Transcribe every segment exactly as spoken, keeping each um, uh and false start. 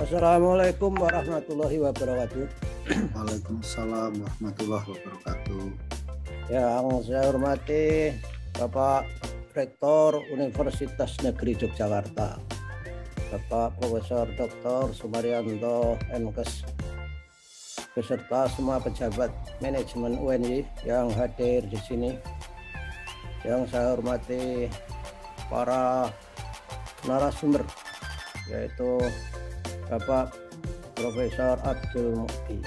Assalamualaikum warahmatullahi wabarakatuh. Waalaikumsalam warahmatullahi wabarakatuh. Yang saya hormati Bapak Rektor Universitas Negeri Yogyakarta, Bapak Profesor Doktor Sumaryanto M Kes, beserta semua pejabat manajemen U N Y yang hadir di sini. Yang saya hormati para narasumber, yaitu Bapak Profesor Abdul Muhyi,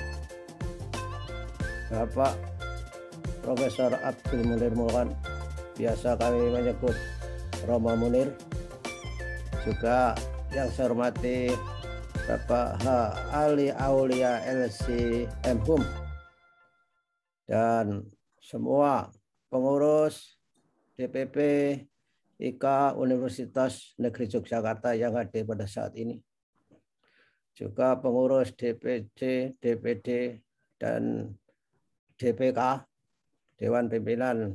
Bapak Profesor Abdul Munir Mulkan, biasa kami menyebut Romo Munir. Juga yang saya hormati Bapak H. Ali Aulia L C M Hum, dan semua pengurus D P P I K Universitas Negeri Yogyakarta yang hadir pada saat ini. Juga pengurus D P C, D P D, dan D P K, Dewan Pimpinan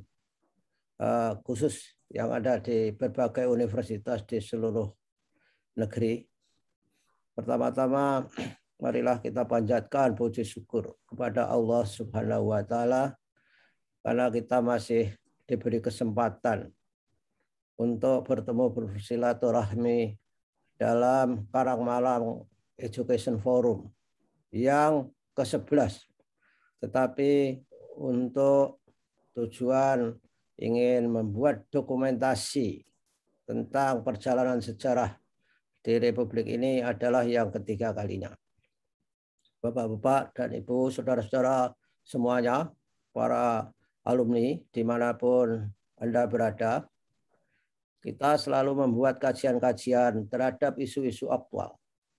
uh, khusus yang ada di berbagai universitas di seluruh negeri. Pertama-tama, marilah kita panjatkan puji syukur kepada Allah Subhanahu wa Ta'ala, karena kita masih diberi kesempatan untuk bertemu bersilaturahmi dalam Karang Malang Education Forum yang ke sebelas, tetapi untuk tujuan ingin membuat dokumentasi tentang perjalanan sejarah di Republik ini adalah yang ketiga kalinya. Bapak-bapak dan ibu, saudara-saudara semuanya, para alumni dimanapun Anda berada, kita selalu membuat kajian-kajian terhadap isu-isu aktual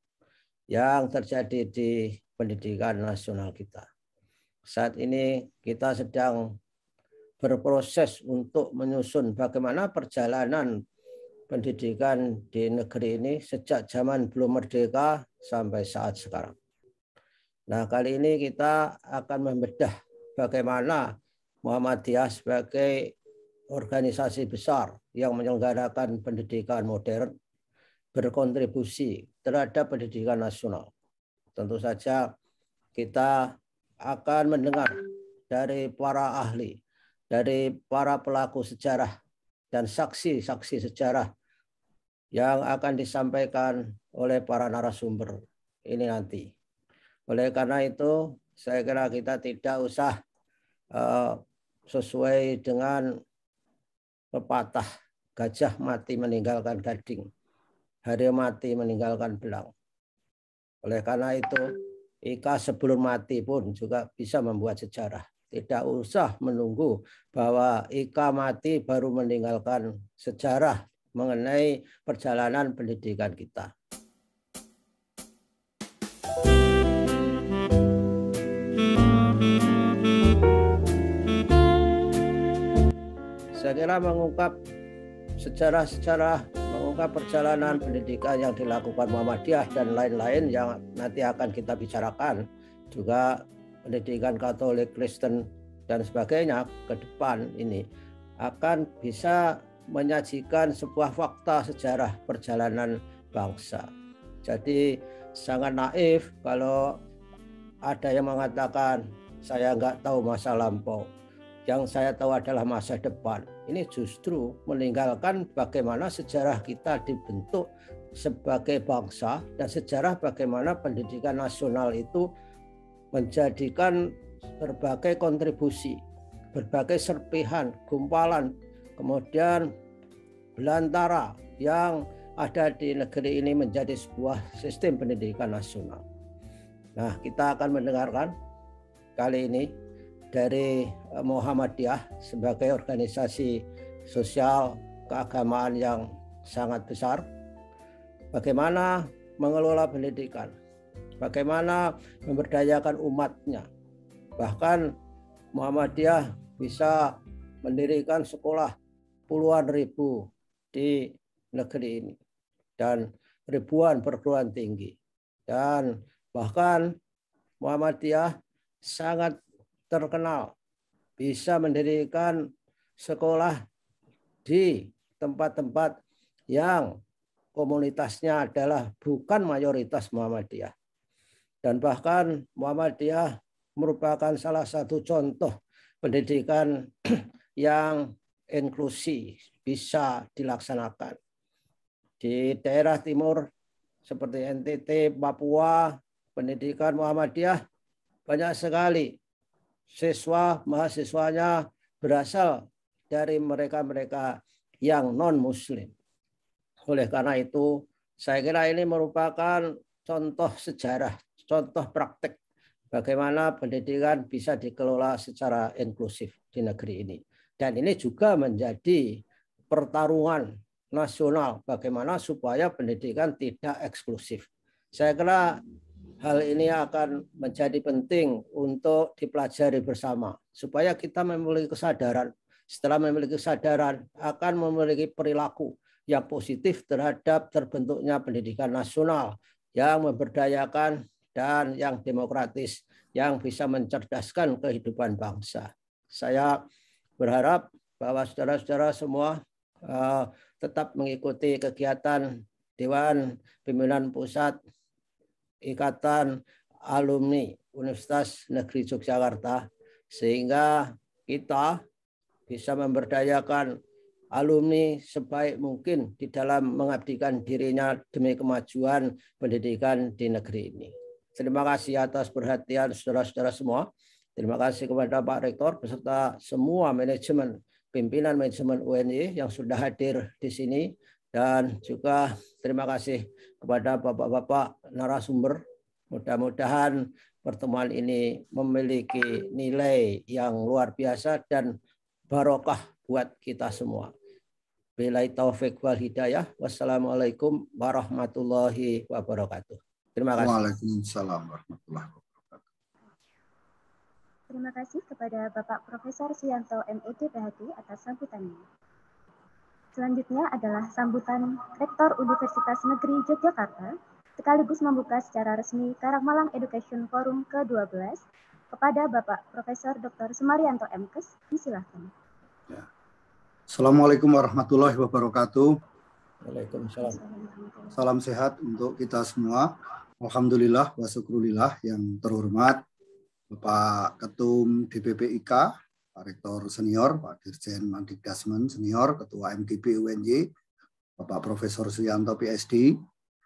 yang terjadi di pendidikan nasional kita. Saat ini kita sedang berproses untuk menyusun bagaimana perjalanan pendidikan di negeri ini sejak zaman belum merdeka sampai saat sekarang. Nah, kali ini kita akan membedah bagaimana Muhammadiyah sebagai organisasi besar yang menyelenggarakan pendidikan modern berkontribusi terhadap pendidikan nasional. Tentu saja kita akan mendengar dari para ahli, dari para pelaku sejarah dan saksi-saksi sejarah yang akan disampaikan oleh para narasumber ini nanti. Oleh karena itu, saya kira kita tidak usah uh, sesuai dengan pepatah gajah mati meninggalkan gading, hari mati meninggalkan belang. Oleh karena itu, I K sebelum mati pun juga bisa membuat sejarah. Tidak usah menunggu bahwa I K mati baru meninggalkan sejarah mengenai perjalanan pendidikan kita. Saya kira mengungkap sejarah-sejarah, mengungkap perjalanan pendidikan yang dilakukan Muhammadiyah dan lain-lain yang nanti akan kita bicarakan, juga pendidikan Katolik, Kristen, dan sebagainya ke depan ini akan bisa menyajikan sebuah fakta sejarah perjalanan bangsa. Jadi sangat naif kalau ada yang mengatakan saya nggak tahu masa lampau, yang saya tahu adalah masa depan. Ini justru meninggalkan bagaimana sejarah kita dibentuk sebagai bangsa dan sejarah bagaimana pendidikan nasional itu menjadikan berbagai kontribusi, berbagai serpihan, gumpalan, kemudian belantara yang ada di negeri ini menjadi sebuah sistem pendidikan nasional. Nah, kita akan mendengarkan kali ini dari Muhammadiyah sebagai organisasi sosial keagamaan yang sangat besar, bagaimana mengelola pendidikan, bagaimana memberdayakan umatnya. Bahkan Muhammadiyah bisa mendirikan sekolah puluhan ribu di negeri ini dan ribuan perguruan tinggi. Dan bahkan Muhammadiyah sangat terkenal bisa mendirikan sekolah di tempat-tempat yang komunitasnya adalah bukan mayoritas Muhammadiyah. Dan bahkan Muhammadiyah merupakan salah satu contoh pendidikan yang inklusif bisa dilaksanakan. Di daerah timur seperti N T T, Papua, pendidikan Muhammadiyah banyak sekali siswa, mahasiswanya berasal dari mereka-mereka yang non-muslim. Oleh karena itu, saya kira ini merupakan contoh sejarah, contoh praktek bagaimana pendidikan bisa dikelola secara inklusif di negeri ini. Dan ini juga menjadi pertarungan nasional bagaimana supaya pendidikan tidak eksklusif. Saya kira hal ini akan menjadi penting untuk dipelajari bersama supaya kita memiliki kesadaran. Setelah memiliki kesadaran akan memiliki perilaku yang positif terhadap terbentuknya pendidikan nasional yang memberdayakan dan yang demokratis yang bisa mencerdaskan kehidupan bangsa. Saya berharap bahwa saudara-saudara semua uh, tetap mengikuti kegiatan Dewan Pimpinan Pusat Ikatan Alumni Universitas Negeri Yogyakarta sehingga kita bisa memberdayakan alumni sebaik mungkin di dalam mengabdikan dirinya demi kemajuan pendidikan di negeri ini. Terima kasih atas perhatian saudara-saudara semua. Terima kasih kepada Pak Rektor beserta semua manajemen, pimpinan manajemen U N Y yang sudah hadir di sini. Dan juga terima kasih kepada Bapak-Bapak narasumber. Mudah-mudahan pertemuan ini memiliki nilai yang luar biasa dan barokah buat kita semua. Billahi taufik wal hidayah. Wassalamualaikum warahmatullahi wabarakatuh. Terima kasih. Waalaikumsalam warahmatullahi wabarakatuh. Terima kasih kepada Bapak Profesor Suyanto M E D P H D atas sambutannya. Selanjutnya adalah sambutan Rektor Universitas Negeri Yogyakarta sekaligus membuka secara resmi Karangmalang Education Forum ke dua belas kepada Bapak Profesor Doktor Sumarianto M Kes. Disilakan. Ya. Assalamualaikum warahmatullahi wabarakatuh. Waalaikumsalam. Salam sehat untuk kita semua. Alhamdulillah wa syukurillah yang terhormat Bapak Ketum D P P I K, Pak Rektor Senior, Pak Dirjen Mandikdasmen Senior, Ketua M G P U N Y, Bapak Profesor Suyanto P S D,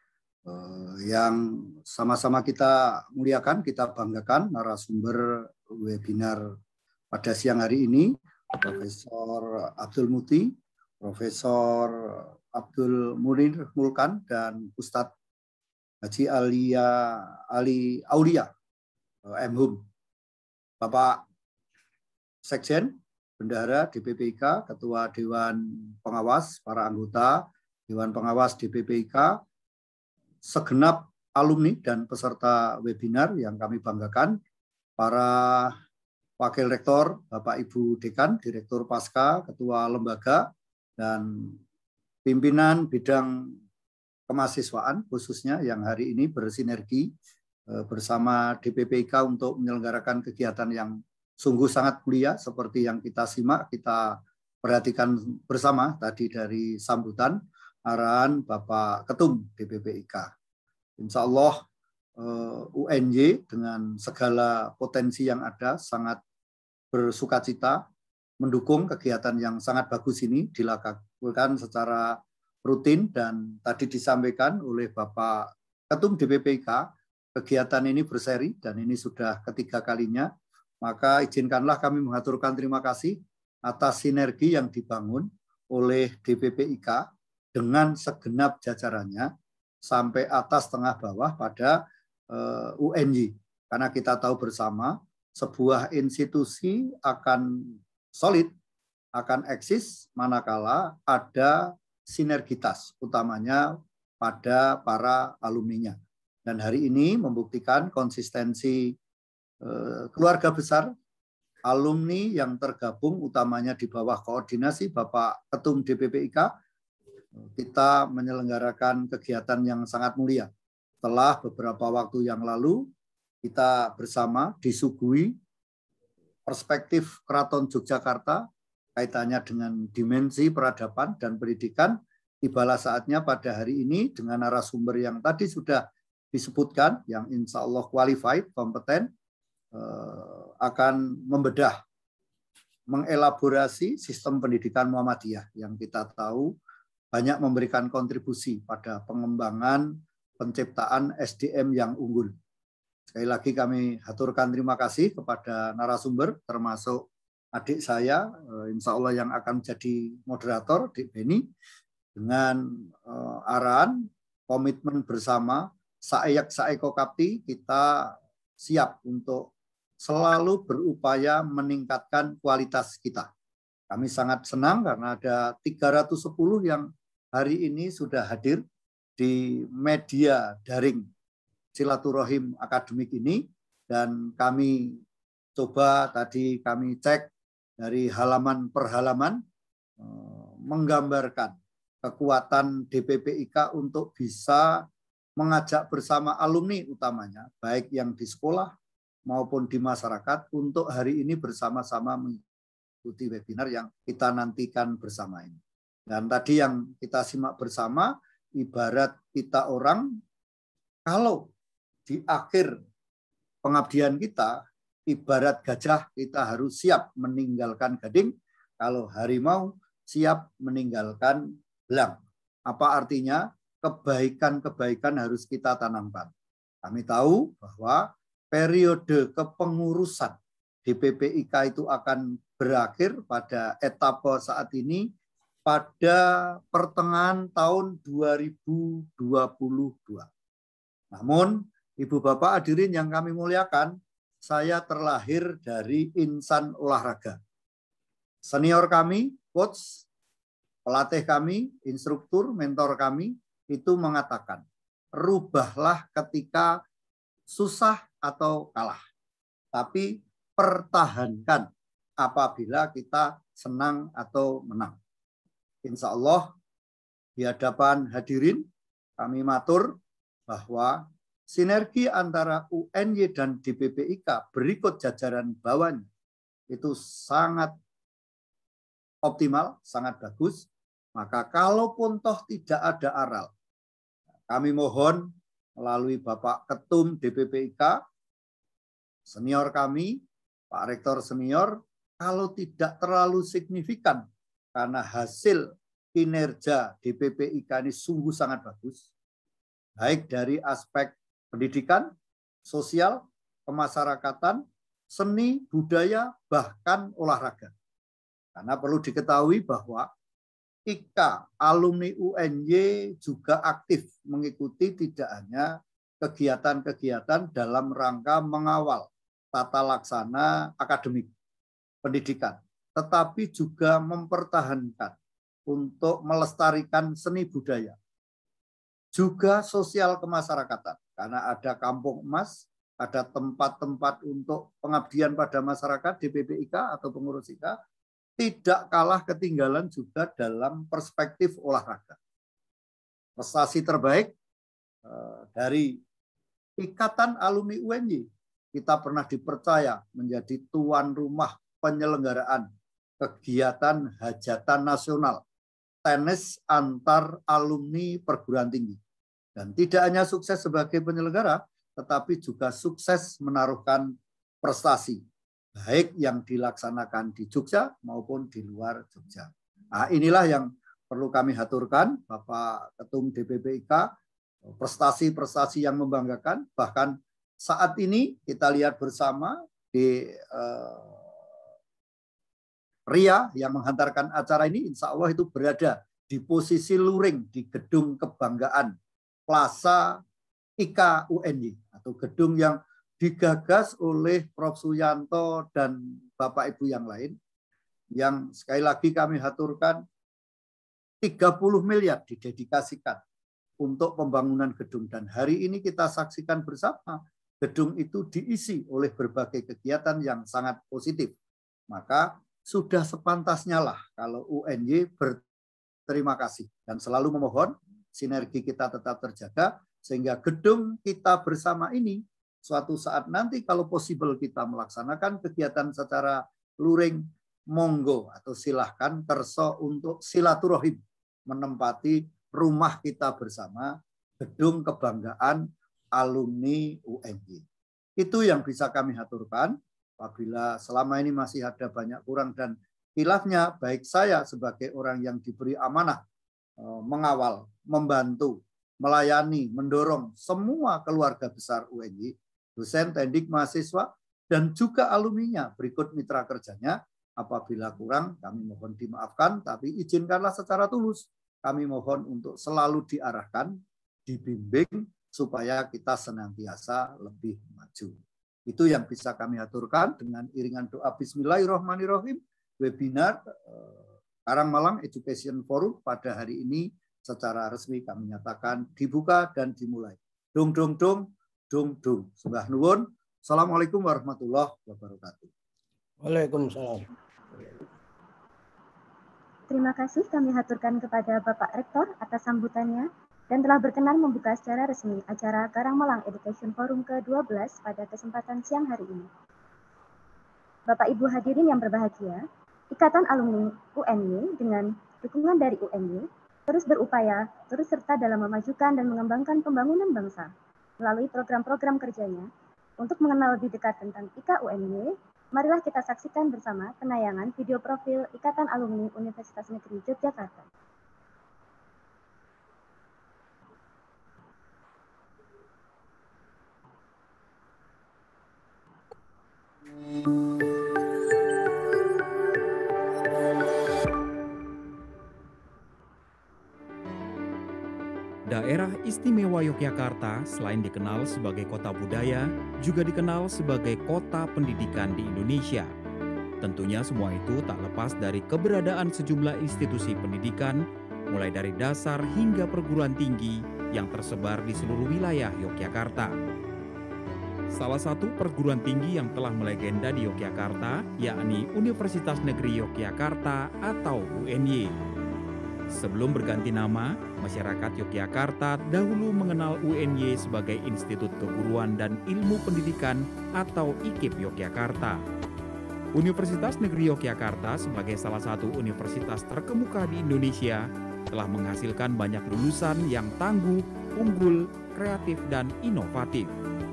eh, yang sama-sama kita muliakan, kita banggakan narasumber webinar pada siang hari ini, Profesor Abdul Muti, Profesor Abdul Munir Mulkan, dan Ustadz Haji Alia Ali Aulia M Hum. Bapak Sekjen, Bendahara D P P I K, Ketua Dewan Pengawas, para anggota Dewan Pengawas D P P I K, segenap alumni dan peserta webinar yang kami banggakan, para Wakil Rektor, Bapak Ibu Dekan, Direktur Pasca, Ketua Lembaga, dan pimpinan bidang kemahasiswaan khususnya yang hari ini bersinergi bersama D P P I K untuk menyelenggarakan kegiatan yang sungguh sangat mulia seperti yang kita simak, kita perhatikan bersama tadi dari sambutan arahan Bapak Ketum D P P I K. Insya Allah U N Y dengan segala potensi yang ada sangat bersukacita mendukung kegiatan yang sangat bagus ini dilakukan secara rutin, dan tadi disampaikan oleh Bapak Ketum D P P I K, kegiatan ini berseri dan ini sudah ketiga kalinya, maka izinkanlah kami mengaturkan terima kasih atas sinergi yang dibangun oleh D P P I K dengan segenap jajarannya sampai atas tengah bawah pada uh, U N Y. Karena kita tahu bersama sebuah institusi akan solid, akan eksis manakala ada sinergitas, utamanya pada para alumninya. Dan hari ini membuktikan konsistensi eh, keluarga besar alumni yang tergabung utamanya di bawah koordinasi Bapak Ketum D P P I K. Kita menyelenggarakan kegiatan yang sangat mulia. Setelah beberapa waktu yang lalu kita bersama disuguhi perspektif Keraton Yogyakarta kaitannya dengan dimensi peradaban dan pendidikan tibalah saatnya pada hari ini dengan narasumber yang tadi sudah disebutkan, yang insya Allah qualified, kompeten, akan membedah, mengelaborasi sistem pendidikan Muhammadiyah yang kita tahu banyak memberikan kontribusi pada pengembangan penciptaan S D M yang unggul. Sekali lagi kami haturkan terima kasih kepada narasumber, termasuk adik saya, insya Allah yang akan menjadi moderator, Dik Beni, dengan uh, arahan, komitmen bersama, Saeyak Saeko Kapti, kita siap untuk selalu berupaya meningkatkan kualitas kita. Kami sangat senang karena ada tiga ratus sepuluh yang hari ini sudah hadir di media daring silaturahim akademik ini, dan kami coba tadi kami cek dari halaman per halaman menggambarkan kekuatan D P P I K untuk bisa mengajak bersama alumni utamanya, baik yang di sekolah maupun di masyarakat, untuk hari ini bersama-sama mengikuti webinar yang kita nantikan bersama ini. Dan tadi yang kita simak bersama, ibarat kita orang, kalau di akhir pengabdian kita, ibarat gajah, kita harus siap meninggalkan gading, kalau harimau siap meninggalkan belang. Apa artinya? Kebaikan-kebaikan harus kita tanamkan. Kami tahu bahwa periode kepengurusan D P P I K itu akan berakhir pada etapa saat ini pada pertengahan tahun dua ribu dua puluh dua. Namun, Ibu Bapak hadirin yang kami muliakan, saya terlahir dari insan olahraga. Senior kami, coach, pelatih kami, instruktur, mentor kami, itu mengatakan, rubahlah ketika susah atau kalah. Tapi pertahankan apabila kita senang atau menang. Insya Allah di hadapan hadirin kami matur bahwa sinergi antara U N Y dan D P P I K berikut jajaran bawahnya itu sangat optimal, sangat bagus. Maka kalaupun toh tidak ada aral, kami mohon melalui Bapak Ketum D P P I K, senior kami, Pak Rektor senior, kalau tidak terlalu signifikan, karena hasil kinerja D P P I K ini sungguh sangat bagus, baik dari aspek pendidikan, sosial, kemasyarakatan, seni, budaya, bahkan olahraga. Karena perlu diketahui bahwa I K, alumni U N Y juga aktif mengikuti tidak hanya kegiatan-kegiatan dalam rangka mengawal tata laksana akademik pendidikan, tetapi juga mempertahankan untuk melestarikan seni budaya. Juga sosial kemasyarakatan, karena ada kampung emas, ada tempat-tempat untuk pengabdian pada masyarakat D P P I K atau pengurus I K, tidak kalah ketinggalan juga dalam perspektif olahraga. Prestasi terbaik dari Ikatan Alumni U N Y, kita pernah dipercaya menjadi tuan rumah penyelenggaraan kegiatan hajatan nasional tenis antar alumni perguruan tinggi. Dan tidak hanya sukses sebagai penyelenggara, tetapi juga sukses menaruhkan prestasi, baik yang dilaksanakan di Jogja maupun di luar Jogja. Nah, inilah yang perlu kami haturkan, Bapak Ketum D P P I K, prestasi-prestasi yang membanggakan. Bahkan saat ini kita lihat bersama di uh, Ria yang menghantarkan acara ini, insya Allah itu berada di posisi luring di gedung kebanggaan Plaza I K U N Y, atau gedung yang digagas oleh Profesor Suyanto dan Bapak Ibu yang lain, yang sekali lagi kami haturkan tiga puluh miliar didedikasikan untuk pembangunan gedung. Dan hari ini kita saksikan bersama, gedung itu diisi oleh berbagai kegiatan yang sangat positif. Maka sudah sepantasnya lah kalau U N Y berterima kasih dan selalu memohon sinergi kita tetap terjaga, sehingga gedung kita bersama ini suatu saat nanti kalau possible kita melaksanakan kegiatan secara luring, monggo atau silahkan kerso untuk silaturahim menempati rumah kita bersama, gedung kebanggaan alumni U N Y. Itu yang bisa kami aturkan. Apabila selama ini masih ada banyak kurang dan khilafnya, baik saya sebagai orang yang diberi amanah mengawal, membantu, melayani, mendorong semua keluarga besar U N Y, dosen, teknik, mahasiswa, dan juga alumninya berikut mitra kerjanya. Apabila kurang, kami mohon dimaafkan, tapi izinkanlah secara tulus. Kami mohon untuk selalu diarahkan, dibimbing, supaya kita senantiasa lebih maju. Itu yang bisa kami aturkan dengan iringan doa Bismillahirrahmanirrahim. Webinar Karangmalang Education Forum pada hari ini secara resmi kami nyatakan dibuka dan dimulai. Dung dung dung, dung dung. Sembah nuwun. Assalamualaikum warahmatullahi wabarakatuh. Waalaikumsalam. Terima kasih kami haturkan kepada Bapak Rektor atas sambutannya dan telah berkenan membuka secara resmi acara Karangmalang Education Forum ke dua belas pada kesempatan siang hari ini. Bapak Ibu hadirin yang berbahagia, Ikatan Alumni U N Y dengan dukungan dari U N Y terus berupaya, terus serta dalam memajukan dan mengembangkan pembangunan bangsa melalui program-program kerjanya. Untuk mengenal lebih dekat tentang I K U N Y, marilah kita saksikan bersama penayangan video profil Ikatan Alumni Universitas Negeri Yogyakarta. Daerah Istimewa Yogyakarta selain dikenal sebagai kota budaya, juga dikenal sebagai kota pendidikan di Indonesia. Tentunya semua itu tak lepas dari keberadaan sejumlah institusi pendidikan, mulai dari dasar hingga perguruan tinggi yang tersebar di seluruh wilayah Yogyakarta. Salah satu perguruan tinggi yang telah melegenda di Yogyakarta yakni Universitas Negeri Yogyakarta atau U N Y. Sebelum berganti nama, masyarakat Yogyakarta dahulu mengenal U N Y sebagai Institut Keguruan dan Ilmu Pendidikan atau I K I P Yogyakarta. Universitas Negeri Yogyakarta sebagai salah satu universitas terkemuka di Indonesia telah menghasilkan banyak lulusan yang tangguh, unggul, kreatif, dan inovatif.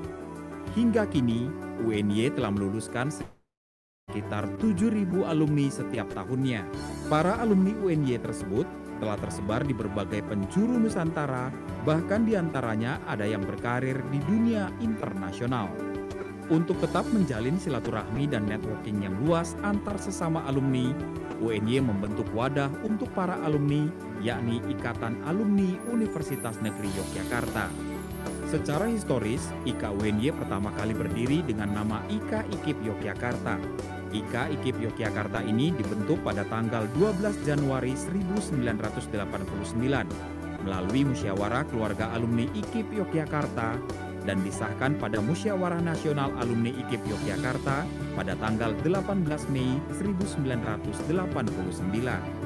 Hingga kini, U N Y telah meluluskan sekitar tujuh ribu alumni setiap tahunnya. Para alumni U N Y tersebut telah tersebar di berbagai penjuru Nusantara, bahkan diantaranya ada yang berkarir di dunia internasional. Untuk tetap menjalin silaturahmi dan networking yang luas antar sesama alumni, U N Y membentuk wadah untuk para alumni, yakni Ikatan Alumni Universitas Negeri Yogyakarta. Secara historis, I K U N Y pertama kali berdiri dengan nama I K I K I P Yogyakarta. I K I K I P Yogyakarta ini dibentuk pada tanggal dua belas Januari seribu sembilan ratus delapan puluh sembilan melalui Musyawarah Keluarga Alumni I K I P Yogyakarta dan disahkan pada Musyawarah Nasional Alumni I K I P Yogyakarta pada tanggal delapan belas Mei seribu sembilan ratus delapan puluh sembilan.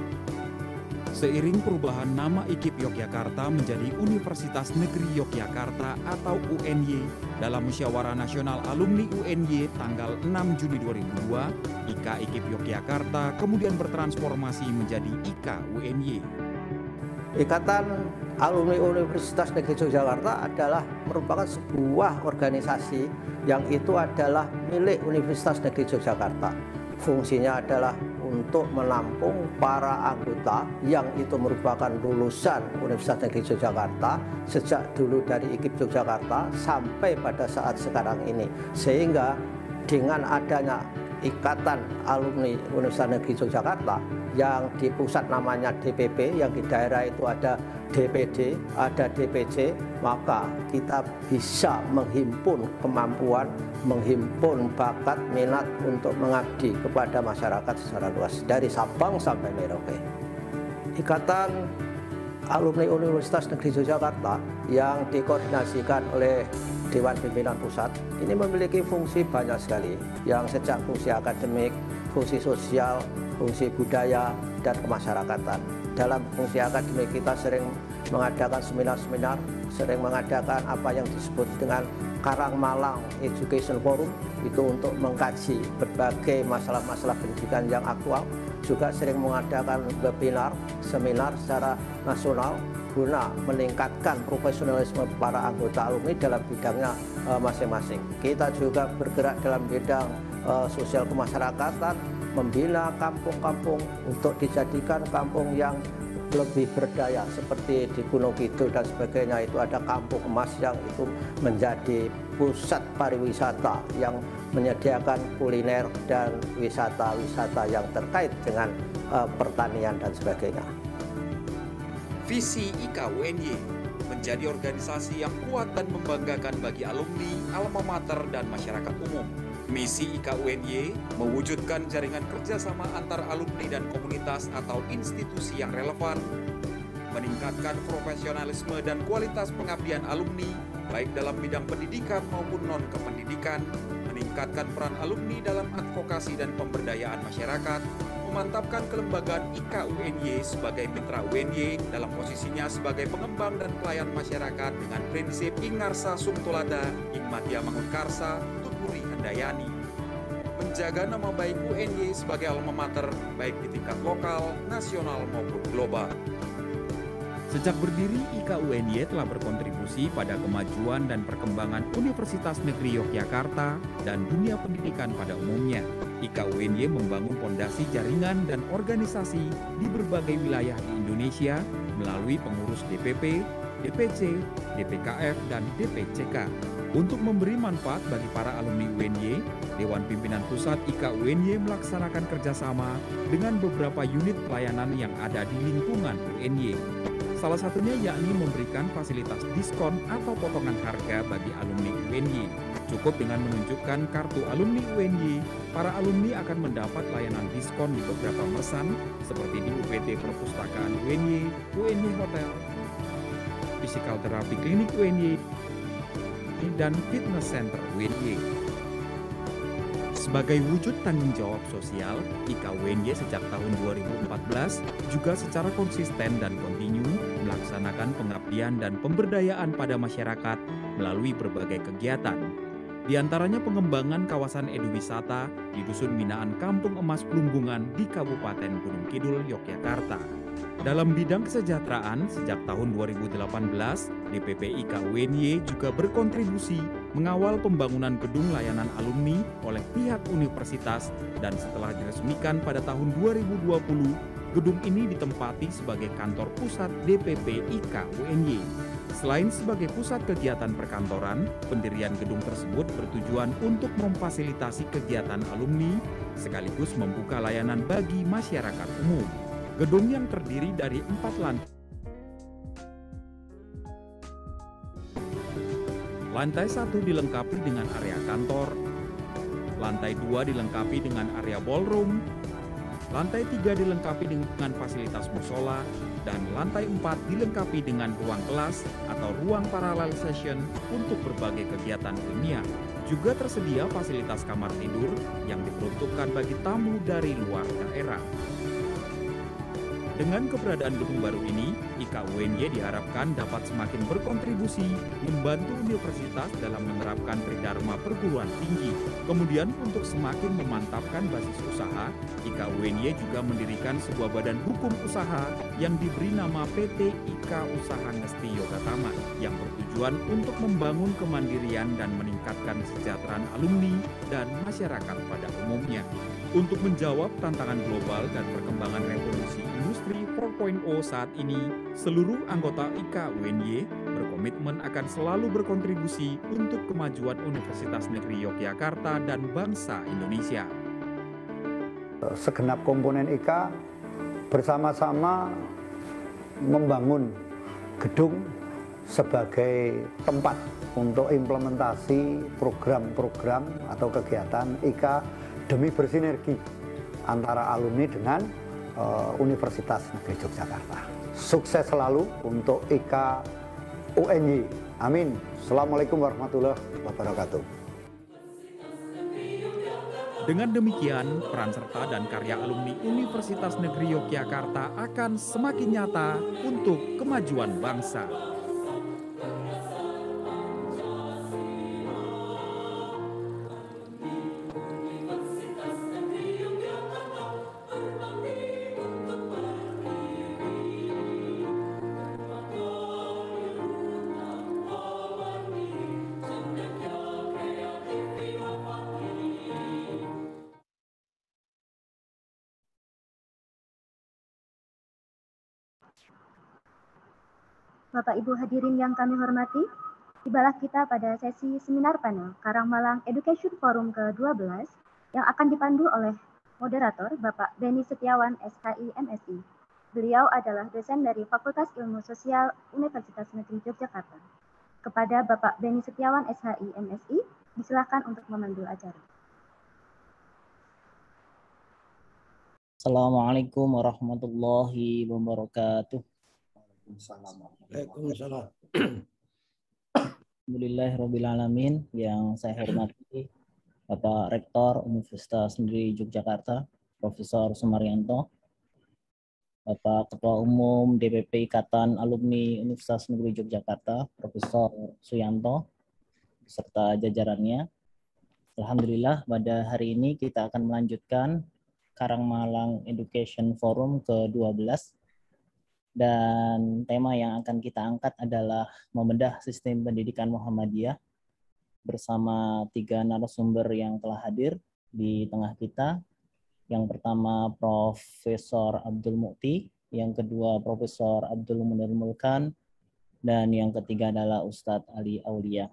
Seiring perubahan nama I K I P Yogyakarta menjadi Universitas Negeri Yogyakarta atau U N Y dalam Musyawarah Nasional Alumni U N Y tanggal enam Juni dua ribu dua, I K I K I P Yogyakarta kemudian bertransformasi menjadi I K U N Y. Ikatan Alumni Universitas Negeri Yogyakarta adalah merupakan sebuah organisasi yang itu adalah milik Universitas Negeri Yogyakarta. Fungsinya adalah untuk menampung para anggota yang itu merupakan lulusan Universitas Negeri Yogyakarta sejak dulu dari I K I P Yogyakarta sampai pada saat sekarang ini. Sehingga dengan adanya Ikatan Alumni Universitas Negeri Yogyakarta yang di pusat namanya D P P, yang di daerah itu ada D P D, ada D P C, maka kita bisa menghimpun kemampuan, menghimpun bakat, minat untuk mengabdi kepada masyarakat secara luas dari Sabang sampai Merauke. Ikatan Alumni Universitas Negeri Yogyakarta yang dikoordinasikan oleh Dewan Pimpinan Pusat ini memiliki fungsi banyak sekali, yang sejak fungsi akademik, fungsi sosial, fungsi budaya, dan kemasyarakatan. Dalam fungsi akademik kita sering mengadakan seminar-seminar, sering mengadakan apa yang disebut dengan Karangmalang Education Forum itu untuk mengkaji berbagai masalah-masalah pendidikan yang aktual, juga sering mengadakan webinar, seminar secara nasional guna meningkatkan profesionalisme para anggota alumni dalam bidangnya masing-masing. Kita juga bergerak dalam bidang uh, sosial kemasyarakatan, membina kampung-kampung untuk dijadikan kampung yang lebih berdaya seperti di Gunung Kidul dan sebagainya. Itu ada kampung emas yang itu menjadi pusat pariwisata yang menyediakan kuliner dan wisata-wisata yang terkait dengan uh, pertanian dan sebagainya. Visi I K U N Y menjadi organisasi yang kuat dan membanggakan bagi alumni, alma mater, dan masyarakat umum. Misi I K U N Y mewujudkan jaringan kerjasama antar alumni dan komunitas atau institusi yang relevan, meningkatkan profesionalisme dan kualitas pengabdian alumni, baik dalam bidang pendidikan maupun non-kependidikan, meningkatkan peran alumni dalam advokasi dan pemberdayaan masyarakat, memantapkan kelembagaan I K U N Y sebagai mitra U N Y dalam posisinya sebagai pengembang dan pelayan masyarakat dengan prinsip Ingarsa Sumtulada, Ingmatia Mangunkarsa, Tuturi Handayani. Menjaga nama baik U N Y sebagai alma mater baik di tingkat lokal, nasional maupun global. Sejak berdiri, I K U N Y telah berkontribusi pada kemajuan dan perkembangan Universitas Negeri Yogyakarta dan dunia pendidikan pada umumnya. I K U N Y membangun fondasi jaringan dan organisasi di berbagai wilayah di Indonesia melalui pengurus D P P, D P C, D P K F, dan D P C K. Untuk memberi manfaat bagi para alumni U N Y, Dewan Pimpinan Pusat I K U N Y melaksanakan kerjasama dengan beberapa unit pelayanan yang ada di lingkungan U N Y. Salah satunya yakni memberikan fasilitas diskon atau potongan harga bagi alumni U N Y. Cukup dengan menunjukkan kartu alumni U N Y, para alumni akan mendapat layanan diskon di beberapa mesan seperti di U P T Perpustakaan U N Y, U N Y Hotel, Physical Therapy Klinik U N Y, dan Fitness Center U N Y. Sebagai wujud tanggung jawab sosial, I K U N Y sejak tahun dua ribu empat belas juga secara konsisten dan kontinu melaksanakan pengabdian dan pemberdayaan pada masyarakat melalui berbagai kegiatan. Di antaranya pengembangan kawasan eduwisata di Dusun Binaan Kampung Emas Plumbungan di Kabupaten Gunung Kidul, Yogyakarta. Dalam bidang kesejahteraan, sejak tahun dua ribu delapan belas, D P P I K U N Y juga berkontribusi mengawal pembangunan gedung layanan alumni oleh pihak universitas, dan setelah diresmikan pada tahun dua ribu dua puluh, gedung ini ditempati sebagai kantor pusat D P P I K U N Y. Selain sebagai pusat kegiatan perkantoran, pendirian gedung tersebut bertujuan untuk memfasilitasi kegiatan alumni sekaligus membuka layanan bagi masyarakat umum. Gedung yang terdiri dari empat lantai. Lantai satu dilengkapi dengan area kantor, lantai dua dilengkapi dengan area ballroom, lantai tiga dilengkapi dengan fasilitas musola, dan lantai empat dilengkapi dengan ruang kelas atau ruang paralel session untuk berbagai kegiatan ilmiah. Juga tersedia fasilitas kamar tidur yang diperuntukkan bagi tamu dari luar daerah. Dengan keberadaan gedung baru ini, I K U N Y diharapkan dapat semakin berkontribusi membantu universitas dalam menerapkan tridharma perguruan tinggi. Kemudian untuk semakin memantapkan basis usaha, I K U N Y juga mendirikan sebuah badan hukum usaha yang diberi nama P T I K Usaha Ngesti Yogatama yang bertujuan untuk membangun kemandirian dan meningkatkan kesejahteraan alumni dan masyarakat pada umumnya. Untuk menjawab tantangan global dan perkembangan revolusi industri empat titik nol saat ini, seluruh anggota I K U N Y berkomitmen akan selalu berkontribusi untuk kemajuan Universitas Negeri Yogyakarta dan bangsa Indonesia. Segenap komponen I K bersama-sama membangun gedung sebagai tempat untuk implementasi program-program atau kegiatan I K demi bersinergi antara alumni dengan uh, Universitas Negeri Yogyakarta. Sukses selalu untuk I K U N Y. Amin. Assalamualaikum warahmatullahi wabarakatuh. Dengan demikian, peran serta dan karya alumni Universitas Negeri Yogyakarta akan semakin nyata untuk kemajuan bangsa. Bapak Ibu hadirin yang kami hormati, tibalah kita pada sesi seminar panel Karangmalang Education Forum ke dua belas yang akan dipandu oleh moderator Bapak Beni Setiawan S H I M Si. Beliau adalah dosen dari Fakultas Ilmu Sosial Universitas Negeri Yogyakarta. Kepada Bapak Beni Setiawan S H I M Si, disilakan untuk memandu acara. Assalamualaikum warahmatullahi wabarakatuh. Waalaikumsalam. Alhamdulillahirrahmanirrahim. Yang saya hormati Bapak Rektor Universitas Negeri Yogyakarta, Profesor Sumaryanto, Bapak Ketua Umum D P P Ikatan Alumni Universitas Negeri Yogyakarta, Profesor Suyanto, beserta jajarannya. Alhamdulillah pada hari ini kita akan melanjutkan Karangmalang Education Forum ke dua belas. Dan tema yang akan kita angkat adalah membedah sistem pendidikan Muhammadiyah bersama tiga narasumber yang telah hadir di tengah kita. Yang pertama Profesor Abdul Mukti, yang kedua Profesor Abdul Munir Mulkan, dan yang ketiga adalah Ustadz Ali Aulia.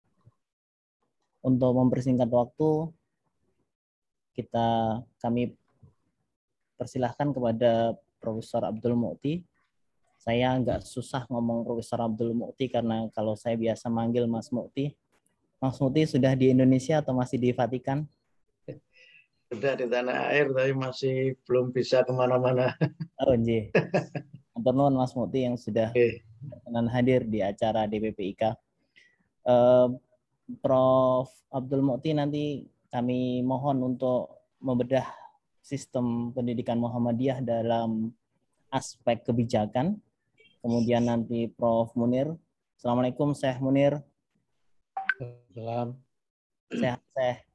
Untuk mempersingkat waktu, kita kami persilahkan kepada Profesor Abdul Mukti. Saya nggak susah ngomong Profesor Abdul Mukti karena kalau saya biasa manggil Mas Mukti. Mas Mukti sudah di Indonesia atau masih di Vatikan? Sudah di tanah air, tapi masih belum bisa kemana-mana. Oh, nggih. Matur nuwun Mas Mukti yang sudah Okay. hadir di acara D P P I K A. Uh, Prof Abdul Mukti nanti kami mohon untuk membedah sistem pendidikan Muhammadiyah dalam aspek kebijakan. Kemudian nanti Prof Munir. Assalamualaikum Syekh Munir. Salam. Sehat Syekh.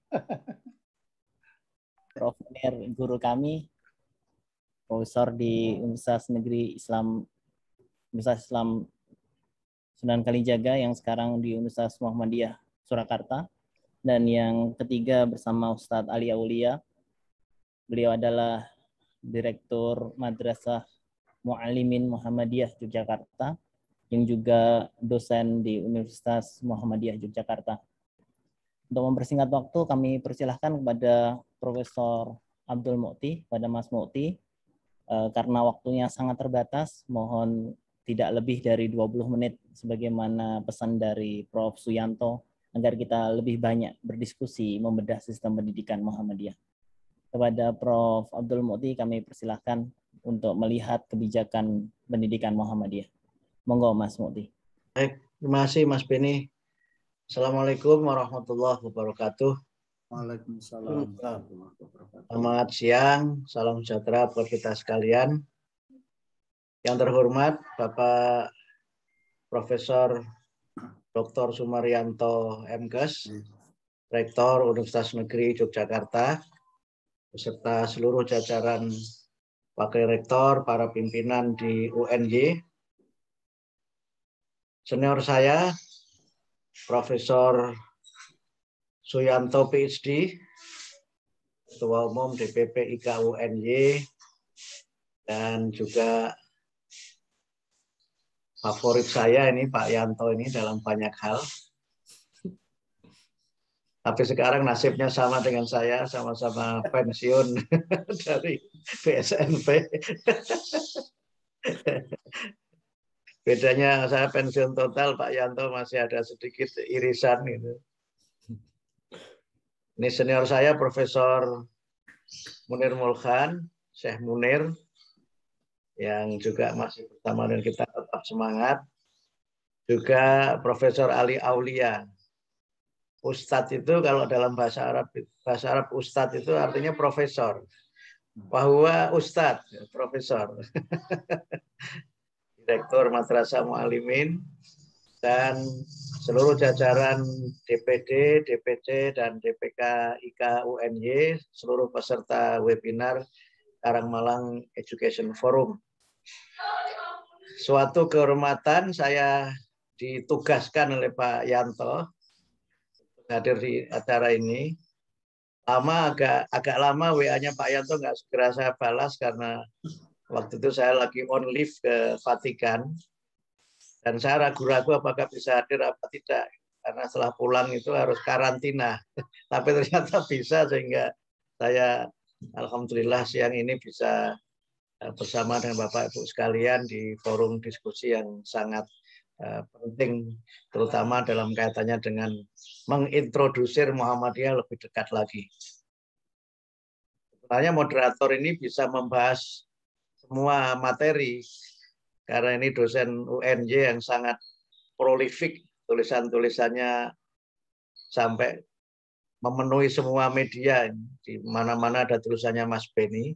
Prof Munir guru kami, profesor di Universitas Negeri Islam Universitas Islam Sunan Kalijaga yang sekarang di Universitas Muhammadiyah Surakarta. Dan yang ketiga bersama Ustadz Ali Aulia. Beliau adalah Direktur Madrasah Mu'allimin Muhammadiyah Yogyakarta yang juga dosen di Universitas Muhammadiyah Yogyakarta. Untuk mempersingkat waktu, kami persilahkan kepada Profesor Abdul Mukti, pada Mas Mukti. Eh, karena waktunya sangat terbatas, mohon tidak lebih dari dua puluh menit sebagaimana pesan dari Prof Suyanto agar kita lebih banyak berdiskusi membedah sistem pendidikan Muhammadiyah. Kepada Prof Abdul Mukti kami persilahkan untuk melihat kebijakan pendidikan Muhammadiyah. Monggo Mas Mukti. Baik, terima kasih Mas Beni. Assalamualaikum warahmatullahi wabarakatuh. Waalaikumsalam. Selamat siang, salam sejahtera buat kita sekalian. Yang terhormat Bapak Profesor Doktor Sumaryanto M Kes, Rektor Universitas Negeri Yogyakarta, beserta seluruh jajaran Wakil Rektor, para pimpinan di U N Y. Senior saya, Profesor Suyanto P H D, Ketua Umum D P P I K A U N Y, dan juga favorit saya ini Pak Yanto ini dalam banyak hal. Tapi sekarang nasibnya sama dengan saya, sama-sama pensiun dari B S N P. Bedanya saya pensiun total, Pak Yanto masih ada sedikit irisan gitu. Ini senior saya Profesor Munir Mulkan, Syekh Munir, yang juga masih bersama dengan kita tetap semangat. Juga Profesor Ali Aulia. Ustadz itu kalau dalam bahasa Arab, bahasa Arab Ustadz itu artinya profesor. Bahwa Ustadz, profesor. Direktur Madrasah Mu'allimin, dan seluruh jajaran D P D, D P C, dan D P K I K A U N Y, seluruh peserta webinar Karangmalang Education Forum. Suatu kehormatan saya ditugaskan oleh Pak Yanto hadir di acara ini. Lama agak agak lama W A-nya Pak Yanto nggak segera saya balas karena Waktu itu saya lagi on leave ke Vatikan, dan saya ragu-ragu apakah bisa hadir apa tidak, karena setelah pulang itu harus karantina. Tapi ternyata bisa, sehingga saya alhamdulillah siang ini bisa bersama dengan Bapak Ibu sekalian di forum diskusi yang sangat uh, penting, terutama dalam kaitannya dengan mengintrodusir Muhammadiyah lebih dekat lagi. Sebenarnya moderator ini bisa membahas semua materi, karena ini dosen U N Y yang sangat prolifik, tulisan-tulisannya sampai memenuhi semua media, di mana-mana ada tulisannya Mas Beni.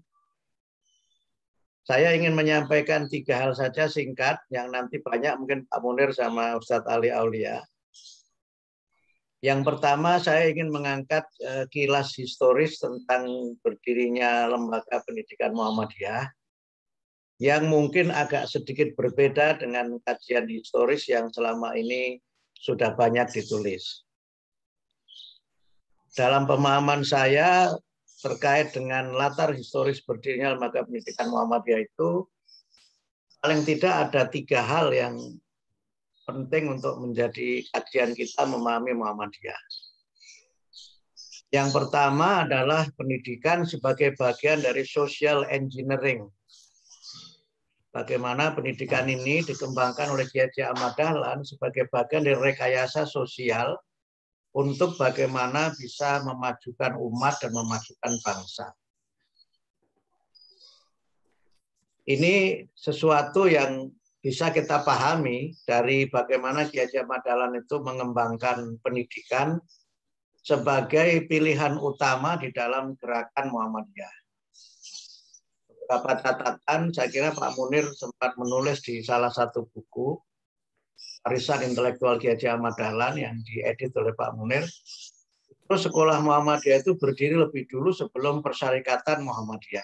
Saya ingin menyampaikan tiga hal saja singkat, yang nanti banyak mungkin Pak Munir sama Ustadz Ali Aulia. Yang pertama, saya ingin mengangkat uh, kilas historis tentang berdirinya Lembaga Pendidikan Muhammadiyah, yang mungkin agak sedikit berbeda dengan kajian historis yang selama ini sudah banyak ditulis. Dalam pemahaman saya terkait dengan latar historis berdirinya Lembaga Pendidikan Muhammadiyah itu, paling tidak ada tiga hal yang penting untuk menjadi kajian kita memahami Muhammadiyah. Yang pertama adalah pendidikan sebagai bagian dari social engineering. Bagaimana pendidikan ini dikembangkan oleh Kiai Haji Ahmad Dahlan sebagai bagian dari rekayasa sosial untuk bagaimana bisa memajukan umat dan memajukan bangsa. Ini sesuatu yang bisa kita pahami dari bagaimana Kiai Haji Ahmad Dahlan itu mengembangkan pendidikan sebagai pilihan utama di dalam gerakan Muhammadiyah. Beberapa catatan, saya kira Pak Munir sempat menulis di salah satu buku, Warisan Intelektual Kiai Haji Ahmad Dahlan, yang diedit oleh Pak Munir. Terus sekolah Muhammadiyah itu berdiri lebih dulu sebelum Persyarikatan Muhammadiyah.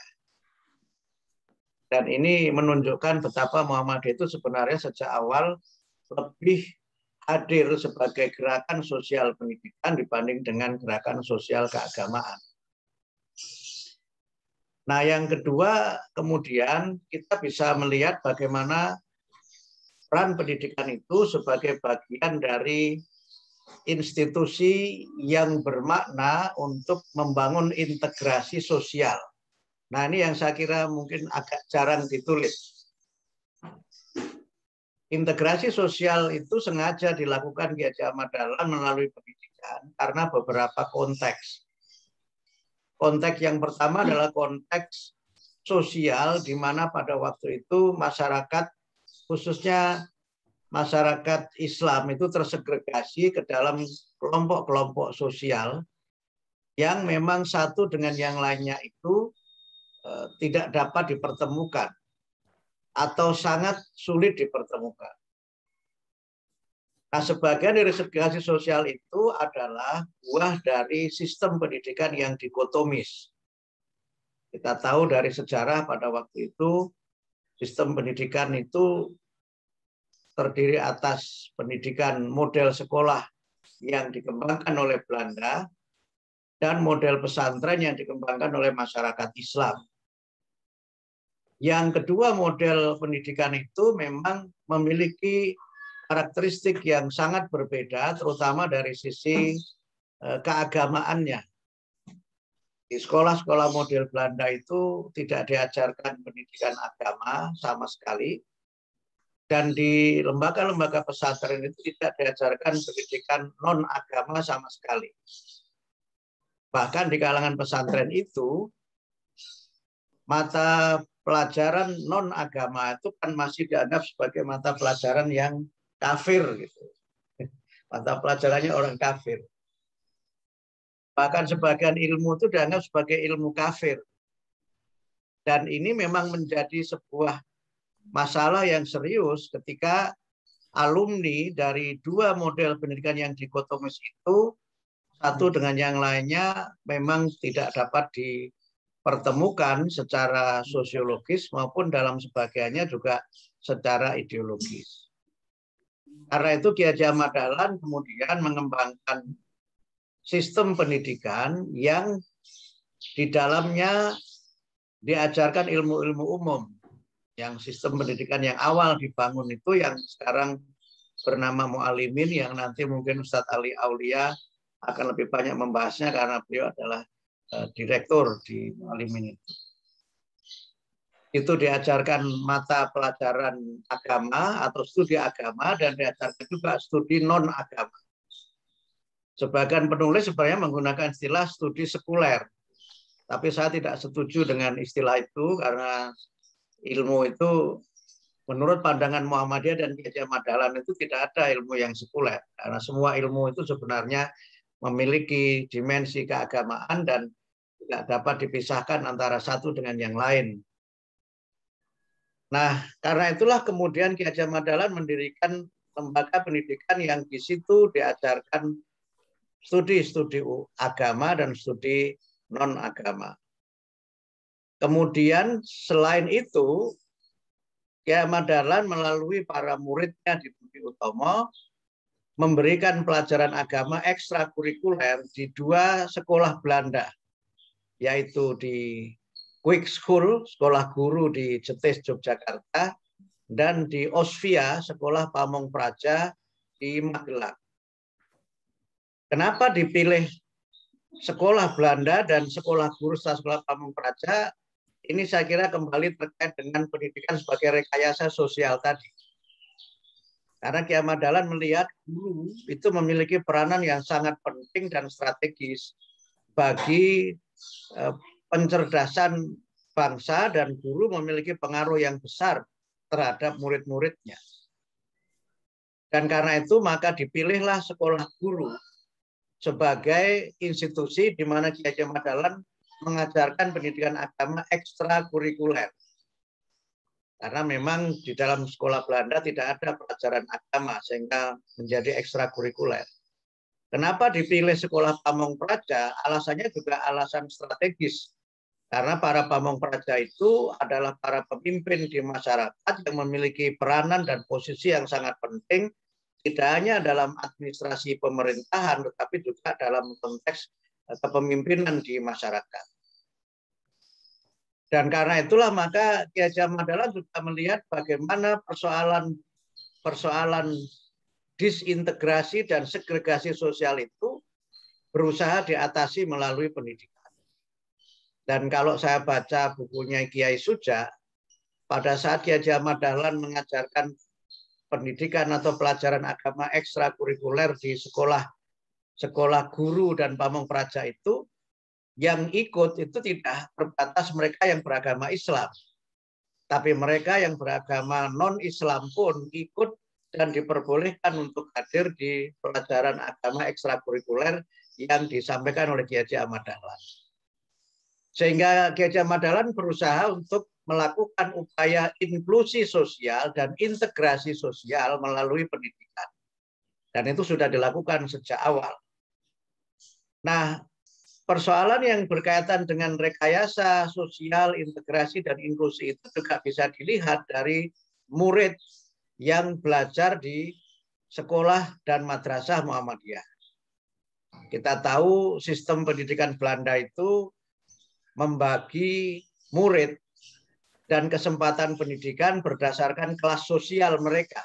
Dan ini menunjukkan betapa Muhammadiyah itu sebenarnya sejak awal lebih hadir sebagai gerakan sosial pendidikan dibanding dengan gerakan sosial keagamaan. Nah, yang kedua, kemudian kita bisa melihat bagaimana peran pendidikan itu sebagai bagian dari institusi yang bermakna untuk membangun integrasi sosial. Nah, ini yang saya kira mungkin agak jarang ditulis. Integrasi sosial itu sengaja dilakukan Kiai Haji Ahmad Dahlan melalui pendidikan karena beberapa konteks. Konteks yang pertama adalah konteks sosial, di mana pada waktu itu masyarakat, khususnya masyarakat Islam, itu tersegregasi ke dalam kelompok-kelompok sosial yang memang satu dengan yang lainnya itu eh, tidak dapat dipertemukan atau sangat sulit dipertemukan. Nah, sebagian dari segregasi sosial itu adalah buah dari sistem pendidikan yang dikotomis. Kita tahu dari sejarah pada waktu itu, sistem pendidikan itu terdiri atas pendidikan model sekolah yang dikembangkan oleh Belanda dan model pesantren yang dikembangkan oleh masyarakat Islam. Yang kedua, model pendidikan itu memang memiliki karakteristik yang sangat berbeda, terutama dari sisi eh, keagamaannya. Di sekolah-sekolah model Belanda itu tidak diajarkan pendidikan agama sama sekali, dan di lembaga-lembaga pesantren itu tidak diajarkan pendidikan non-agama sama sekali. Bahkan di kalangan pesantren itu, mata pelajaran non-agama itu kan masih dianggap sebagai mata pelajaran yang kafir, gitu. Mata pelajarannya orang kafir. Bahkan sebagian ilmu itu dianggap sebagai ilmu kafir. Dan ini memang menjadi sebuah masalah yang serius ketika alumni dari dua model pendidikan yang dikotomis itu, satu dengan yang lainnya memang tidak dapat dipertemukan secara sosiologis maupun dalam sebagiannya juga secara ideologis. Karena itu Kiai Haji Ahmad Dahlan kemudian mengembangkan sistem pendidikan yang di dalamnya diajarkan ilmu-ilmu umum. yang sistem pendidikan yang awal dibangun itu yang sekarang bernama Mu'alimin, yang nanti mungkin Ustadz Ali Aulia akan lebih banyak membahasnya karena beliau adalah uh, direktur di Mu'alimin itu. Itu diajarkan mata pelajaran agama atau studi agama dan diajarkan juga studi non-agama. Sebagian penulis sebenarnya menggunakan istilah studi sekuler. Tapi saya tidak setuju dengan istilah itu karena ilmu itu menurut pandangan Muhammadiyah dan Ki Haji Ahmad Dahlan itu tidak ada ilmu yang sekuler. Karena semua ilmu itu sebenarnya memiliki dimensi keagamaan dan tidak dapat dipisahkan antara satu dengan yang lain. Nah, karena itulah kemudian Ki Haji Ahmad Dahlan mendirikan lembaga pendidikan yang di situ diajarkan studi-studi agama dan studi non-agama. Kemudian selain itu, Ki Ahmad Dahlan melalui para muridnya di Budi Utomo memberikan pelajaran agama ekstrakurikuler di dua sekolah Belanda, yaitu di Quick School, sekolah guru di Jetis, Yogyakarta, dan di Osvia, sekolah pamong praja di Magelang. Kenapa dipilih sekolah Belanda dan sekolah guru setelah sekolah pamong praja? Ini saya kira kembali terkait dengan pendidikan sebagai rekayasa sosial tadi. Karena Ki Ahmad Dahlan melihat guru itu memiliki peranan yang sangat penting dan strategis bagi eh, pencerdasan bangsa, dan guru memiliki pengaruh yang besar terhadap murid-muridnya. Dan karena itu maka dipilihlah sekolah guru sebagai institusi di mana Ki Haji Ahmad Dahlan mengajarkan pendidikan agama ekstrakurikuler. Karena memang di dalam sekolah Belanda tidak ada pelajaran agama sehingga menjadi ekstrakurikuler. Kenapa dipilih sekolah pamong praja? Alasannya juga alasan strategis. Karena para pamong praja itu adalah para pemimpin di masyarakat yang memiliki peranan dan posisi yang sangat penting, tidak hanya dalam administrasi pemerintahan, tetapi juga dalam konteks kepemimpinan di masyarakat. Dan karena itulah maka Ki Haji Ahmad Dahlan juga melihat bagaimana persoalan persoalan disintegrasi dan segregasi sosial itu berusaha diatasi melalui pendidikan. Dan kalau saya baca bukunya Kiai Suja, pada saat Ki Haji Ahmad Dahlan mengajarkan pendidikan atau pelajaran agama ekstrakurikuler di sekolah sekolah guru dan pamong praja itu, yang ikut itu tidak terbatas mereka yang beragama Islam, tapi mereka yang beragama non-Islam pun ikut dan diperbolehkan untuk hadir di pelajaran agama ekstrakurikuler yang disampaikan oleh Ki Haji Ahmad Dahlan. Sehingga Ki Haji Ahmad Dahlan berusaha untuk melakukan upaya inklusi sosial dan integrasi sosial melalui pendidikan. Dan itu sudah dilakukan sejak awal. Nah, persoalan yang berkaitan dengan rekayasa sosial, integrasi, dan inklusi itu juga bisa dilihat dari murid yang belajar di sekolah dan madrasah Muhammadiyah. Kita tahu sistem pendidikan Belanda itu membagi murid dan kesempatan pendidikan berdasarkan kelas sosial mereka.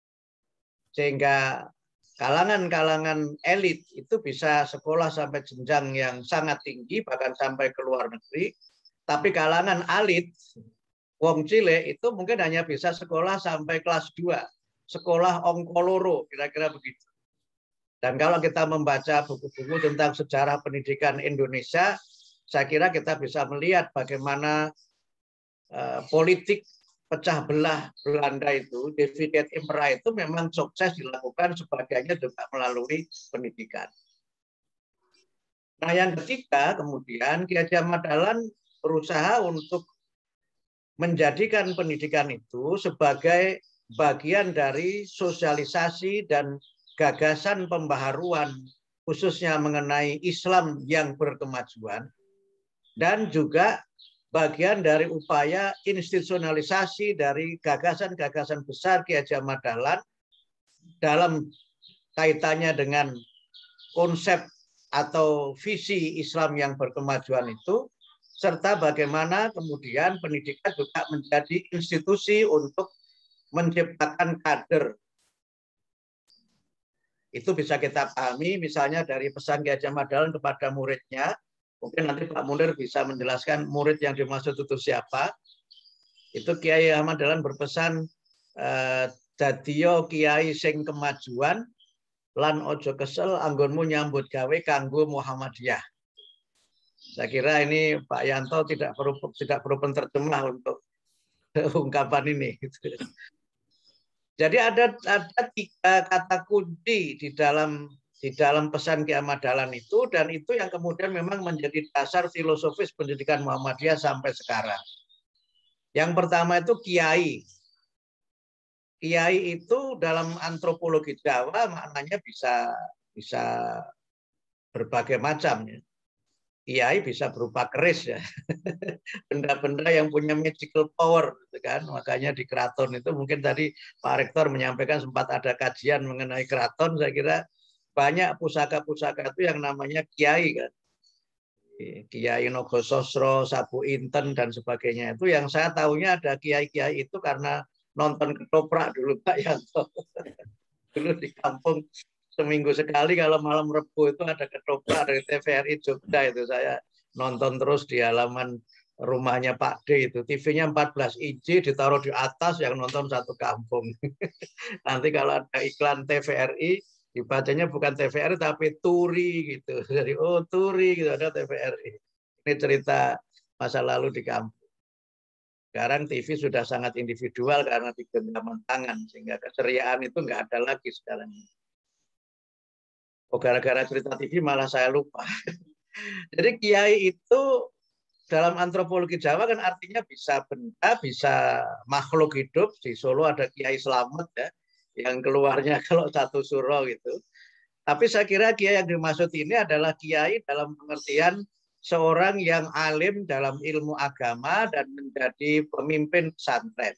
Sehingga kalangan-kalangan elit itu bisa sekolah sampai jenjang yang sangat tinggi, bahkan sampai ke luar negeri. Tapi kalangan alit, wong cilik itu mungkin hanya bisa sekolah sampai kelas dua. Sekolah ongkoloro, kira-kira begitu. Dan kalau kita membaca buku-buku tentang sejarah pendidikan Indonesia, saya kira kita bisa melihat bagaimana uh, politik pecah belah Belanda itu, Divided Impera itu memang sukses dilakukan sebagiannya juga melalui pendidikan. Nah, yang ketiga kemudian Ki Haji Ahmad Dahlan berusaha untuk menjadikan pendidikan itu sebagai bagian dari sosialisasi dan gagasan pembaharuan khususnya mengenai Islam yang berkemajuan, dan juga bagian dari upaya institusionalisasi dari gagasan-gagasan besar Ki Haji Ahmad Dahlan dalam kaitannya dengan konsep atau visi Islam yang berkemajuan itu, serta bagaimana kemudian pendidikan juga menjadi institusi untuk menciptakan kader. Itu bisa kita pahami misalnya dari pesan Ki Haji Ahmad Dahlan kepada muridnya. Mungkin nanti Pak Munir bisa menjelaskan murid yang dimaksud itu siapa. Itu Kiai Ahmad Dahlan berpesan, eh, dadiyo kiai sing kemajuan lan ojo kesel anggonmu nyambut gawe kanggo Muhammadiyah. Saya kira ini Pak Yanto tidak perlu tidak perlu penterjemah untuk ungkapan ini. Jadi ada ada tiga kata kunci di dalam di dalam pesan Ki Ahmad Dahlan itu, dan itu yang kemudian memang menjadi dasar filosofis pendidikan Muhammadiyah sampai sekarang. Yang pertama itu kiai. Kiai itu dalam antropologi Jawa maknanya bisa bisa berbagai macam ya. Kiai bisa berupa keris ya, benda-benda yang punya magical power, gitu kan. Makanya di keraton itu mungkin tadi Pak Rektor menyampaikan sempat ada kajian mengenai keraton. Saya kira banyak pusaka-pusaka itu yang namanya kiai kan, Kiai Nogososro, Sabu Inten dan sebagainya. Itu yang saya tahunya ada kiai-kiai itu karena nonton ketoprak dulu Pak Yanto. Dulu di kampung seminggu sekali kalau malam Rebo itu ada ketoprak dari T V R I Jogja, itu saya nonton terus di halaman rumahnya Pak D itu. T V-nya empat belas inci ditaruh di atas, yang nonton satu kampung. Nanti kalau ada iklan T V R I dibacanya bukan T V R I tapi Turi gitu. Jadi oh Turi gitu, ada T V R I. Ini cerita masa lalu di kampung. Sekarang T V sudah sangat individual karena di genggaman tangan, sehingga keceriaan itu nggak ada lagi sekarang. Oh, gara-gara cerita T V malah saya lupa. Jadi kiai itu dalam antropologi Jawa kan artinya bisa benda, bisa makhluk hidup. Di Solo ada Kiai Slamet ya, yang keluarnya kalau satu suro gitu. Tapi saya kira kiai yang dimaksud ini adalah kiai dalam pengertian seorang yang alim dalam ilmu agama dan menjadi pemimpin pesantren.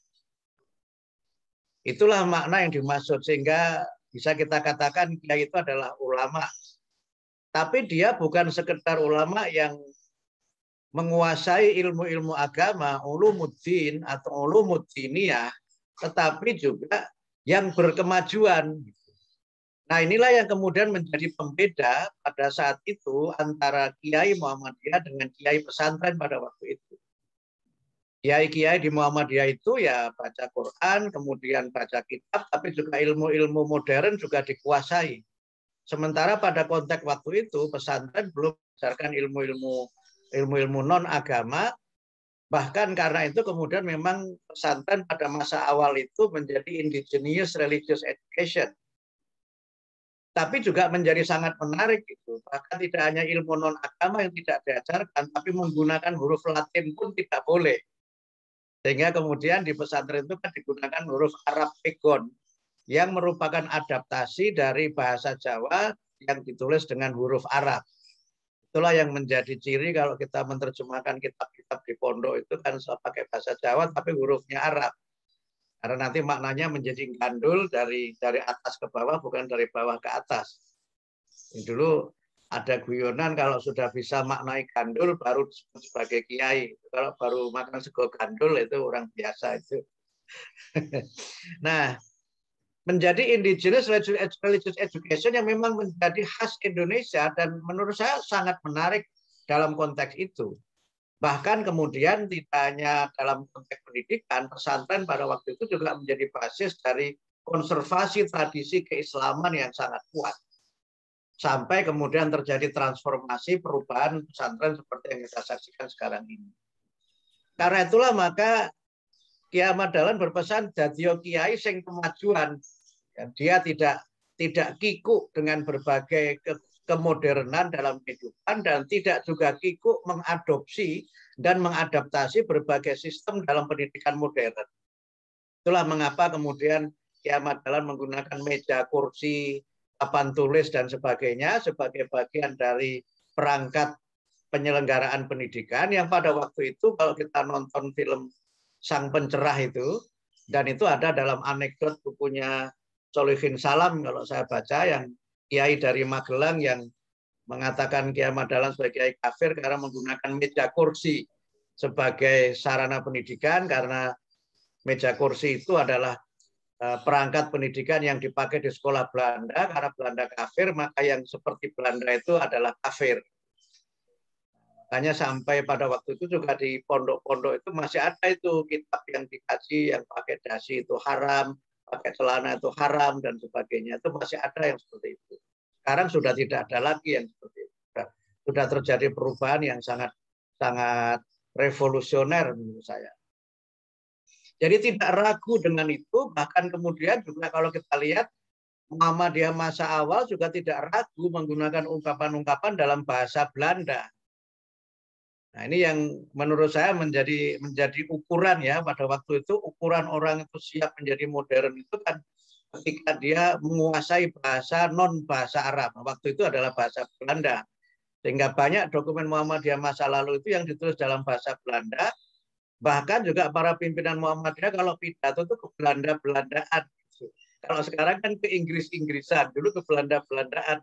Itulah makna yang dimaksud, sehingga bisa kita katakan kiai itu adalah ulama. Tapi dia bukan sekedar ulama yang menguasai ilmu-ilmu agama, ulumuddin atau ulumuddiniyah, tetapi juga yang berkemajuan. Nah, inilah yang kemudian menjadi pembeda pada saat itu antara Kiai Muhammadiyah dengan Kiai pesantren pada waktu itu. Kiai-kiai di Muhammadiyah itu ya baca Quran, kemudian baca kitab, tapi juga ilmu-ilmu modern juga dikuasai. Sementara pada konteks waktu itu pesantren belum berdasarkan ilmu-ilmu ilmu-ilmu non agama. Bahkan karena itu kemudian memang pesantren pada masa awal itu menjadi indigenous religious education. Tapi juga menjadi sangat menarik itu. Bahkan tidak hanya ilmu non agama yang tidak diajarkan, tapi menggunakan huruf Latin pun tidak boleh. Sehingga kemudian di pesantren itu kan digunakan huruf Arab Pegon yang merupakan adaptasi dari bahasa Jawa yang ditulis dengan huruf Arab. Itulah yang menjadi ciri kalau kita menerjemahkan kitab-kitab di pondok itu kan pakai bahasa Jawa tapi hurufnya Arab. Karena nanti maknanya menjadi gandul dari dari atas ke bawah, bukan dari bawah ke atas. Ini dulu ada guyonan kalau sudah bisa maknai gandul baru disebut sebagai kiai. Kalau baru makan sego gandul itu orang biasa itu. Nah, menjadi indigenous religious education yang memang menjadi khas Indonesia dan menurut saya sangat menarik dalam konteks itu. Bahkan kemudian tidak hanya dalam konteks pendidikan, pesantren pada waktu itu juga menjadi basis dari konservasi tradisi keislaman yang sangat kuat. Sampai kemudian terjadi transformasi perubahan pesantren seperti yang kita saksikan sekarang ini. Karena itulah maka Kiai Ahmad Dahlan berpesan dadiyo kiai sing kemajuan. Dia tidak tidak kikuk dengan berbagai ke, kemodernan dalam kehidupan dan tidak juga kikuk mengadopsi dan mengadaptasi berbagai sistem dalam pendidikan modern. Itulah mengapa kemudian Kiai Ahmad Dahlan menggunakan meja, kursi, papan tulis dan sebagainya sebagai bagian dari perangkat penyelenggaraan pendidikan yang pada waktu itu kalau kita nonton film Sang Pencerah itu, dan itu ada dalam anekdot bukunya Solihin Salam kalau saya baca, yang kiai dari Magelang yang mengatakan Kiai Ahmad Dahlan sebagai kiai kafir karena menggunakan meja kursi sebagai sarana pendidikan, karena meja kursi itu adalah perangkat pendidikan yang dipakai di sekolah Belanda, karena Belanda kafir, maka yang seperti Belanda itu adalah kafir. Hanya sampai pada waktu itu juga di pondok-pondok itu masih ada itu kitab yang dikaji, yang pakai dasi itu haram, pakai celana itu haram, dan sebagainya. Itu masih ada yang seperti itu. Sekarang sudah tidak ada lagi yang seperti itu. Sudah terjadi perubahan yang sangat sangat revolusioner menurut saya. Jadi tidak ragu dengan itu, bahkan kemudian juga kalau kita lihat Muhammadiyah masa awal juga tidak ragu menggunakan ungkapan-ungkapan dalam bahasa Belanda. Nah, ini yang menurut saya menjadi menjadi ukuran ya pada waktu itu, ukuran orang itu siap menjadi modern itu kan ketika dia menguasai bahasa non bahasa Arab. Waktu itu adalah bahasa Belanda. Sehingga banyak dokumen Muhammadiyah masa lalu itu yang ditulis dalam bahasa Belanda. Bahkan juga para pimpinan Muhammadiyah kalau pidato itu ke Belanda-Belandaan. Kalau sekarang kan ke Inggris-Inggrisan, dulu ke Belanda-Belandaan.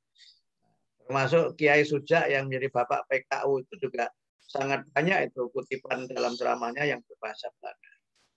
Termasuk Kiai Sujak yang menjadi Bapak P K U itu juga sangat banyak itu kutipan dalam ceramahnya yang berbahasa Belanda.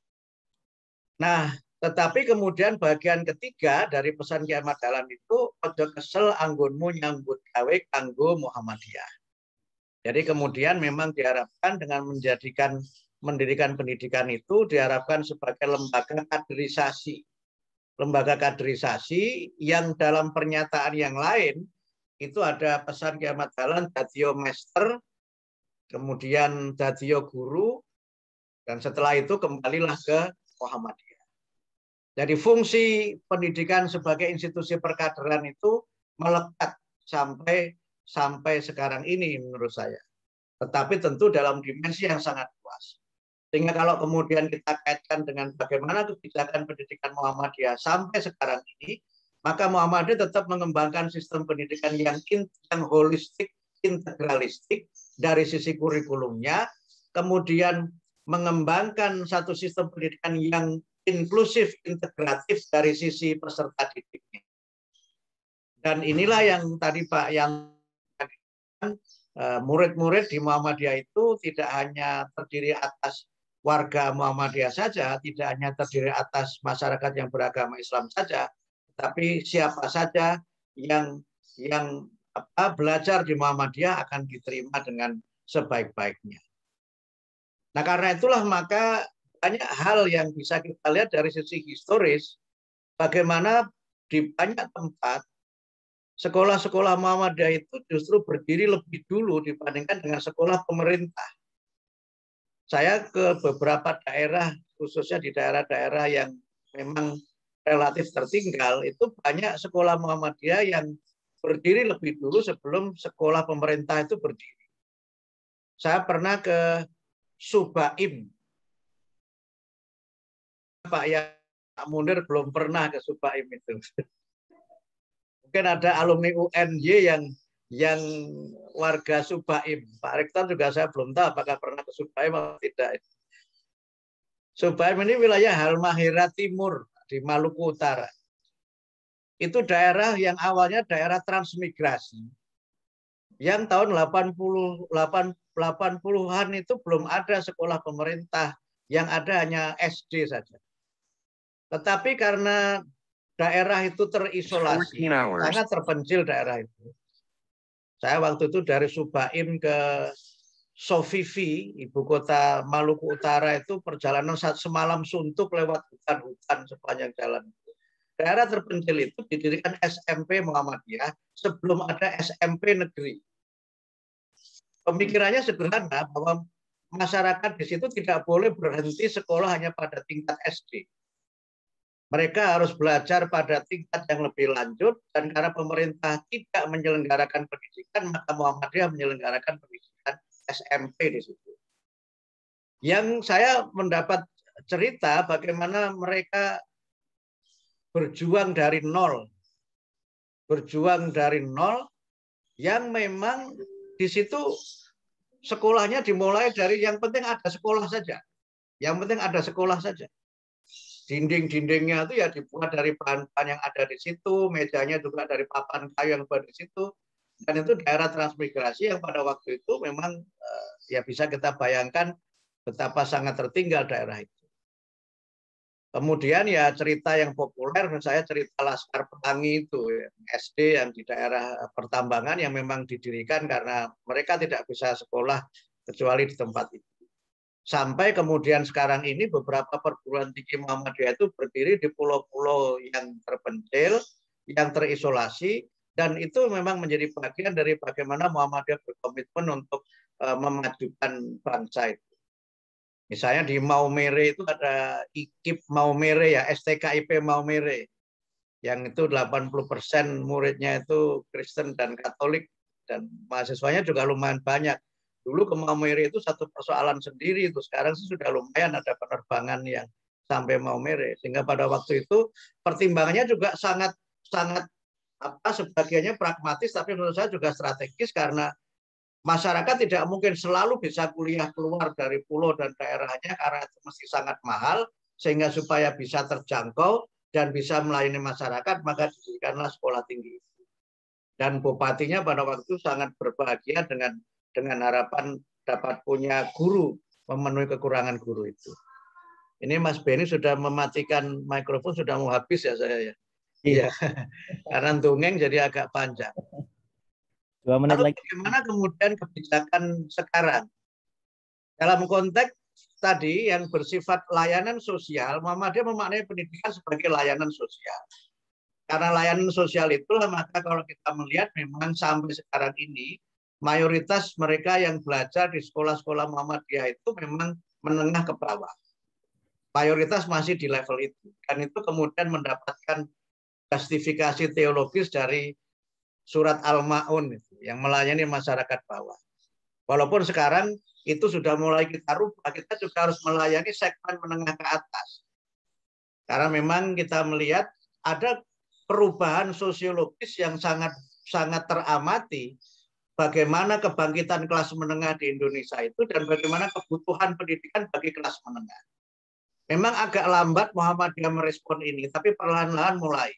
Nah, tetapi kemudian bagian ketiga dari pesan Kiai Ahmad Dahlan itu, ojo kesel anggonmu nyambut gawe kanggo Muhammadiyah. Jadi kemudian memang diharapkan dengan menjadikan mendirikan pendidikan itu diharapkan sebagai lembaga kaderisasi. Lembaga kaderisasi yang dalam pernyataan yang lain itu ada pesan Kiai Ahmad Dahlan dadiyo master, kemudian dadiyo guru, dan setelah itu kembalilah ke Muhammadiyah. Jadi fungsi pendidikan sebagai institusi perkaderan itu melekat sampai sampai sekarang ini menurut saya. Tetapi tentu dalam dimensi yang sangat luas. Sehingga kalau kemudian kita kaitkan dengan bagaimana kebijakan pendidikan Muhammadiyah sampai sekarang ini, maka Muhammadiyah tetap mengembangkan sistem pendidikan yang, yang holistik, integralistik dari sisi kurikulumnya, kemudian mengembangkan satu sistem pendidikan yang inklusif, integratif dari sisi peserta didiknya. Dan inilah yang tadi Pak yang murid-murid di Muhammadiyah itu tidak hanya terdiri atas warga Muhammadiyah saja, tidak hanya terdiri atas masyarakat yang beragama Islam saja, tapi siapa saja yang yang apa, belajar di Muhammadiyah akan diterima dengan sebaik-baiknya. Nah, karena itulah maka banyak hal yang bisa kita lihat dari sisi historis, bagaimana di banyak tempat sekolah-sekolah Muhammadiyah itu justru berdiri lebih dulu dibandingkan dengan sekolah pemerintah. Saya ke beberapa daerah, khususnya di daerah-daerah yang memang relatif tertinggal, itu banyak sekolah Muhammadiyah yang berdiri lebih dulu sebelum sekolah pemerintah itu berdiri. Saya pernah ke Subaim. Pak ya, Pak Munir belum pernah ke Subaim itu. Mungkin ada alumni U N Y yang yang warga Subaim. Pak Rektor juga saya belum tahu apakah pernah ke Subaim atau tidak. Subaim ini wilayah Halmahera Timur di Maluku Utara. Itu daerah yang awalnya daerah transmigrasi. Yang tahun delapan puluhan itu belum ada sekolah pemerintah, yang ada hanya S D saja. Tetapi karena daerah itu terisolasi, sangat terpencil daerah itu. Saya waktu itu dari Subaim ke Sofifi, ibu kota Maluku Utara, itu perjalanan saat semalam suntuk lewat hutan-hutan sepanjang jalan. Daerah terpencil itu didirikan S M P Muhammadiyah sebelum ada S M P negeri. Pemikirannya sederhana bahwa masyarakat di situ tidak boleh berhenti sekolah hanya pada tingkat S D. Mereka harus belajar pada tingkat yang lebih lanjut, dan karena pemerintah tidak menyelenggarakan pendidikan, maka Muhammadiyah menyelenggarakan pendidikan S M P di situ. Yang saya mendapat cerita bagaimana mereka berjuang dari nol. Berjuang dari nol, yang memang di situ sekolahnya dimulai dari yang penting ada sekolah saja. Yang penting ada sekolah saja. Dinding-dindingnya itu ya dibuat dari bahan-bahan yang ada di situ, mejanya juga dari papan kayu yang ada di situ. Dan itu daerah transmigrasi yang pada waktu itu memang uh, ya bisa kita bayangkan betapa sangat tertinggal daerah itu. Kemudian ya cerita yang populer, saya cerita Laskar Pelangi itu, ya, S D yang di daerah pertambangan yang memang didirikan karena mereka tidak bisa sekolah kecuali di tempat itu. Sampai kemudian sekarang ini beberapa perguruan tinggi Muhammadiyah itu berdiri di pulau-pulau yang terpencil, yang terisolasi, dan itu memang menjadi bagian dari bagaimana Muhammadiyah berkomitmen untuk uh, memajukan bangsa itu. Misalnya di Maumere itu ada I K I P Maumere ya, S T K I P Maumere. Yang itu delapan puluh persen muridnya itu Kristen dan Katolik. Dan mahasiswanya juga lumayan banyak. Dulu ke Maumere itu satu persoalan sendiri. Itu sekarang sih sudah lumayan ada penerbangan yang sampai Maumere. Sehingga pada waktu itu pertimbangannya juga sangat sangat apa sebagiannya pragmatis, tapi menurut saya juga strategis karena masyarakat tidak mungkin selalu bisa kuliah keluar dari pulau dan daerahnya karena itu mesti sangat mahal, sehingga supaya bisa terjangkau dan bisa melayani masyarakat maka didirikanlah sekolah tinggi. Dan bupatinya pada waktu itu sangat berbahagia dengan dengan harapan dapat punya guru, memenuhi kekurangan guru itu. Ini Mas Benny sudah mematikan mikrofon, sudah mau habis ya saya ya. Iya, karena dongeng jadi agak panjang. Dua menit Lalu lagi. bagaimana kemudian kebijakan sekarang? Dalam konteks tadi yang bersifat layanan sosial, Muhammadiyah memaknai pendidikan sebagai layanan sosial. Karena layanan sosial itulah maka kalau kita melihat memang sampai sekarang ini, mayoritas mereka yang belajar di sekolah-sekolah Muhammadiyah itu memang menengah ke bawah. Mayoritas masih di level itu. Dan itu kemudian mendapatkan justifikasi teologis dari surat Al-Ma'un itu yang melayani masyarakat bawah. Walaupun sekarang itu sudah mulai kita rubah, kita juga harus melayani segmen menengah ke atas. Karena memang kita melihat ada perubahan sosiologis yang sangat sangat teramati bagaimana kebangkitan kelas menengah di Indonesia itu dan bagaimana kebutuhan pendidikan bagi kelas menengah. Memang agak lambat Muhammadiyah merespon ini, tapi perlahan-lahan mulai.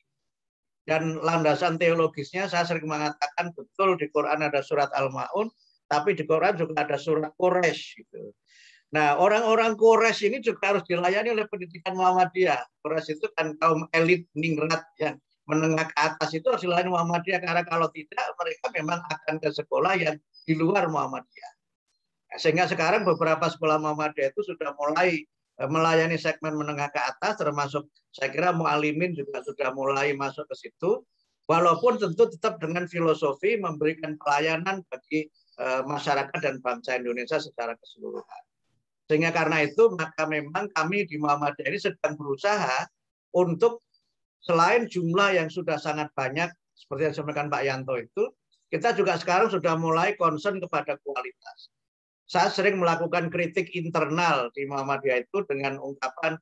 Dan landasan teologisnya saya sering mengatakan betul di Quran ada surat Al-Ma'un, tapi di Quran juga ada surat Quraisy gitu. Nah, orang-orang Quraisy ini juga harus dilayani oleh pendidikan Muhammadiyah. Quraisy itu kan kaum elit ningrat yang menengah ke atas itu harus dilayani Muhammadiyah karena kalau tidak mereka memang akan ke sekolah yang di luar Muhammadiyah. Nah, sehingga sekarang beberapa sekolah Muhammadiyah itu sudah mulai melayani segmen menengah ke atas, termasuk saya kira mu'alimin juga sudah mulai masuk ke situ, walaupun tentu tetap dengan filosofi memberikan pelayanan bagi uh, masyarakat dan bangsa Indonesia secara keseluruhan. Sehingga karena itu maka memang kami di Muhammadiyah ini sedang berusaha untuk selain jumlah yang sudah sangat banyak, seperti yang disampaikan Pak Yanto itu, kita juga sekarang sudah mulai concern kepada kualitas. Saya sering melakukan kritik internal di Muhammadiyah itu dengan ungkapan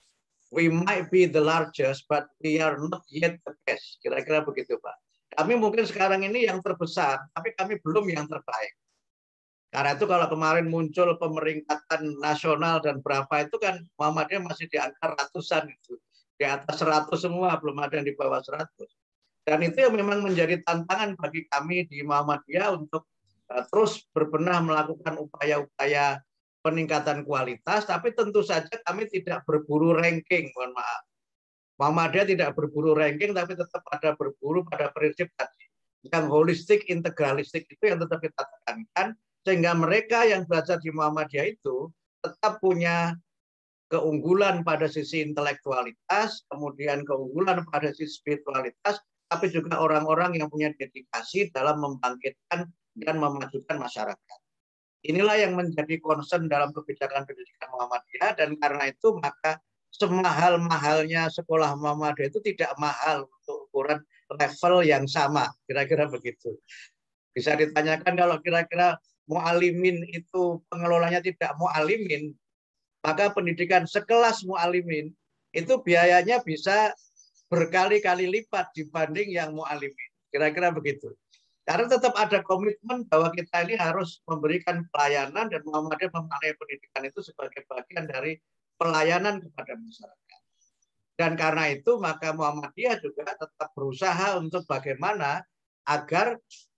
we might be the largest but we are not yet the best. Kira-kira begitu Pak. Kami mungkin sekarang ini yang terbesar, tapi kami belum yang terbaik. Karena itu kalau kemarin muncul pemeringkatan nasional dan berapa itu kan Muhammadiyah masih di angka ratusan itu. Di atas seratus semua, belum ada yang di bawah seratus. Dan itu yang memang menjadi tantangan bagi kami di Muhammadiyah untuk terus berbenah melakukan upaya-upaya peningkatan kualitas, tapi tentu saja kami tidak berburu ranking, mohon maaf. Muhammadiyah tidak berburu ranking, tapi tetap ada berburu pada prinsip tadi. Yang holistik, integralistik itu yang tetap kita tekankan, sehingga mereka yang belajar di Muhammadiyah itu tetap punya keunggulan pada sisi intelektualitas, kemudian keunggulan pada sisi spiritualitas, tapi juga orang-orang yang punya dedikasi dalam membangkitkan dan memajukan masyarakat. Inilah yang menjadi concern dalam kebijakan pendidikan Muhammadiyah, dan karena itu maka semahal-mahalnya sekolah Muhammadiyah itu tidak mahal untuk ukuran level yang sama, kira-kira begitu. Bisa ditanyakan kalau kira-kira mu'alimin itu pengelolanya tidak mu'alimin, maka pendidikan sekelas mu'alimin itu biayanya bisa berkali-kali lipat dibanding yang mu'alimin. Kira-kira begitu. Karena tetap ada komitmen bahwa kita ini harus memberikan pelayanan dan Muhammadiyah memaknai pendidikan itu sebagai bagian dari pelayanan kepada masyarakat. Dan karena itu maka Muhammadiyah juga tetap berusaha untuk bagaimana agar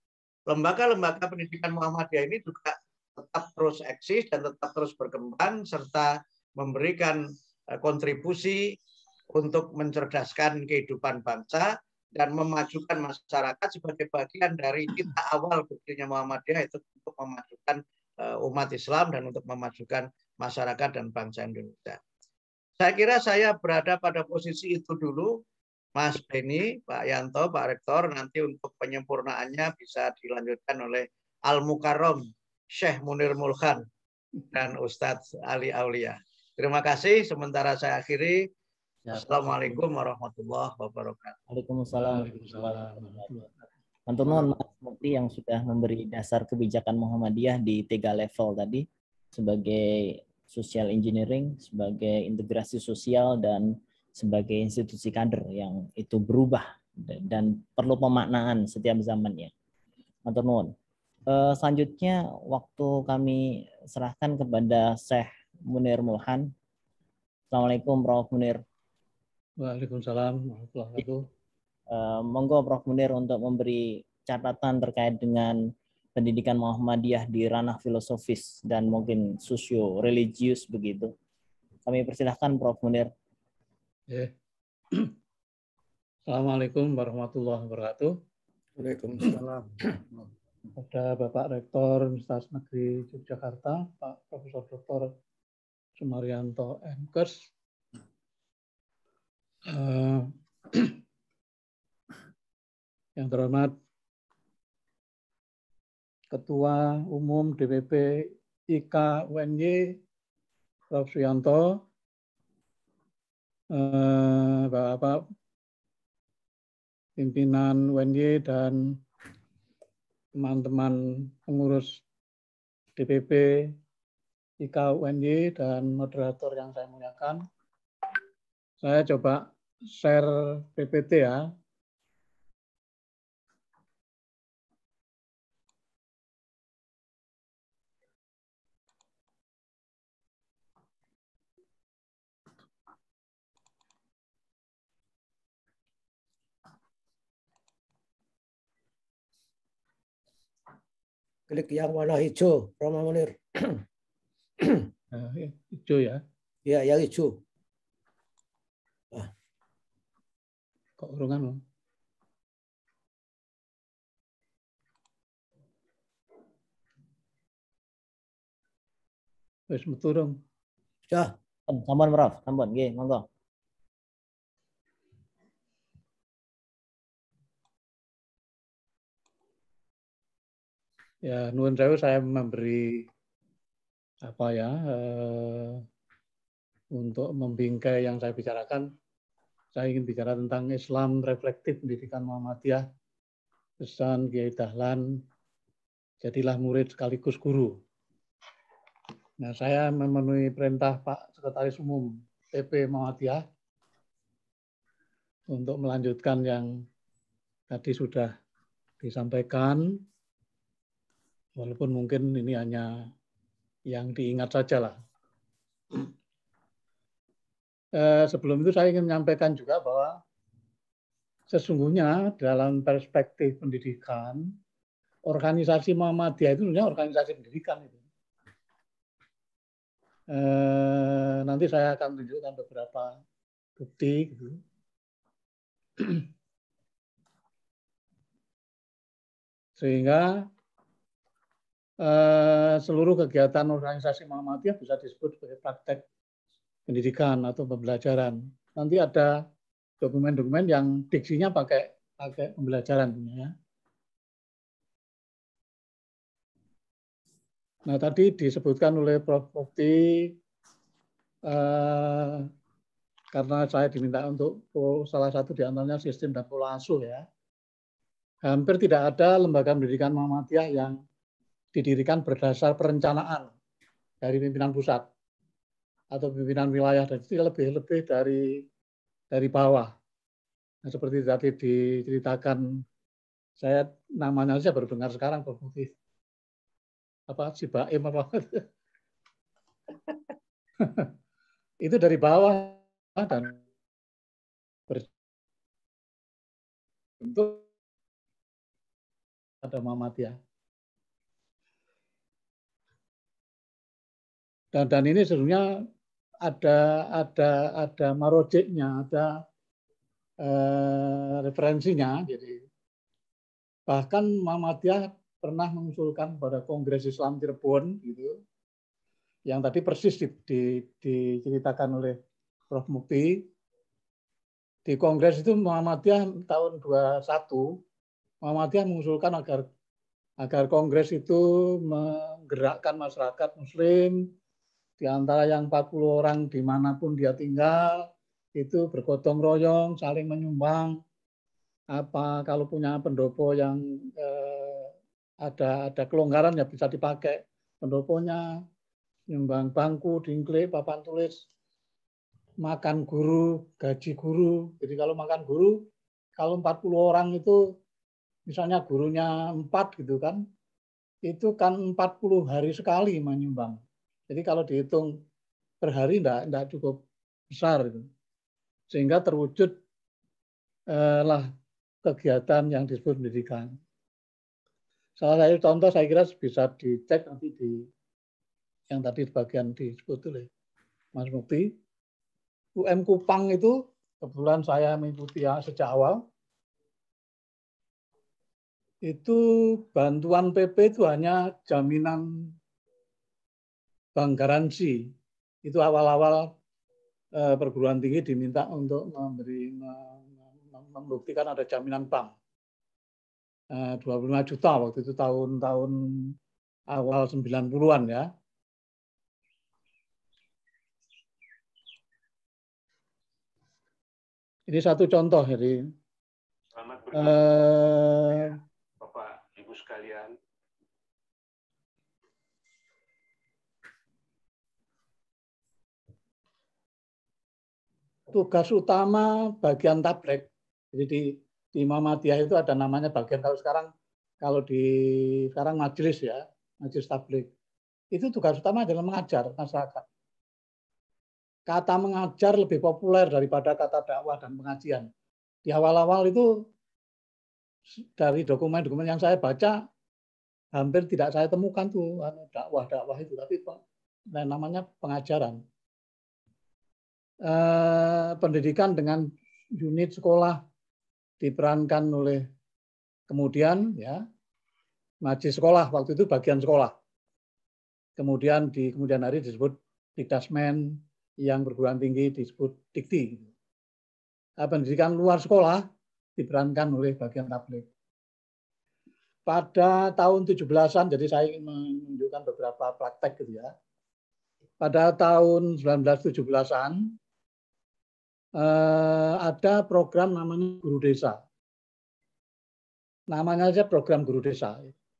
lembaga-lembaga pendidikan Muhammadiyah ini juga tetap terus eksis dan tetap terus berkembang serta memberikan kontribusi untuk mencerdaskan kehidupan bangsa dan memajukan masyarakat sebagai bagian dari kita awal berdirinya Muhammadiyah itu untuk memajukan umat Islam dan untuk memajukan masyarakat dan bangsa Indonesia. Saya kira saya berada pada posisi itu dulu, Mas Beni, Pak Yanto, Pak Rektor, nanti untuk penyempurnaannya bisa dilanjutkan oleh Al-Mukarram Syekh Munir Mulkhan dan Ustadz Ali Aulia. Terima kasih, sementara saya akhiri. Assalamualaikum warahmatullahi wabarakatuh. Waalaikumsalam. Matur nuwun Mas Mukti yang sudah memberi dasar kebijakan Muhammadiyah di tiga level tadi sebagai social engineering, sebagai integrasi sosial, dan sebagai institusi kader yang itu berubah dan perlu pemaknaan setiap zamannya. Matur nuwun. E, selanjutnya waktu kami serahkan kepada Syekh Munir Mulkhan. Assalamualaikum Prof Munir. Waalaikumsalam warahmatullahi wabarakatuh. Uh, monggo Prof Munir untuk memberi catatan terkait dengan pendidikan Muhammadiyah di ranah filosofis dan mungkin sosio religius begitu. Kami persilahkan Prof Munir. Yeah. Assalamualaikum warahmatullahi wabarakatuh. Waalaikumsalam. Pada Bapak Rektor Universitas Negeri Yogyakarta, Pak Profesor Doktor Sumaryanto M Kers. Uh, yang terhormat Ketua Umum D P P I K U N Y Prof Suyanto, uh, Bapak pimpinan U N Y dan teman-teman pengurus D P P I K U N Y dan moderator yang saya muliakan. Saya coba share P P T ya. Klik yang warna hijau, Romo Munir. Nah, hijau ya. Ya, yang hijau. Ah. Kok urungan loh. Wes metu dong. Sudah. Sampun Prof, sampun nggih, monggo. Ya, nuwun sewu saya memberi apa ya eh, untuk membingkai yang saya bicarakan. Saya ingin bicara tentang Islam reflektif pendidikan Muhammadiyah. Pesan Kiai Dahlan, jadilah murid sekaligus guru. Nah, saya memenuhi perintah Pak Sekretaris Umum P P Muhammadiyah untuk melanjutkan yang tadi sudah disampaikan, walaupun mungkin ini hanya yang diingat saja lah. Eh, sebelum itu saya ingin menyampaikan juga bahwa sesungguhnya dalam perspektif pendidikan, organisasi Muhammadiyah itu sebenarnya organisasi pendidikan itu. Eh, nanti saya akan tunjukkan beberapa bukti. Gitu. Sehingga eh, seluruh kegiatan organisasi Muhammadiyah bisa disebut sebagai praktek pendidikan atau pembelajaran. Nanti ada dokumen-dokumen yang diksinya pakai pakai pembelajaran ya. Nah, tadi disebutkan oleh Prof Mukti eh, karena saya diminta untuk oh, salah satu di antaranya sistem dan pola asuh ya. Hampir tidak ada lembaga pendidikan Muhammadiyah yang didirikan berdasar perencanaan dari pimpinan pusat atau pimpinan wilayah, dan itu lebih-lebih dari dari bawah. Nah, seperti tadi diceritakan, saya namanya saja baru dengar sekarang, Prof Mukti. Apa si Baim apa? Itu dari bawah dan berbentuk pada Muhammadiyah. Dan, dan ini sebenarnya ada ada ada marojeknya, ada eh, referensinya. Jadi bahkan Muhammadiyah pernah mengusulkan pada Kongres Islam Cirebon, gitu, yang tadi persis di, di, diceritakan oleh Prof Mukti. Di Kongres itu Muhammadiyah tahun dua puluh satu, Muhammadiyah mengusulkan agar agar Kongres itu menggerakkan masyarakat Muslim, di antara yang empat puluh orang dimanapun dia tinggal, itu bergotong royong, saling menyumbang. Apa kalau punya pendopo yang eh, ada ada kelonggaran ya bisa dipakai pendoponya, nyumbang bangku, dingklik, papan tulis, makan guru, gaji guru. Jadi kalau makan guru, kalau empat puluh orang itu, misalnya gurunya empat gitu kan, itu kan empat puluh hari sekali menyumbang. Jadi kalau dihitung per hari enggak, enggak cukup besar. Gitu. Sehingga terwujud eh, lah kegiatan yang disebut pendidikan. Salah satu contoh saya kira bisa dicek nanti di yang tadi bagian disebut oleh Mas Mukti. U M Kupang itu kebetulan saya mengikuti ya sejak awal. Itu bantuan P P itu hanya jaminan bank garansi. Itu awal-awal eh, perguruan tinggi diminta untuk memberi membuktikan ada jaminan bank. Eh, dua puluh lima juta waktu itu tahun-tahun awal sembilan puluhan ya. Ini satu contoh jadi Selamat bergabung, eh, Bapak Ibu sekalian. tugas utama bagian tabligh. Jadi di, di Muhammadiyah itu ada namanya bagian, kalau sekarang kalau di sekarang majelis ya, majelis tabligh. Itu tugas utama adalah mengajar masyarakat. Kata mengajar lebih populer daripada kata dakwah dan pengajian. Di awal-awal itu dari dokumen-dokumen yang saya baca hampir tidak saya temukan tuh dakwah-dakwah itu, tapi namanya pengajaran. Eh, pendidikan dengan unit sekolah diperankan oleh kemudian ya majelis sekolah, waktu itu bagian sekolah. Kemudian di kemudian hari disebut Dikdasmen, yang perguruan tinggi disebut Dikti. Nah, pendidikan luar sekolah diperankan oleh bagian tabligh. Pada tahun tujuh belasan, jadi saya ingin menunjukkan beberapa praktek gitu ya. Pada tahun seribu sembilan ratus tujuh belasan eh, ada program namanya Guru Desa. Namanya aja program Guru Desa.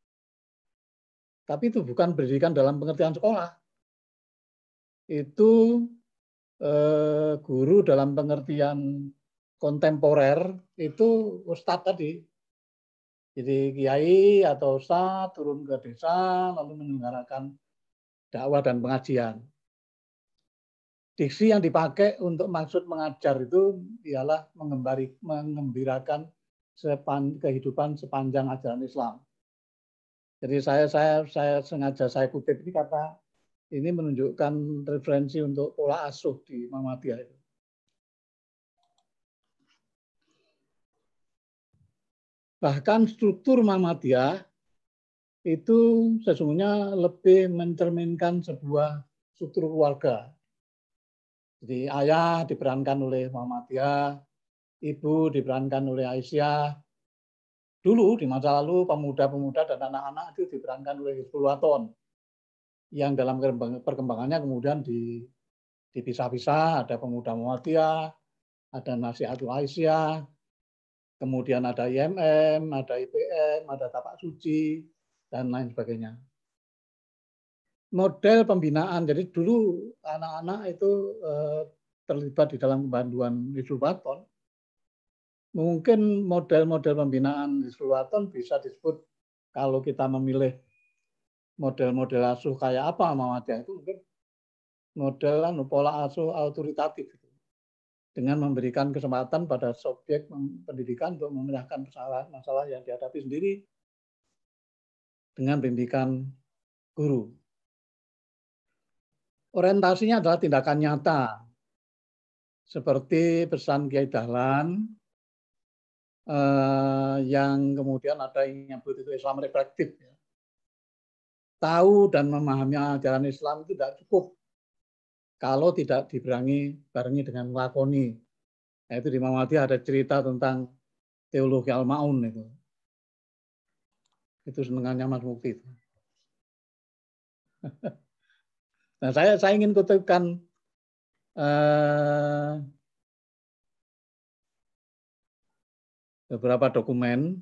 Tapi itu bukan pendidikan dalam pengertian sekolah. Itu eh, guru dalam pengertian kontemporer, itu ustadz tadi. Jadi kiai atau ustadz turun ke desa lalu menyelenggarakan dakwah dan pengajian. Diksi yang dipakai untuk maksud mengajar itu ialah mengembari, mengembirakan sepan, kehidupan sepanjang ajaran Islam. Jadi saya saya saya sengaja saya kutip ini karena ini menunjukkan referensi untuk pola asuh di Muhammadiyah itu. Bahkan struktur Muhammadiyah itu sesungguhnya lebih mencerminkan sebuah struktur keluarga. Jadi ayah diperankan oleh Muhammadiyah, ibu diperankan oleh Aisyah. Dulu di masa lalu pemuda-pemuda dan anak-anak itu diperankan oleh Hizbul Waton, yang dalam perkembangannya kemudian dipisah-pisah, ada pemuda Muhammadiyah, ada Nasihatul Aisyah, kemudian ada I M M, ada I P M, ada Tapak Suci, dan lain sebagainya. Model pembinaan, jadi dulu anak-anak itu eh, terlibat di dalam kebanduan Hizbul Waton. Mungkin model-model pembinaan Hizbul Waton bisa disebut, kalau kita memilih model-model asuh kayak apa Muhammadiyah itu, mungkin model pola asuh autoritatif gitu. Dengan memberikan kesempatan pada subjek pendidikan untuk memecahkan masalah, masalah yang dihadapi sendiri, dengan bimbingan guru. Orientasinya adalah tindakan nyata, seperti pesan Kiai Dahlan, eh, yang kemudian ada yang nyebut itu Islam reflektif. Ya. Tahu dan memahami ajaran Islam itu tidak cukup kalau tidak dibarengi barengi dengan melakoni. Nah, itu di Muhammadiyah ada cerita tentang teologi Al-Ma'un itu. Itu senengannya Mas Mukti. Nah, saya saya ingin kutipkan eh, beberapa dokumen.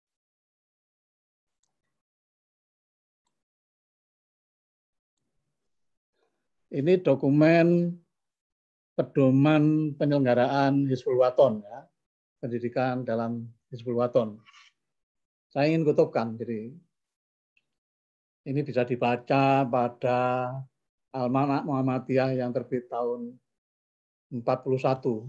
Ini dokumen pedoman penyelenggaraan Hizbul Waton, ya, pendidikan dalam Hizbul Waton. Saya ingin kutipkan, jadi ini bisa dibaca pada Almanak Muhammadiyah yang terbit tahun empat puluh satu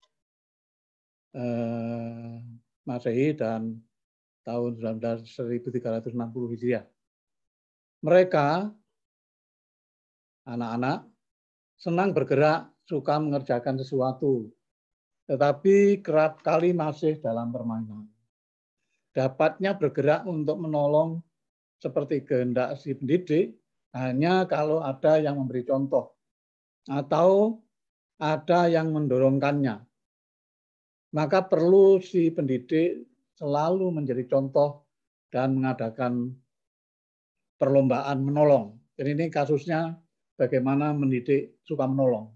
eh, Masehi dan tahun seribu tiga ratus enam puluh Hijriah. Mereka anak-anak senang bergerak, suka mengerjakan sesuatu, tetapi kerap kali masih dalam permainan. Dapatnya bergerak untuk menolong seperti kehendak si pendidik hanya kalau ada yang memberi contoh atau ada yang mendorongkannya. Maka perlu si pendidik selalu menjadi contoh dan mengadakan perlombaan menolong. Jadi ini kasusnya bagaimana mendidik suka menolong.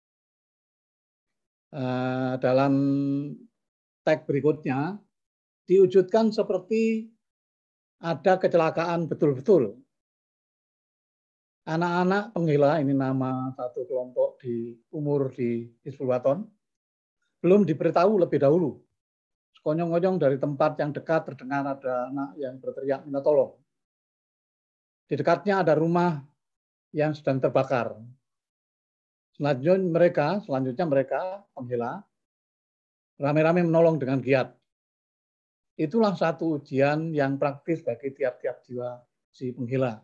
Uh, dalam tag berikutnya diwujudkan seperti ada kecelakaan betul-betul. Anak-anak penggila, ini nama satu kelompok di umur di Hizbul Waton, belum diberitahu lebih dahulu. Sekonyong-konyong dari tempat yang dekat terdengar ada anak yang berteriak minta tolong. Di dekatnya ada rumah yang sedang terbakar. Selanjutnya mereka, selanjutnya mereka penggila rame-rame menolong dengan giat. Itulah satu ujian yang praktis bagi tiap-tiap jiwa si penggila.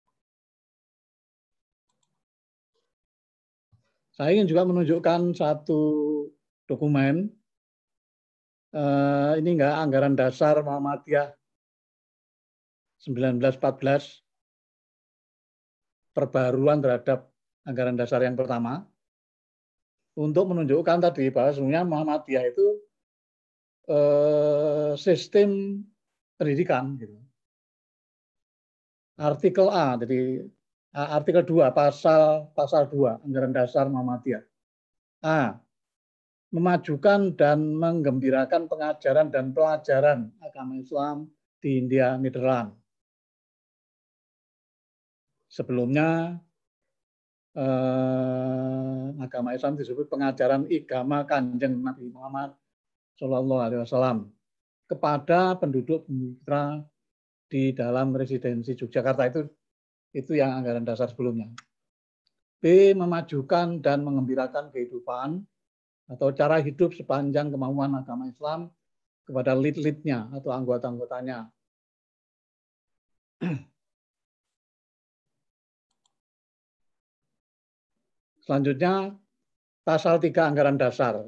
Saya ingin juga menunjukkan satu dokumen. Uh, ini enggak anggaran dasar Muhammadiyah seribu sembilan ratus empat belas, perbaruan terhadap anggaran dasar yang pertama, untuk menunjukkan tadi bahwa sebenarnya Muhammadiyah itu uh, sistem pendidikan. Gitu. Artikel A, jadi artikel dua, pasal pasal dua, anggaran dasar Muhammadiyah. A. Memajukan dan menggembirakan pengajaran dan pelajaran agama Islam di India Nederland. Sebelumnya eh, agama Islam disebut pengajaran agama Kanjeng Nabi Muhammad Shallallahu Alaihi Wasallam kepada penduduk mitra di dalam residensi Yogyakarta. Itu itu yang anggaran dasar sebelumnya. B. Memajukan dan mengembirakan kehidupan atau cara hidup sepanjang kemauan agama Islam kepada lead-leadnya atau anggota-anggotanya. Selanjutnya, pasal tiga anggaran dasar.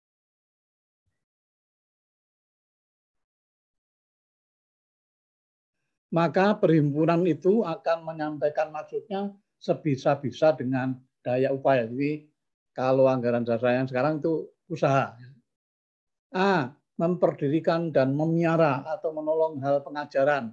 Maka perhimpunan itu akan menyampaikan maksudnya sebisa-bisa dengan daya upaya. Jadi kalau anggaran dasar yang sekarang itu usaha. A. Memperdirikan dan memiara atau menolong hal pengajaran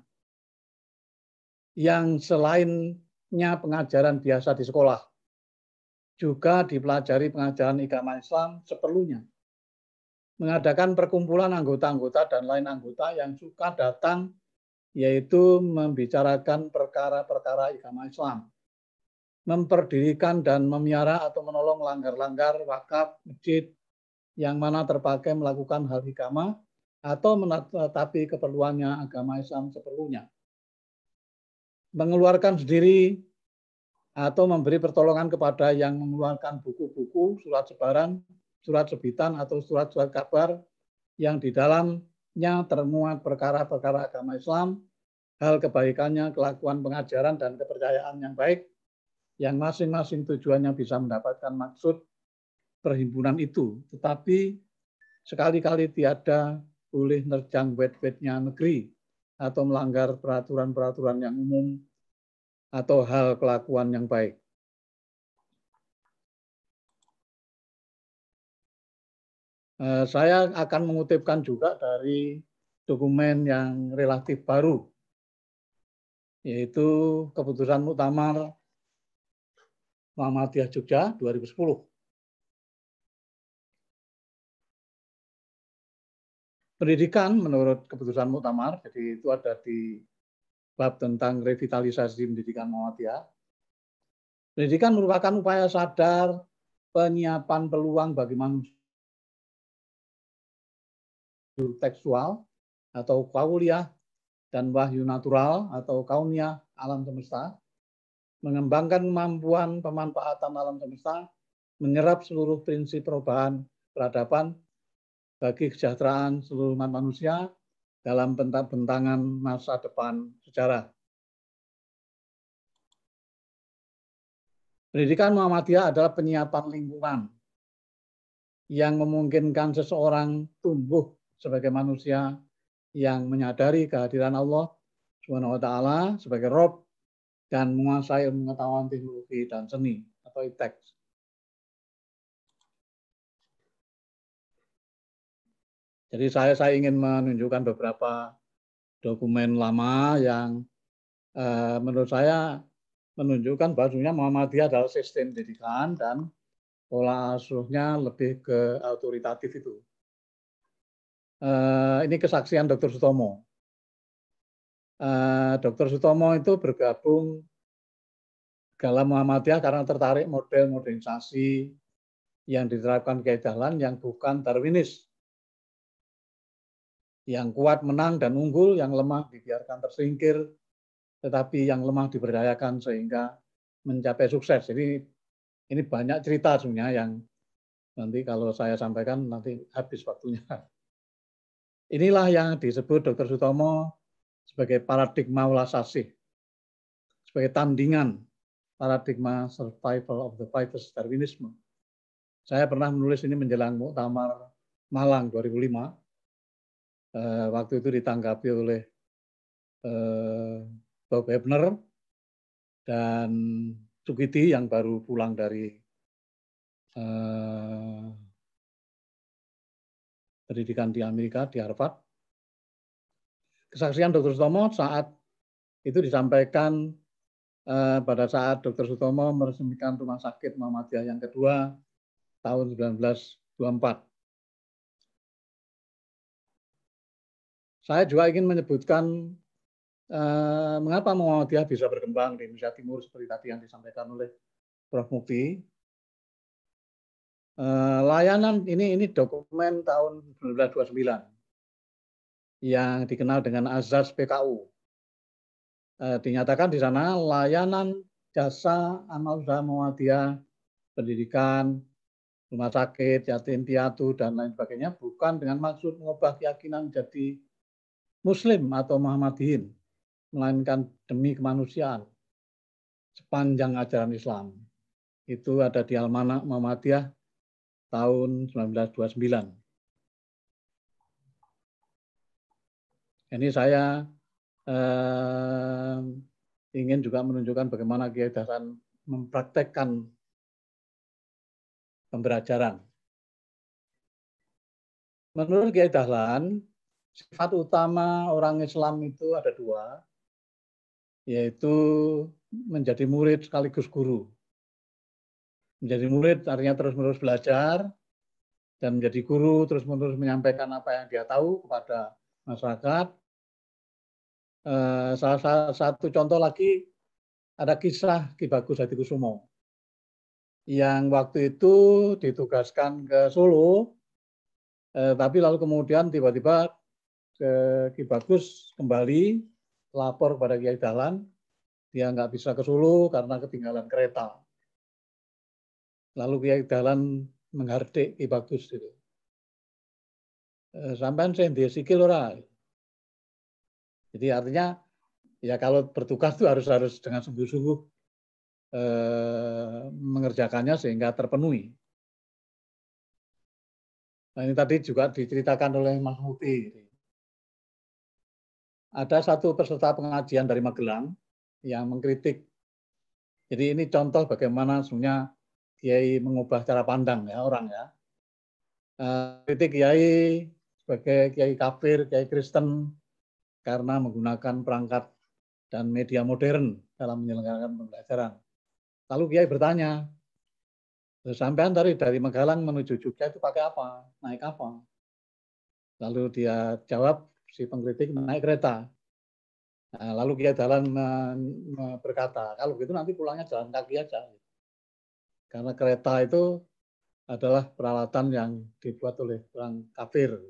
yang selainnya pengajaran biasa di sekolah. Juga dipelajari pengajaran agama Islam seperlunya. Mengadakan perkumpulan anggota-anggota dan lain anggota yang suka datang, yaitu membicarakan perkara-perkara agama Islam. Memperdirikan dan memiara atau menolong langgar-langgar, wakaf, masjid, yang mana terpakai melakukan hal agama atau menetapi keperluannya agama Islam seperlunya. Mengeluarkan sendiri atau memberi pertolongan kepada yang mengeluarkan buku-buku, surat sebaran, surat sebitan, atau surat-surat kabar yang di dalamnya termuat perkara-perkara agama Islam hal kebaikannya, kelakuan pengajaran, dan kepercayaan yang baik, yang masing-masing tujuannya bisa mendapatkan maksud perhimpunan itu, tetapi sekali-kali tiada boleh nerjang wet-wetnya negeri atau melanggar peraturan-peraturan yang umum atau hal kelakuan yang baik. Saya akan mengutipkan juga dari dokumen yang relatif baru, yaitu Keputusan Muktamar Muhammadiyah Jogja dua ribu sepuluh. Pendidikan menurut Keputusan Muktamar, jadi itu ada di bab tentang revitalisasi pendidikan Muhammadiyah. Pendidikan merupakan upaya sadar penyiapan peluang bagi manusia tekstual atau kauliah dan wahyu natural atau kauniyah alam semesta, mengembangkan kemampuan pemanfaatan alam semesta, menyerap seluruh prinsip perubahan peradaban bagi kesejahteraan seluruh umat manusia dalam bentang-bentangan masa depan sejarah. Pendidikan Muhammadiyah adalah penyiapan lingkungan yang memungkinkan seseorang tumbuh sebagai manusia yang menyadari kehadiran Allah Subhanahu wa taala sebagai Rabb dan menguasai pengetahuan teknologi dan seni atau I T E K. Jadi saya saya ingin menunjukkan beberapa dokumen lama yang eh, menurut saya menunjukkan bahwasanya Muhammadiyah adalah sistem pendidikan dan pola asuhnya lebih ke autoritatif itu. Uh, ini kesaksian Doktor Sutomo. Uh, Doktor Sutomo itu bergabung dalam Muhammadiyah karena tertarik model modernisasi yang diterapkan Kiai Dahlan yang bukan Darwinis. Yang kuat menang dan unggul, yang lemah dibiarkan tersingkir, tetapi yang lemah diberdayakan sehingga mencapai sukses. Jadi ini banyak cerita sebenarnya yang nanti kalau saya sampaikan nanti habis waktunya. Inilah yang disebut Doktor Sutomo sebagai paradigma ulas asih, sebagai tandingan paradigma survival of the fittest Darwinisme. Saya pernah menulis ini menjelang Muktamar Malang dua ribu lima. Eh, waktu itu ditanggapi oleh eh, Bob Hebner dan Sukidi yang baru pulang dari eh, pendidikan di Amerika, di Harvard. Kesaksian Doktor Sutomo saat itu disampaikan eh, pada saat Doktor Sutomo meresmikan Rumah Sakit Muhammadiyah yang kedua tahun seribu sembilan ratus dua puluh empat. Saya juga ingin menyebutkan eh, mengapa Muhammadiyah bisa berkembang di Indonesia Timur seperti tadi yang disampaikan oleh Prof Mukti. Eh, layanan ini ini dokumen tahun seribu sembilan ratus dua puluh sembilan yang dikenal dengan Azas P K U. Eh, dinyatakan di sana layanan jasa amal usaha Muhammadiyah, pendidikan, rumah sakit, yatim piatu dan lain sebagainya bukan dengan maksud mengubah keyakinan menjadi Muslim atau Muhammadiyin, melainkan demi kemanusiaan sepanjang ajaran Islam. Itu ada di Almanak Muhammadiyah tahun seribu sembilan ratus dua puluh sembilan. Ini saya eh, ingin juga menunjukkan bagaimana Kiai Dahlan mempraktekkan pembelajaran. Menurut Kiai Dahlan, sifat utama orang Islam itu ada dua, yaitu menjadi murid sekaligus guru. Menjadi murid artinya terus-menerus belajar, dan menjadi guru terus-menerus menyampaikan apa yang dia tahu kepada masyarakat. Eh, salah satu contoh lagi, ada kisah Ki Bagus Hadikusumo, yang waktu itu ditugaskan ke Solo, eh, tapi lalu kemudian tiba-tiba Ki Bagus kembali lapor kepada Kiai Dahlan, dia nggak bisa ke Solo karena ketinggalan kereta. Lalu Kiai Dahlan menghardik Ki Bagus itu. E, sampean sing ndek sikil ora. Jadi artinya ya kalau bertugas itu harus harus dengan sungguh-sungguh eh, mengerjakannya sehingga terpenuhi. Nah, ini tadi juga diceritakan oleh Mas Mukti. Ada satu peserta pengajian dari Magelang yang mengkritik. Jadi ini contoh bagaimana sebenarnya Kiai mengubah cara pandang ya orang ya. Uh, kritik Kiai sebagai Kiai kafir, Kiai Kristen karena menggunakan perangkat dan media modern dalam menyelenggarakan pembelajaran. Lalu Kiai bertanya, sampean dari dari Magelang menuju Jogja itu pakai apa? Naik apa? Lalu dia jawab, si pengkritik, naik kereta. Nah, lalu Kiai Dahlan berkata, kalau begitu nanti pulangnya jalan kaki aja. Karena kereta itu adalah peralatan yang dibuat oleh orang kafir.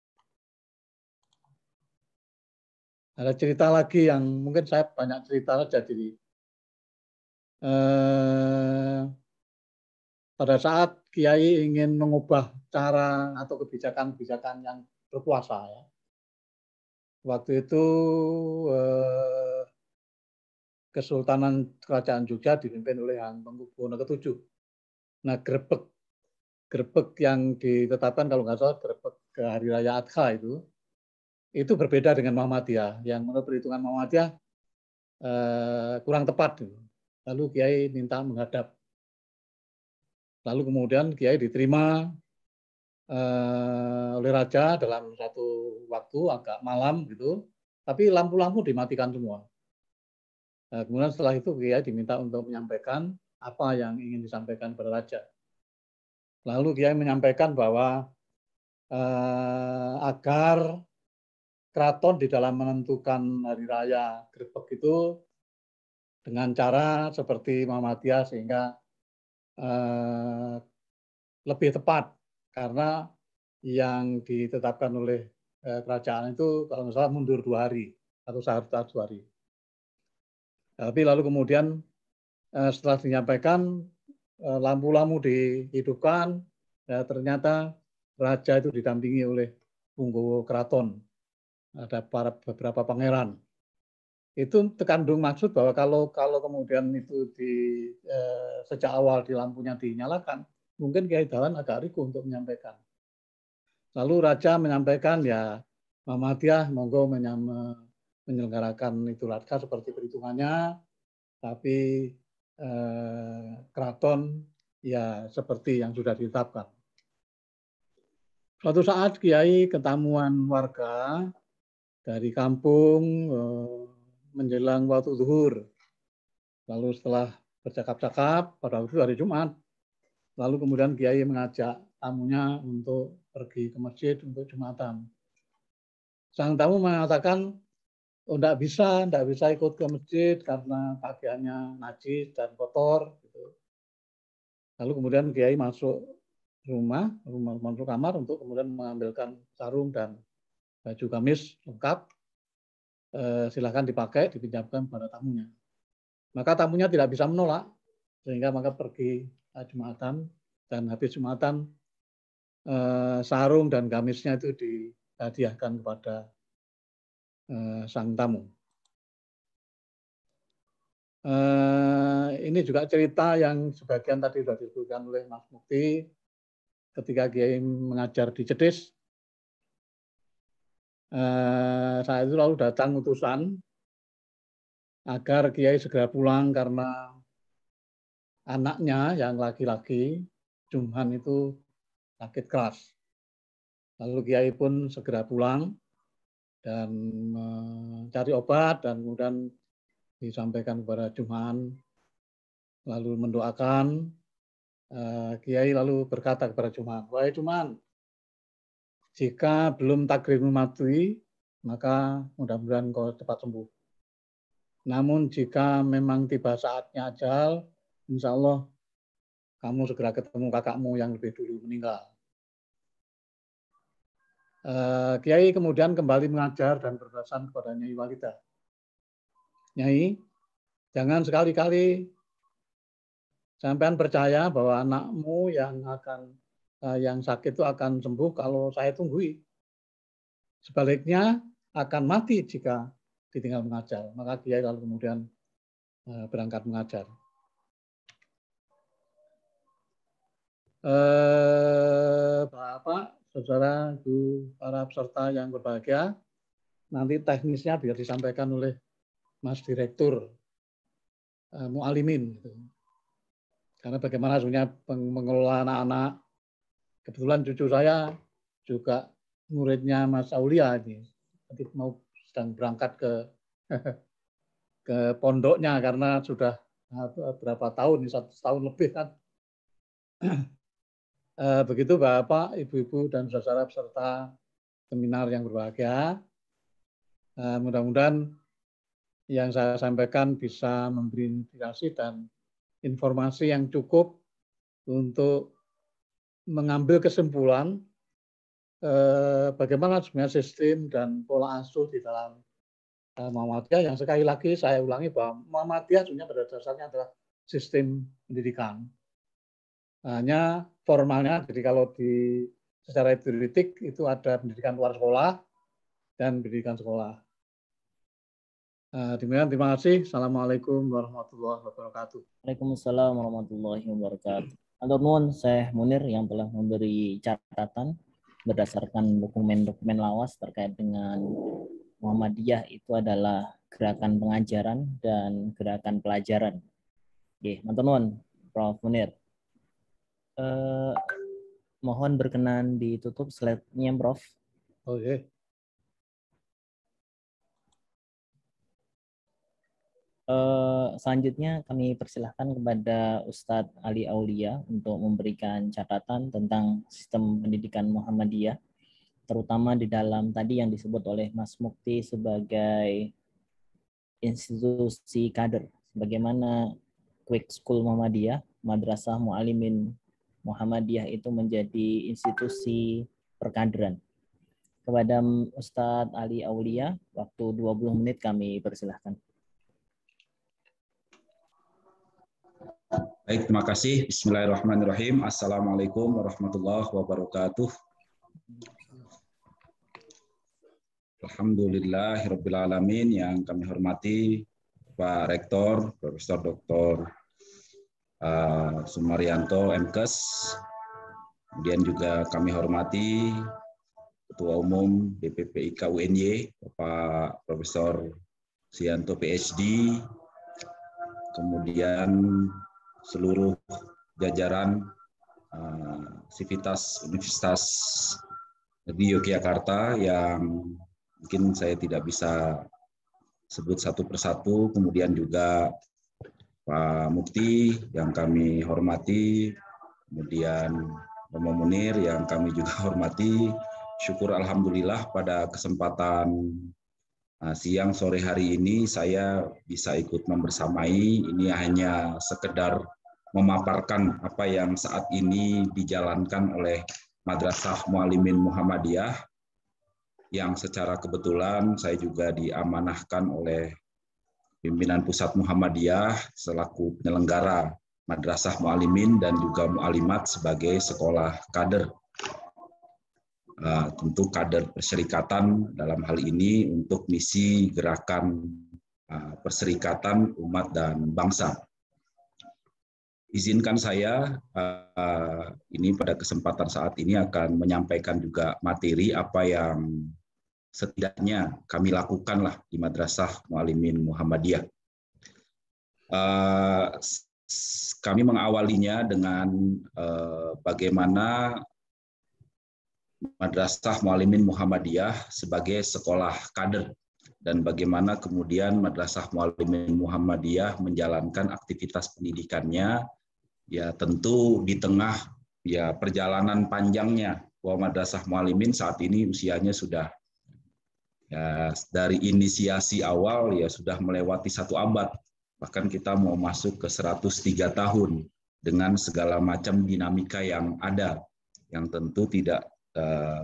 Ada cerita lagi yang mungkin saya banyak cerita saja. Jadi, eh, pada saat Kiai ingin mengubah cara atau kebijakan-kebijakan yang berkuasa, ya. Waktu itu eh, Kesultanan Kerajaan Jogja dipimpin oleh Hamengkubuwono ketujuh. Nah, grebek grebek yang ditetapkan kalau nggak salah grebek ke Hari Raya Adha itu, itu berbeda dengan Muhammadiyah. Yang menurut perhitungan Muhammadiyah eh, kurang tepat. Lalu Kiai minta menghadap. Lalu kemudian Kiai diterima eh, oleh Raja dalam satu waktu agak malam gitu, tapi lampu-lampu dimatikan semua. Nah, kemudian setelah itu Kiai diminta untuk menyampaikan apa yang ingin disampaikan kepada Raja. Lalu Kiai menyampaikan bahwa eh, agar keraton di dalam menentukan hari raya grebek itu dengan cara seperti Muhammadiyah sehingga eh, lebih tepat, karena yang ditetapkan oleh eh, kerajaan itu kalau nggak salah mundur dua hari atau satu hari. Tapi lalu kemudian eh, setelah disampaikan eh, lampu-lampu dihidupkan, ya, ternyata raja itu didampingi oleh punggawa keraton, ada para beberapa pangeran. Itu terkandung maksud bahwa kalau kalau kemudian itu di eh, sejak awal di lampunya dinyalakan, mungkin Kiai Dahlan agak riku untuk menyampaikan. Lalu Raja menyampaikan, ya Muhammadiyah monggo menyelenggarakan Idul Adha seperti perhitungannya, tapi eh, keraton ya seperti yang sudah ditetapkan. Suatu saat Kiai ketamuan warga dari kampung eh, menjelang waktu zuhur. Lalu setelah bercakap-cakap pada waktu hari Jumat, lalu kemudian Kiai mengajak tamunya untuk pergi ke masjid untuk Jumatan. Sang tamu mengatakan, oh enggak bisa, enggak bisa ikut ke masjid karena pakaiannya najis dan kotor. Gitu. Lalu kemudian Kiai masuk rumah, rumah masuk kamar untuk kemudian mengambilkan sarung dan baju gamis lengkap. Eh, silakan dipakai, dipinjamkan pada tamunya. Maka tamunya tidak bisa menolak, sehingga maka pergi eh, Jumatan, dan habis Jumatan eh, sarung dan gamisnya itu dihadiahkan kepada eh, sang tamu. Eh, ini juga cerita yang sebagian tadi sudah disebutkan oleh Mas Mukti ketika Kiai mengajar di Cedis. Eh, saat itu lalu datang utusan agar Kiai segera pulang karena anaknya yang laki-laki, Jumhan, itu sakit keras. Lalu Kiai pun segera pulang dan mencari obat dan kemudian disampaikan kepada Jumhan, lalu mendoakan. Eh, Kiai lalu berkata kepada Jumhan, wahai Jumhan, jika belum takdirmu mati, maka mudah-mudahan kau cepat sembuh. Namun jika memang tiba saatnya ajal, insya Allah kamu segera ketemu kakakmu yang lebih dulu meninggal. Uh, Kiai kemudian kembali mengajar dan berpesan kepada Nyai Walida. Nyai, jangan sekali-kali sampean percaya bahwa anakmu yang akan uh, yang sakit itu akan sembuh kalau saya tunggui. Sebaliknya akan mati jika ditinggal mengajar. Maka dia lalu kemudian berangkat mengajar. Eh, Bapak, Saudara, Ibu, para peserta yang berbahagia, nanti teknisnya biar disampaikan oleh Mas Direktur eh, Mualimin. Karena bagaimana sebenarnya mengelola anak-anak. Kebetulan cucu saya juga muridnya Mas Aulia ini. Nanti mau sedang berangkat ke ke pondoknya karena sudah berapa tahun, satu tahun lebih kan. Begitu Bapak, Ibu-ibu, dan saudara peserta seminar yang berbahagia. Mudah-mudahan yang saya sampaikan bisa memberi inspirasi dan informasi yang cukup untuk mengambil kesimpulan eh, bagaimana sebenarnya sistem dan pola asuh di dalam eh, Muhammadiyah, yang sekali lagi saya ulangi bahwa Muhammadiyah sebenarnya pada dasarnya adalah sistem pendidikan. Hanya formalnya, jadi kalau di secara teoretik itu ada pendidikan luar sekolah dan pendidikan sekolah. Demikian, terima kasih. Assalamualaikum warahmatullahi wabarakatuh. Waalaikumsalam warahmatullahi wabarakatuh. Atur nuhun Syekh Munir yang telah memberi catatan berdasarkan dokumen-dokumen lawas terkait dengan Muhammadiyah itu adalah gerakan pengajaran dan gerakan pelajaran. Oke, atur nuhun Prof Munir. Eh, mohon berkenan ditutup slide-nya, Prof. Oke. Uh, selanjutnya kami persilahkan kepada Ustadz Ali Aulia untuk memberikan catatan tentang sistem pendidikan Muhammadiyah, terutama di dalam tadi yang disebut oleh Mas Mukti sebagai institusi kader, bagaimana Quick School Muhammadiyah, Madrasah Mualimin Muhammadiyah itu menjadi institusi perkaderan. Kepada Ustadz Ali Aulia, waktu dua puluh menit kami persilahkan. Baik, terima kasih. Bismillahirrahmanirrahim. Assalamualaikum warahmatullahi wabarakatuh. Alhamdulillahirrabbilalamin. Yang kami hormati Pak Rektor, Profesor Doktor uh, Sumaryanto, M Kes. Kemudian juga kami hormati Ketua Umum D P P I K U N Y, Bapak Profesor Sianto P H D. Kemudian seluruh jajaran uh, Sivitas Universitas Negeri Yogyakarta yang mungkin saya tidak bisa sebut satu persatu, kemudian juga Pak Mukti yang kami hormati, kemudian Romo Munir yang kami juga hormati. Syukur alhamdulillah pada kesempatan uh, siang sore hari ini saya bisa ikut membersamai. Ini hanya sekedar memaparkan apa yang saat ini dijalankan oleh Madrasah Mualimin Muhammadiyah, yang secara kebetulan saya juga diamanahkan oleh pimpinan Pusat Muhammadiyah selaku penyelenggara Madrasah Mualimin dan juga Mualimat sebagai sekolah kader. Uh, tentu kader perserikatan dalam hal ini untuk misi gerakan uh, perserikatan umat dan bangsa. Izinkan saya uh, ini pada kesempatan saat ini akan menyampaikan juga materi apa yang setidaknya kami lakukanlah di Madrasah Mualimin Muhammadiyah. Uh, kami mengawalinya dengan uh, bagaimana Madrasah Mualimin Muhammadiyah sebagai sekolah kader dan bagaimana kemudian Madrasah Mualimin Muhammadiyah menjalankan aktivitas pendidikannya, ya tentu di tengah ya perjalanan panjangnya bahwa Madrasah Mualimin saat ini usianya sudah ya dari inisiasi awal ya sudah melewati satu abad, bahkan kita mau masuk ke seratus tiga tahun dengan segala macam dinamika yang ada, yang tentu tidak uh,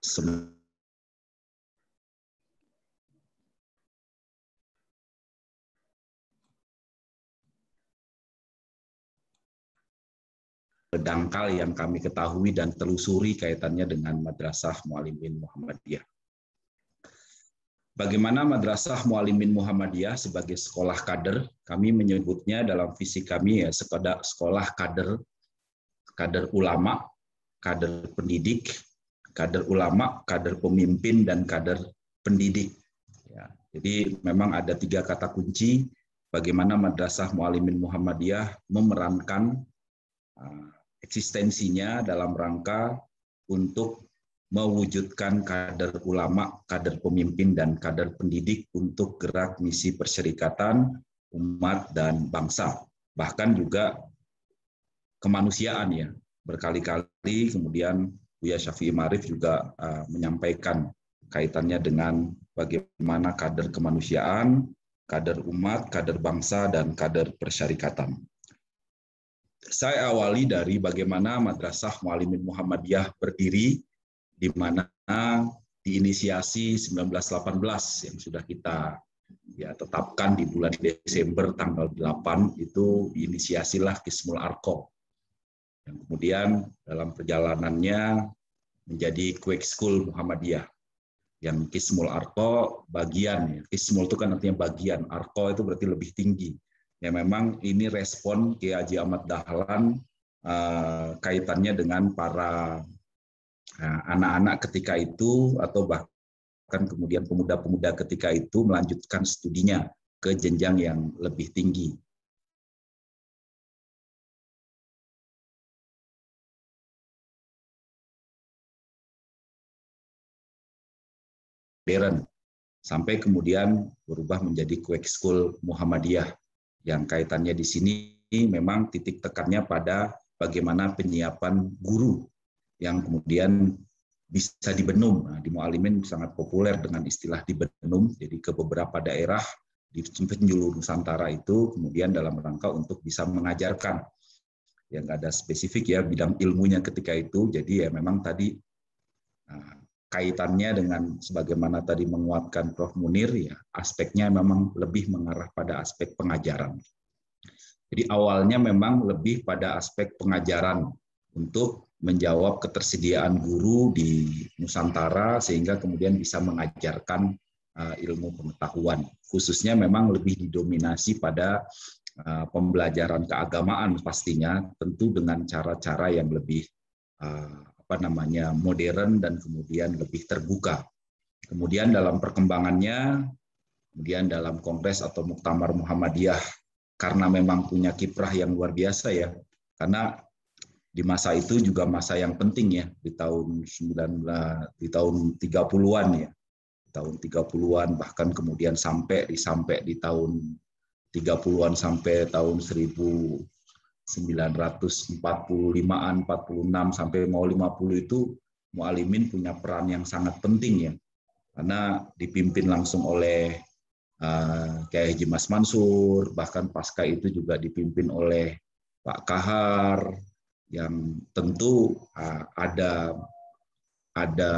dangkal yang kami ketahui dan telusuri kaitannya dengan Madrasah Mualimin Muhammadiyah. bagaimana Madrasah Muallimin Muhammadiyah sebagai sekolah kader, kami menyebutnya dalam visi kami ya sekolah kader, kader ulama, kader pendidik, kader ulama, kader pemimpin, dan kader pendidik. Ya, jadi memang ada tiga kata kunci bagaimana Madrasah Muallimin Muhammadiyah memerankan uh, eksistensinya dalam rangka untuk mewujudkan kader ulama, kader pemimpin, dan kader pendidik untuk gerak misi perserikatan umat dan bangsa. Bahkan juga kemanusiaan ya. Berkali-kali kemudian Buya Syafi'i Ma'arif juga uh, menyampaikan kaitannya dengan bagaimana kader kemanusiaan, kader umat, kader bangsa, dan kader persyarikatan. Saya awali dari bagaimana Madrasah Muallimin Muhammadiyah berdiri, di mana diinisiasi seribu sembilan ratus delapan belas yang sudah kita ya tetapkan di bulan Desember tanggal delapan, itu diinisiasilah Qismul Arqa. Yang kemudian dalam perjalanannya menjadi Quick School Muhammadiyah. Yang Qismul Arqa bagian, Qismul itu kan artinya bagian, Arqa itu berarti lebih tinggi. Ya memang ini respon Kiai Haji Ahmad Dahlan uh, kaitannya dengan para anak-anak ketika itu atau bahkan kemudian pemuda-pemuda ketika itu melanjutkan studinya ke jenjang yang lebih tinggi. Modern sampai kemudian berubah menjadi Quick School Muhammadiyah yang kaitannya di sini memang titik tekannya pada bagaimana penyiapan guru yang kemudian bisa dibenum. Nah, di Muallimin sangat populer dengan istilah dibenum, jadi ke beberapa daerah di penjuru Nusantara itu kemudian dalam rangka untuk bisa mengajarkan. Yang nggak ada spesifik ya bidang ilmunya ketika itu, jadi ya memang tadi nah, kaitannya dengan sebagaimana tadi menguatkan Profesor Munir, ya aspeknya memang lebih mengarah pada aspek pengajaran. Jadi awalnya memang lebih pada aspek pengajaran untuk menjawab ketersediaan guru di Nusantara sehingga kemudian bisa mengajarkan uh, ilmu pengetahuan. Khususnya memang lebih didominasi pada uh, pembelajaran keagamaan pastinya, tentu dengan cara-cara yang lebih uh, apa namanya modern dan kemudian lebih terbuka. Kemudian dalam perkembangannya, kemudian dalam kongres atau Muktamar Muhammadiyah, karena memang punya kiprah yang luar biasa ya, karena di masa itu juga masa yang penting ya, di tahun sembilan belas di tahun tiga puluhan ya. Di tahun tiga puluhan bahkan kemudian sampai di sampai di tahun tiga puluhan sampai tahun seribu sembilan ratus empat puluh limaan, empat puluh enam sampai mau lima puluh itu Muallimin punya peran yang sangat penting ya. Karena dipimpin langsung oleh uh, Kiai Haji Mas Mansur, bahkan pasca itu juga dipimpin oleh Pak Kahar, yang tentu uh, ada ada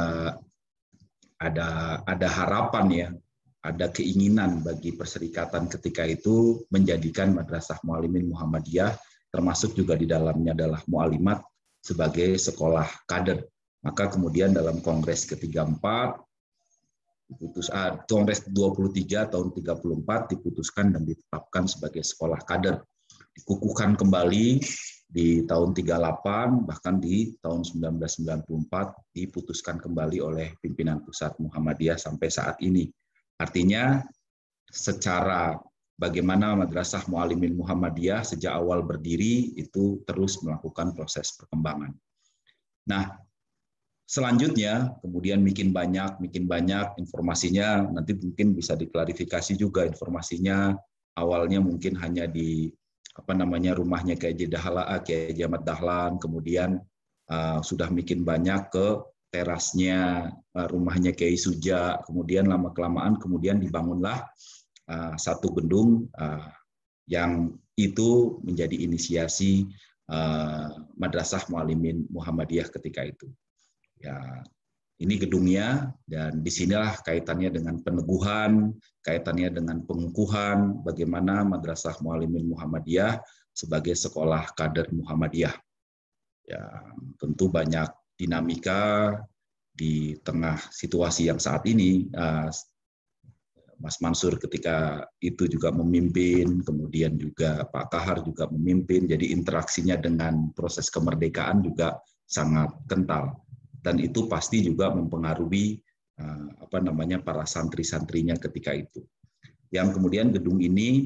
ada ada harapan ya, ada keinginan bagi perserikatan ketika itu menjadikan Madrasah Muallimin Muhammadiyah, termasuk juga di dalamnya adalah muallimat, sebagai sekolah kader. Maka kemudian dalam Kongres ke tiga puluh empat diputus ah, Kongres dua puluh tiga tahun tiga puluh empat diputuskan dan ditetapkan sebagai sekolah kader. Dikukuhkan kembali di tahun tiga puluh delapan, bahkan di tahun seribu sembilan ratus sembilan puluh empat diputuskan kembali oleh pimpinan pusat Muhammadiyah sampai saat ini. Artinya secara bagaimana Madrasah Muallimin Muhammadiyah sejak awal berdiri itu terus melakukan proses perkembangan. Nah, selanjutnya kemudian makin banyak, makin banyak informasinya, nanti mungkin bisa diklarifikasi juga informasinya. Awalnya mungkin hanya di apa namanya rumahnya Kiai Haji Dahlan, Kiai Haji Ahmad Dahlan, kemudian uh, sudah makin banyak ke terasnya uh, rumahnya Kiai Suja, kemudian lama kelamaan kemudian dibangunlah uh, satu gedung uh, yang itu menjadi inisiasi uh, Madrasah Muallimin Muhammadiyah ketika itu. Ya, ini gedungnya, dan disinilah kaitannya dengan peneguhan, kaitannya dengan pengukuhan bagaimana Madrasah Muallimin Muhammadiyah sebagai sekolah kader Muhammadiyah. Ya, tentu banyak dinamika di tengah situasi yang saat ini. Mas Mansur ketika itu juga memimpin, kemudian juga Pak Kahar juga memimpin, jadi interaksinya dengan proses kemerdekaan juga sangat kental. Dan itu pasti juga mempengaruhi apa namanya para santri-santrinya ketika itu. Yang kemudian gedung ini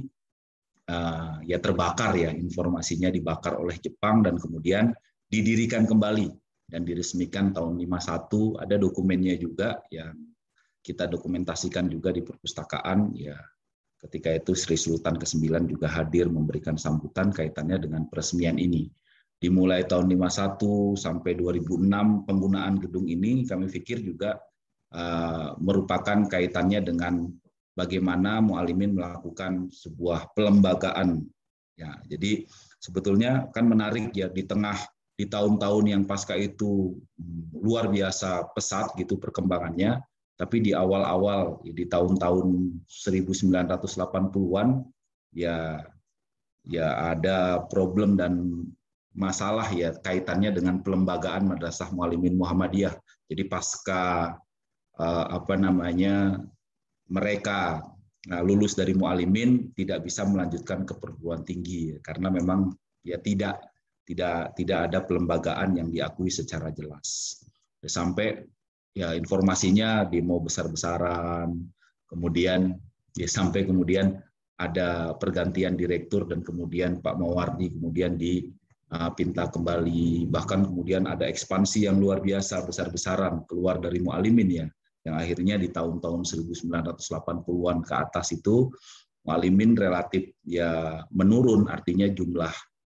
ya terbakar ya, informasinya dibakar oleh Jepang dan kemudian didirikan kembali dan diresmikan tahun lima puluh satu, ada dokumennya juga yang kita dokumentasikan juga di perpustakaan ya. Ketika itu Sri Sultan kesembilan juga hadir memberikan sambutan kaitannya dengan peresmian ini. Dimulai tahun lima puluh satu sampai dua ribu enam penggunaan gedung ini kami pikir juga uh, merupakan kaitannya dengan bagaimana Mualimin melakukan sebuah pelembagaan. Ya, jadi sebetulnya kan menarik ya di tengah di tahun-tahun yang pasca itu luar biasa pesat gitu perkembangannya. Tapi di awal-awal, di tahun-tahun seribu sembilan ratus delapan puluhan, ya, ya ada problem dan masalah ya kaitannya dengan pelembagaan Madrasah Mualimin Muhammadiyah. Jadi pasca eh, apa namanya mereka nah, lulus dari Mualimin tidak bisa melanjutkan ke perguruan tinggi karena memang ya tidak tidak tidak ada pelembagaan yang diakui secara jelas. Sampai ya informasinya demo besar-besaran, kemudian ya sampai kemudian ada pergantian direktur dan kemudian Pak Mawardi kemudian dipinta uh, kembali, bahkan kemudian ada ekspansi yang luar biasa besar-besaran keluar dari Mualimin ya, yang akhirnya di tahun-tahun seribu sembilan ratus delapan puluhan ke atas itu Mualimin relatif ya menurun, artinya jumlah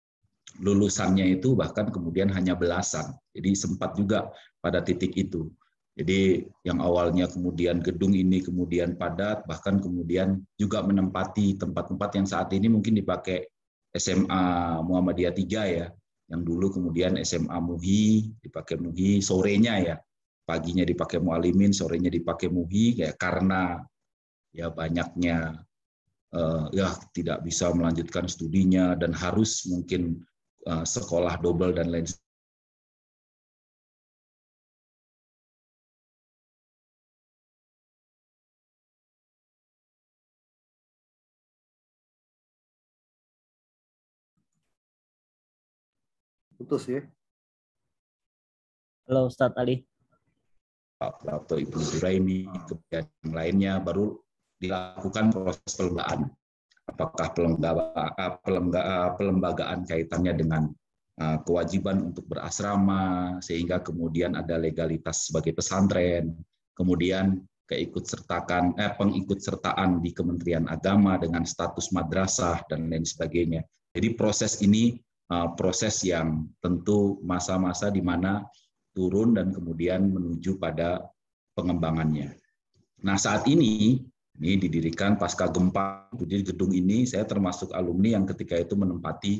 lulusannya itu bahkan kemudian hanya belasan, jadi sempat juga pada titik itu. Jadi yang awalnya kemudian gedung ini kemudian padat, bahkan kemudian juga menempati tempat-tempat yang saat ini mungkin dipakai S M A Muhammadiyah tiga ya, yang dulu kemudian S M A Muhi, dipakai Muhi, sorenya ya, paginya dipakai Mualimin, sorenya dipakai Muhi, ya karena ya banyaknya eh, ya tidak bisa melanjutkan studinya dan harus mungkin eh, sekolah double dan lain sebagainya. Putus ya. Halo Ustadz Ali. Atau Ibu Zuraimi, kemudian yang lainnya baru dilakukan proses pelembagaan. Apakah pelembagaan, pelembagaan kaitannya dengan kewajiban untuk berasrama, sehingga kemudian ada legalitas sebagai pesantren, kemudian keikutsertakan, eh, pengikutsertaan di Kementerian Agama dengan status madrasah, dan lain sebagainya. Jadi proses ini proses yang tentu masa-masa di mana turun dan kemudian menuju pada pengembangannya. Nah saat ini, ini didirikan pasca gempa, jadi gedung ini saya termasuk alumni yang ketika itu menempati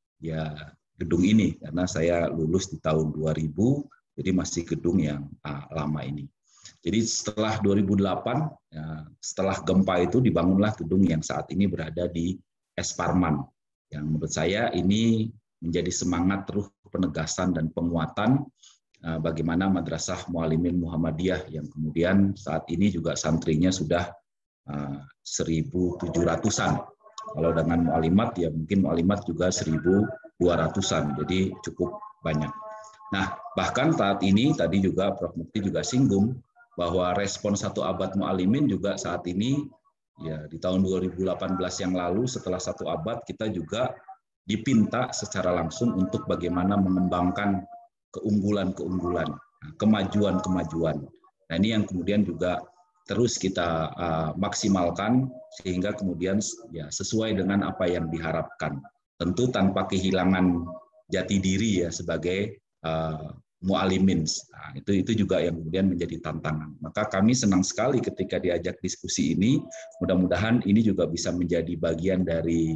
ya gedung ini, karena saya lulus di tahun dua ribu, jadi masih gedung yang ah, lama ini. Jadi setelah dua ribu delapan, ya, setelah gempa itu dibangunlah gedung yang saat ini berada di Es Parman, yang menurut saya ini menjadi semangat terus penegasan dan penguatan uh, bagaimana Madrasah Mualimin Muhammadiyah yang kemudian saat ini juga santrinya sudah uh, seribu tujuh ratusan. Kalau dengan mualimat ya mungkin mualimat juga seribu dua ratusan, jadi cukup banyak. Nah bahkan saat ini tadi juga Prof Mukti juga singgung bahwa respon satu abad mualimin juga saat ini ya di tahun dua ribu delapan belas yang lalu setelah satu abad kita juga dipinta secara langsung untuk bagaimana mengembangkan keunggulan-keunggulan, kemajuan-kemajuan. Nah ini yang kemudian juga terus kita uh, maksimalkan sehingga kemudian ya sesuai dengan apa yang diharapkan. Tentu tanpa kehilangan jati diri ya sebagai uh, mualimin. Nah, itu itu juga yang kemudian menjadi tantangan. Maka kami senang sekali ketika diajak diskusi ini. Mudah-mudahan ini juga bisa menjadi bagian dari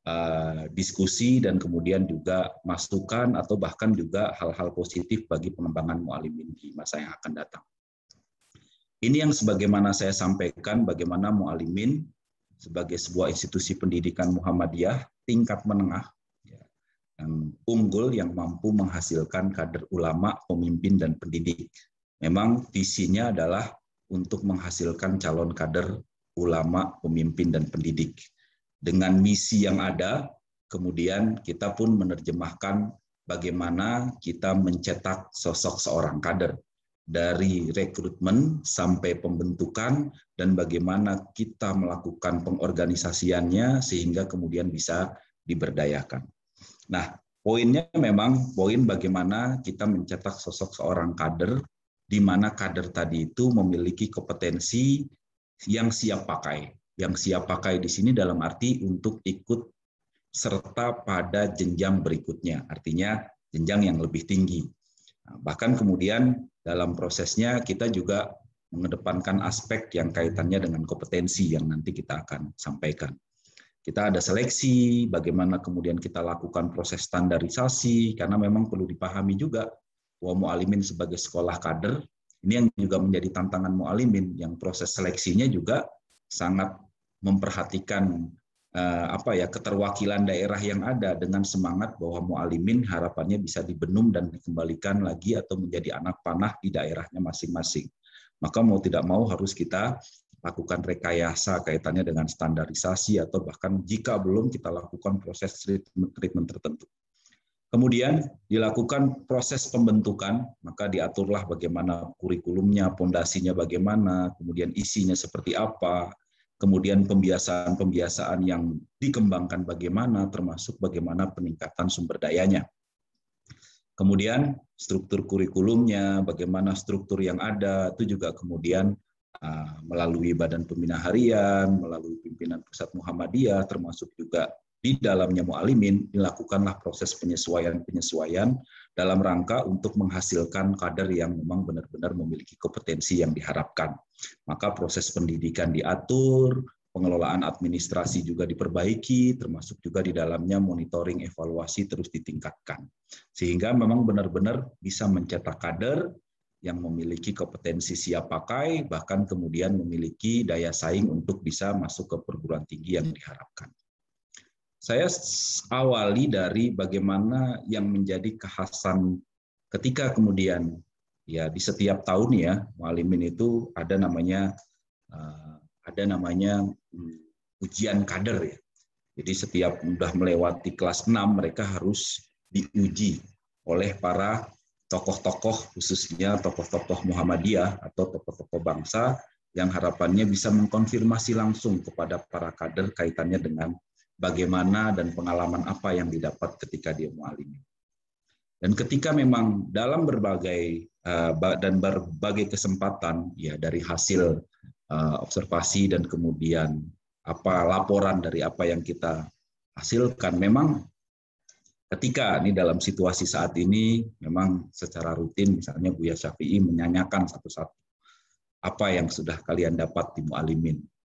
Uh, diskusi dan kemudian juga masukan atau bahkan juga hal-hal positif bagi pengembangan mualimin di masa yang akan datang. Ini yang sebagaimana saya sampaikan, bagaimana mualimin sebagai sebuah institusi pendidikan Muhammadiyah tingkat menengah ya, yang unggul yang mampu menghasilkan kader ulama, pemimpin dan pendidik. Memang visinya adalah untuk menghasilkan calon kader ulama, pemimpin, dan pendidik. Dengan misi yang ada, kemudian kita pun menerjemahkan bagaimana kita mencetak sosok seorang kader dari rekrutmen sampai pembentukan dan bagaimana kita melakukan pengorganisasiannya sehingga kemudian bisa diberdayakan. Nah, poinnya memang poin bagaimana kita mencetak sosok seorang kader di mana kader tadi itu memiliki kompetensi yang siap pakai. Yang siap pakai di sini dalam arti untuk ikut serta pada jenjang berikutnya, artinya jenjang yang lebih tinggi. Nah, bahkan kemudian dalam prosesnya kita juga mengedepankan aspek yang kaitannya dengan kompetensi yang nanti kita akan sampaikan. Kita ada seleksi, bagaimana kemudian kita lakukan proses standarisasi, karena memang perlu dipahami juga bahwa Mu'alimin sebagai sekolah kader, ini yang juga menjadi tantangan Mu'alimin, yang proses seleksinya juga sangat memperhatikan eh, apa ya keterwakilan daerah yang ada dengan semangat bahwa Mu'alimin harapannya bisa dibenum dan dikembalikan lagi atau menjadi anak panah di daerahnya masing-masing. Maka mau tidak mau harus kita lakukan rekayasa kaitannya dengan standarisasi atau bahkan jika belum kita lakukan proses treatment, treatment tertentu. Kemudian dilakukan proses pembentukan, maka diaturlah bagaimana kurikulumnya, pondasinya bagaimana, kemudian isinya seperti apa, kemudian pembiasaan-pembiasaan yang dikembangkan bagaimana, termasuk bagaimana peningkatan sumber dayanya. Kemudian struktur kurikulumnya, bagaimana struktur yang ada, itu juga kemudian uh, melalui Badan Pembina Harian, melalui pimpinan Pusat Muhammadiyah, termasuk juga di dalamnya Mu'alimin, dilakukanlah proses penyesuaian-penyesuaian dalam rangka untuk menghasilkan kader yang memang benar-benar memiliki kompetensi yang diharapkan. Maka proses pendidikan diatur, pengelolaan administrasi juga diperbaiki, termasuk juga di dalamnya monitoring evaluasi terus ditingkatkan. Sehingga memang benar-benar bisa mencetak kader yang memiliki kompetensi siap pakai, bahkan kemudian memiliki daya saing untuk bisa masuk ke perguruan tinggi yang diharapkan. Saya awali dari bagaimana yang menjadi kekhasan ketika kemudian ya di setiap tahun ya Mu'alimin itu ada namanya uh, ada namanya um, ujian kader ya. Jadi setiap sudah melewati kelas enam mereka harus diuji oleh para tokoh-tokoh khususnya tokoh-tokoh Muhammadiyah atau tokoh-tokoh bangsa yang harapannya bisa mengkonfirmasi langsung kepada para kader kaitannya dengan bagaimana dan pengalaman apa yang didapat ketika dia Mu'alimin. Dan ketika memang dalam berbagai uh, dan berbagai kesempatan ya dari hasil uh, observasi dan kemudian apa laporan dari apa yang kita hasilkan, memang ketika ini dalam situasi saat ini memang secara rutin misalnya Buya Syafi'i menyanyikan satu-satu apa yang sudah kalian dapat di Mu'alimin.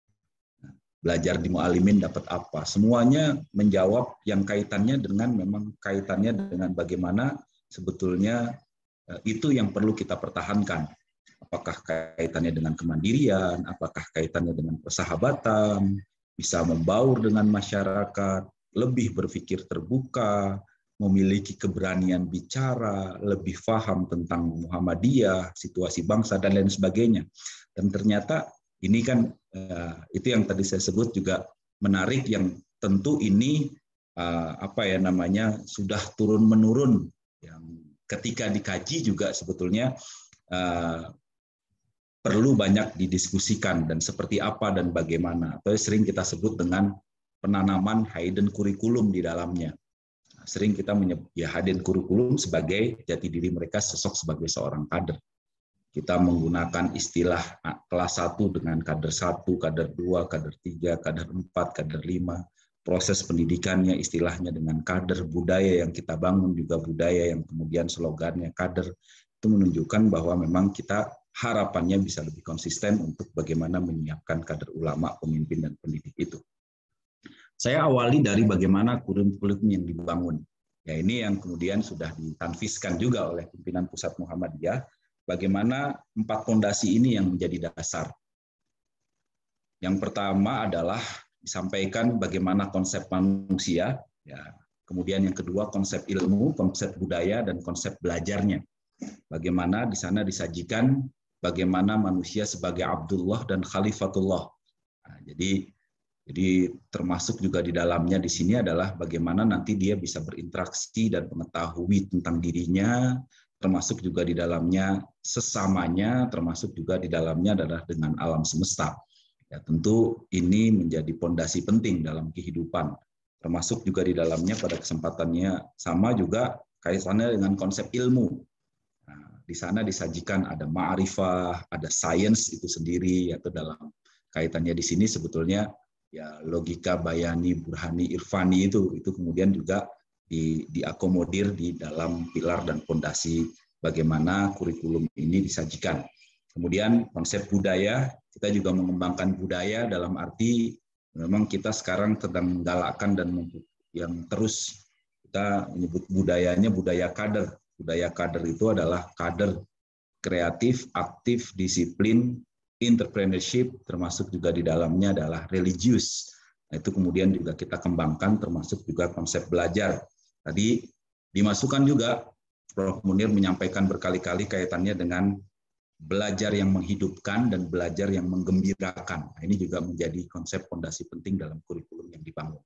Belajar di Mu'alimin dapat apa? Semuanya menjawab yang kaitannya dengan memang kaitannya dengan bagaimana sebetulnya itu yang perlu kita pertahankan. Apakah kaitannya dengan kemandirian, apakah kaitannya dengan persahabatan, bisa membaur dengan masyarakat, lebih berpikir terbuka, memiliki keberanian bicara, lebih paham tentang Muhammadiyah, situasi bangsa, dan lain sebagainya. Dan ternyata ini kan uh, itu yang tadi saya sebut juga menarik, yang tentu ini uh, apa ya namanya sudah turun menurun, yang ketika dikaji juga sebetulnya uh, perlu banyak didiskusikan dan seperti apa dan bagaimana, atau sering kita sebut dengan penanaman hidden kurikulum di dalamnya. Sering kita menyebut ya hidden kurikulum sebagai jati diri mereka sosok sebagai seorang kader. Kita menggunakan istilah kelas satu dengan kader satu, kader dua, kader tiga, kader empat, kader lima. Proses pendidikannya istilahnya dengan kader, budaya yang kita bangun juga budaya yang kemudian slogannya kader. Itu menunjukkan bahwa memang kita harapannya bisa lebih konsisten untuk bagaimana menyiapkan kader ulama, pemimpin, dan pendidik itu. Saya awali dari bagaimana kurikulum yang dibangun. Ya, ini yang kemudian sudah ditanfiskan juga oleh pimpinan Pusat Muhammadiyah. Bagaimana empat fondasi ini yang menjadi dasar. Yang pertama adalah disampaikan bagaimana konsep manusia, ya. Kemudian yang kedua konsep ilmu, konsep budaya, dan konsep belajarnya. Bagaimana di sana disajikan bagaimana manusia sebagai Abdullah dan Khalifatullah. Nah, jadi jadi termasuk juga di dalamnya di sini adalah bagaimana nanti dia bisa berinteraksi dan mengetahui tentang dirinya, termasuk juga di dalamnya sesamanya, termasuk juga di dalamnya adalah dengan alam semesta. Ya, tentu ini menjadi pondasi penting dalam kehidupan, termasuk juga di dalamnya pada kesempatannya sama juga kaitannya dengan konsep ilmu. Nah, di sana disajikan ada ma'rifah, ada sains itu sendiri, yaitu dalam kaitannya di sini sebetulnya ya logika bayani, burhani, irfani itu itu kemudian juga di, diakomodir di dalam pilar dan fondasi bagaimana kurikulum ini disajikan. Kemudian konsep budaya, kita juga mengembangkan budaya dalam arti memang kita sekarang sedang menggalakkan dan yang terus kita menyebut budayanya budaya kader. Budaya kader itu adalah kader kreatif, aktif, disiplin, entrepreneurship, termasuk juga di dalamnya adalah religius. Nah, itu kemudian juga kita kembangkan, termasuk juga konsep belajar. Tadi dimasukkan juga, Prof Munir menyampaikan berkali-kali kaitannya dengan belajar yang menghidupkan dan belajar yang menggembirakan. Nah, ini juga menjadi konsep fondasi penting dalam kurikulum yang dibangun.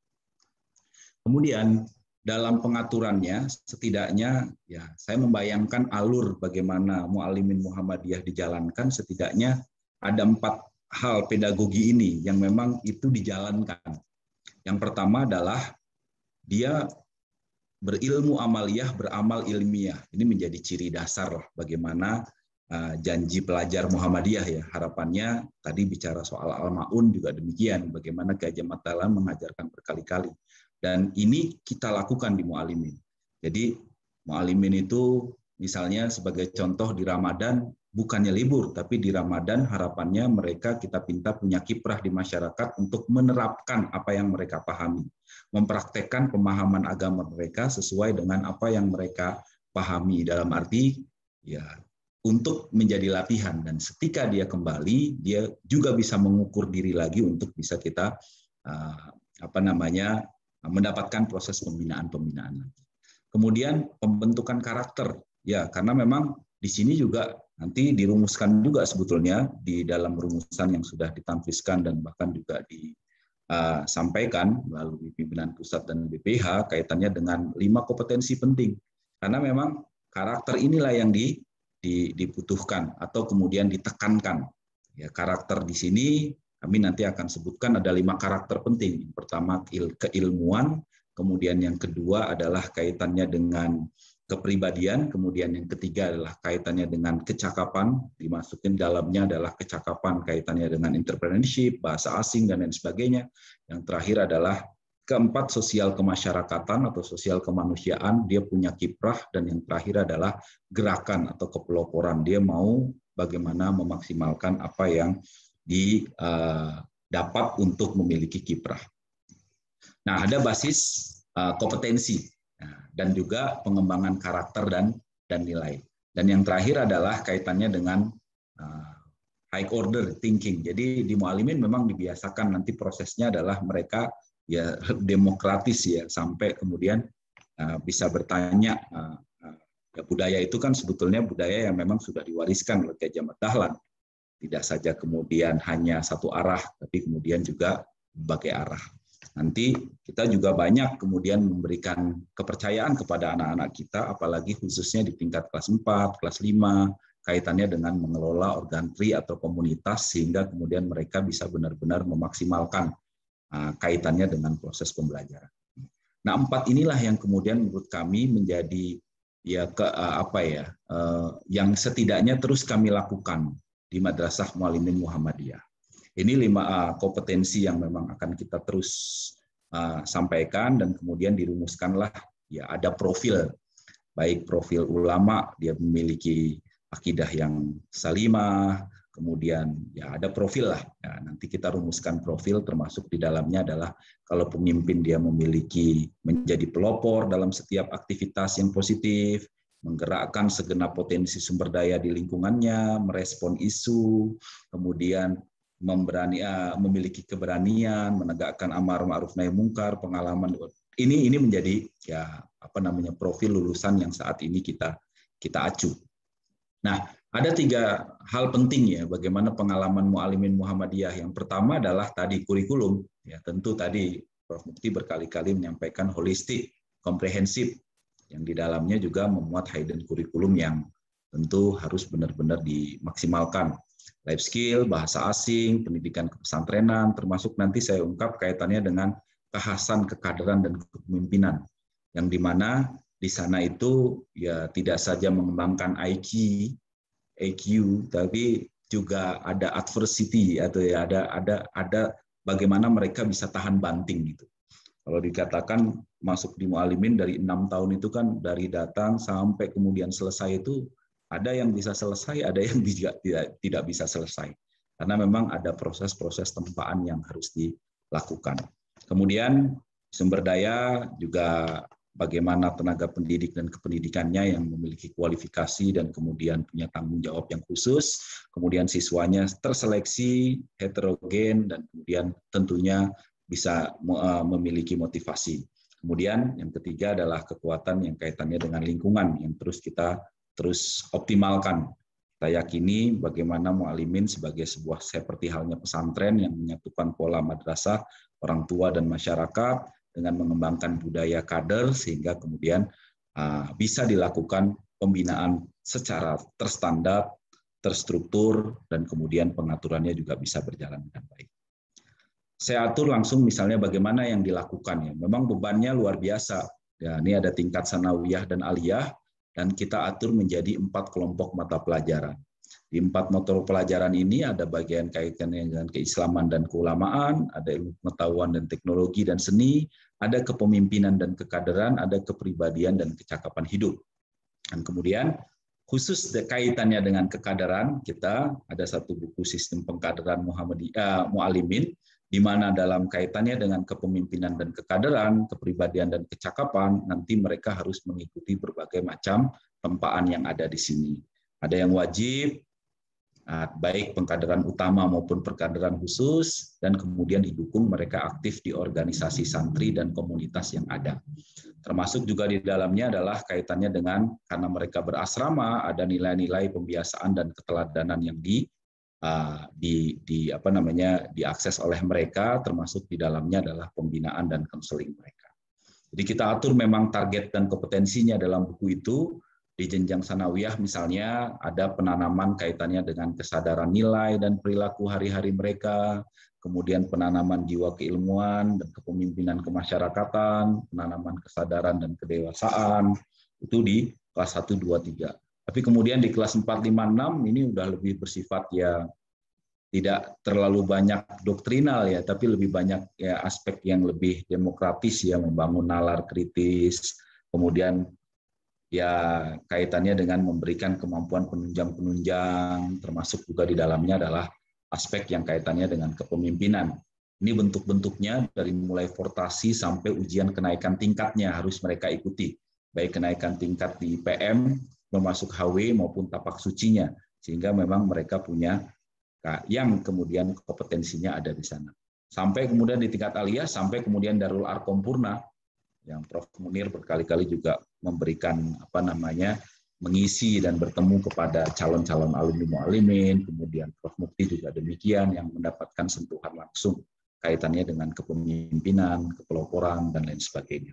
Kemudian dalam pengaturannya, setidaknya ya saya membayangkan alur bagaimana Muallimin Muhammadiyah dijalankan, setidaknya ada empat hal pedagogi ini yang memang itu dijalankan. Yang pertama adalah dia berilmu amaliyah, beramal ilmiah. Ini menjadi ciri dasar bagaimana uh, janji pelajar Muhammadiyah ya. Harapannya tadi bicara soal Al-Ma'un juga demikian, bagaimana Ki Haji Ahmad Dahlan mengajarkan berkali-kali. Dan ini kita lakukan di Muallimin. Jadi Muallimin itu misalnya sebagai contoh di Ramadan bukannya libur, tapi di Ramadan harapannya mereka kita pinta punya kiprah di masyarakat untuk menerapkan apa yang mereka pahami, mempraktekkan pemahaman agama mereka sesuai dengan apa yang mereka pahami, dalam arti ya untuk menjadi latihan, dan ketika dia kembali dia juga bisa mengukur diri lagi untuk bisa kita uh, apa namanya mendapatkan proses pembinaan-pembinaan lagi. Kemudian pembentukan karakter ya, karena memang di sini juga nanti dirumuskan juga sebetulnya di dalam rumusan yang sudah ditanfiskan dan bahkan juga disampaikan melalui pimpinan pusat dan B P H kaitannya dengan lima kompetensi penting. Karena memang karakter inilah yang di, di, dibutuhkan atau kemudian ditekankan. Ya, karakter di sini kami nanti akan sebutkan ada lima karakter penting. Yang pertama keilmuan, kemudian yang kedua adalah kaitannya dengan kepribadian, kemudian yang ketiga adalah kaitannya dengan kecakapan, dimasukin dalamnya adalah kecakapan kaitannya dengan entrepreneurship, bahasa asing, dan lain sebagainya. Yang terakhir adalah keempat, sosial kemasyarakatan atau sosial kemanusiaan, dia punya kiprah, dan yang terakhir adalah gerakan atau kepeloporan, dia mau bagaimana memaksimalkan apa yang didapat uh, untuk memiliki kiprah. Nah, ada basis uh, kompetensi. Dan juga pengembangan karakter dan dan nilai. Dan yang terakhir adalah kaitannya dengan uh, high order thinking. Jadi di Muallimin memang dibiasakan nanti prosesnya adalah mereka ya demokratis ya, sampai kemudian uh, bisa bertanya. Uh, uh, ya, budaya itu kan sebetulnya budaya yang memang sudah diwariskan oleh Ki Haji Ahmad Dahlan. Tidak saja kemudian hanya satu arah, tapi kemudian juga berbagai arah. Nanti kita juga banyak kemudian memberikan kepercayaan kepada anak-anak kita, apalagi khususnya di tingkat kelas empat, kelas lima, kaitannya dengan mengelola organtri atau komunitas, sehingga kemudian mereka bisa benar-benar memaksimalkan uh, kaitannya dengan proses pembelajaran. Nah, empat inilah yang kemudian menurut kami menjadi ya ke, uh, apa ya, uh, yang setidaknya terus kami lakukan di Madrasah Muallimin Muhammadiyah. Ini lima uh, kompetensi yang memang akan kita terus uh, sampaikan, dan kemudian dirumuskanlah ya ada profil, baik profil ulama, dia memiliki akidah yang salimah, kemudian ya ada profil lah. Ya, nanti kita rumuskan profil, termasuk di dalamnya adalah kalau pemimpin dia memiliki menjadi pelopor dalam setiap aktivitas yang positif, menggerakkan segenap potensi sumber daya di lingkungannya, merespon isu, kemudian memberani uh, memiliki keberanian, menegakkan amar ma'ruf nahi mungkar, pengalaman ini ini menjadi ya apa namanya profil lulusan yang saat ini kita kita acu. Nah, Ada tiga hal penting ya bagaimana pengalaman Mu'alimin Muhammadiyah. Yang pertama adalah tadi kurikulum. Ya, tentu tadi Prof Mukti berkali-kali menyampaikan holistik, komprehensif, yang di dalamnya juga memuat hidden kurikulum yang tentu harus benar-benar dimaksimalkan. Life skill, bahasa asing, pendidikan kepesantrenan, termasuk nanti saya ungkap kaitannya dengan kekhasan, kekaderan, dan kepemimpinan. Yang di mana di sana itu ya tidak saja mengembangkan I Q, I Q, tapi juga ada adversity atau ya ada ada ada bagaimana mereka bisa tahan banting gitu. Kalau dikatakan masuk di Mu'alimin dari enam tahun itu kan dari datang sampai kemudian selesai itu ada yang bisa selesai, ada yang tidak tidak tidak bisa selesai. Karena memang ada proses-proses tempaan yang harus dilakukan. Kemudian sumber daya juga bagaimana tenaga pendidik dan kependidikannya yang memiliki kualifikasi dan kemudian punya tanggung jawab yang khusus, kemudian siswanya terseleksi, heterogen, dan kemudian tentunya bisa memiliki motivasi. Kemudian yang ketiga adalah kekuatan yang kaitannya dengan lingkungan yang terus kita terus optimalkan. Kita yakini bagaimana Mu'alimin sebagai sebuah seperti halnya pesantren yang menyatukan pola madrasah, orang tua dan masyarakat, dengan mengembangkan budaya kader sehingga kemudian uh, bisa dilakukan pembinaan secara terstandar, terstruktur, dan kemudian pengaturannya juga bisa berjalan dengan baik. Saya atur langsung misalnya bagaimana yang dilakukan ya. Memang bebannya luar biasa. Ya, ini ada tingkat sanawiyah dan aliyah dan kita atur menjadi empat kelompok mata pelajaran. Di empat mata pelajaran ini ada bagian kaitannya dengan keislaman dan keulamaan, ada ilmu pengetahuan dan teknologi dan seni, ada kepemimpinan dan kekaderan, ada kepribadian dan kecakapan hidup. Dan kemudian khusus kaitannya dengan kekaderan, kita ada satu buku sistem pengkaderan Muhammadiyah Mu'alimin, di mana dalam kaitannya dengan kepemimpinan dan kekaderan, kepribadian dan kecakapan, nanti mereka harus mengikuti berbagai macam tempaan yang ada di sini. Ada yang wajib, baik pengkaderan utama maupun pengkaderan khusus, dan kemudian didukung mereka aktif di organisasi santri dan komunitas yang ada. Termasuk juga di dalamnya adalah kaitannya dengan karena mereka berasrama, ada nilai-nilai pembiasaan dan keteladanan yang di Uh, di, di apa namanya diakses oleh mereka, termasuk di dalamnya adalah pembinaan dan konseling mereka. Jadi kita atur memang target dan kompetensinya dalam buku itu. Di jenjang sanawiyah misalnya ada penanaman kaitannya dengan kesadaran nilai dan perilaku hari-hari mereka, kemudian penanaman jiwa keilmuan dan kepemimpinan kemasyarakatan, penanaman kesadaran dan kedewasaan, itu di kelas satu, dua, tiga. Tapi kemudian di kelas empat, lima, enam ini udah lebih bersifat ya tidak terlalu banyak doktrinal ya, tapi lebih banyak ya aspek yang lebih demokratis ya, membangun nalar kritis, kemudian ya kaitannya dengan memberikan kemampuan penunjang-penunjang, termasuk juga di dalamnya adalah aspek yang kaitannya dengan kepemimpinan. Ini bentuk-bentuknya dari mulai fortasi sampai ujian kenaikan tingkatnya harus mereka ikuti, baik kenaikan tingkat di P M, memasuk H W maupun tapak sucinya, sehingga memang mereka punya yang kemudian kompetensinya ada di sana. Sampai kemudian di tingkat aliyah, sampai kemudian Darul Arkom Purna, yang Prof Munir berkali-kali juga memberikan apa namanya mengisi dan bertemu kepada calon-calon alumni Mu'alimin, kemudian Prof Mukti juga demikian yang mendapatkan sentuhan langsung kaitannya dengan kepemimpinan, kepeloporan dan lain sebagainya.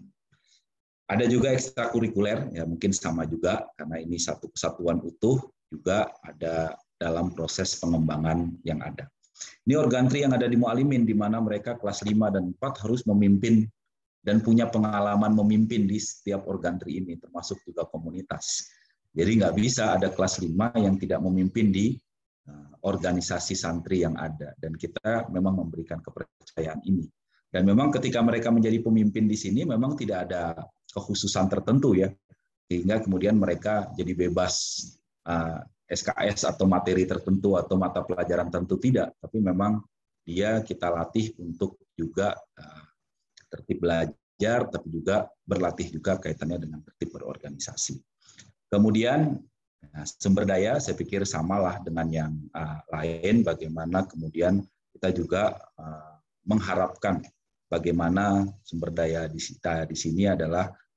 Ada juga ekstrakurikuler, ya mungkin sama juga, karena ini satu kesatuan utuh, juga ada dalam proses pengembangan yang ada. Ini organtri yang ada di Mu'alimin, di mana mereka kelas lima dan empat harus memimpin dan punya pengalaman memimpin di setiap organtri ini, termasuk juga komunitas. Jadi nggak bisa ada kelas lima yang tidak memimpin di organisasi santri yang ada. Dan kita memang memberikan kepercayaan ini. Dan memang ketika mereka menjadi pemimpin di sini, memang tidak ada kekhususan tertentu ya, sehingga kemudian mereka jadi bebas uh, S K S atau materi tertentu atau mata pelajaran tertentu, tidak, tapi memang dia kita latih untuk juga uh, tertib belajar, tapi juga berlatih juga kaitannya dengan tertib berorganisasi. Kemudian nah, sumber daya saya pikir samalah dengan yang uh, lain, bagaimana kemudian kita juga uh, mengharapkan bagaimana sumber daya di, di sini adalah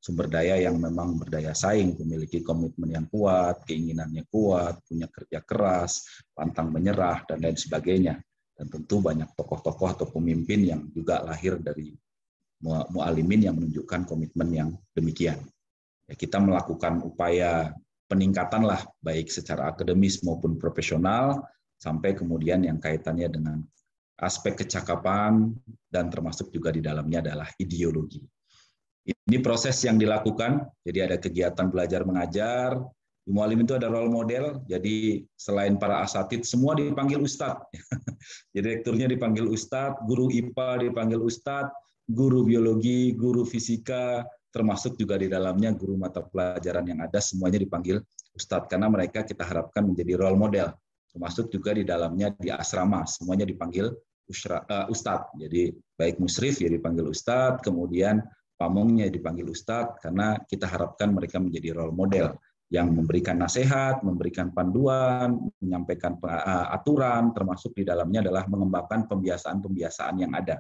sumber daya yang memang berdaya saing, memiliki komitmen yang kuat, keinginannya kuat, punya kerja keras, pantang menyerah, dan lain sebagainya. Dan tentu banyak tokoh-tokoh atau pemimpin yang juga lahir dari mu'alimin yang menunjukkan komitmen yang demikian. Ya, kita melakukan upaya peningkatan lah, baik secara akademis maupun profesional, sampai kemudian yang kaitannya dengan aspek kecakapan, dan termasuk juga di dalamnya adalah ideologi. Ini proses yang dilakukan, jadi ada kegiatan belajar mengajar, di Mu'alim itu ada role model, jadi selain para asatid, semua dipanggil ustadz. Direkturnya dipanggil ustadz, guru I P A dipanggil ustadz, guru biologi, guru fisika, termasuk juga di dalamnya guru mata pelajaran yang ada, semuanya dipanggil ustadz, karena mereka kita harapkan menjadi role model, termasuk juga di dalamnya di asrama, semuanya dipanggil ustadz. Jadi baik musrif ya dipanggil ustadz, kemudian pamongnya dipanggil ustadz, karena kita harapkan mereka menjadi role model yang memberikan nasihat, memberikan panduan, menyampaikan aturan, termasuk di dalamnya adalah mengembangkan pembiasaan-pembiasaan yang ada.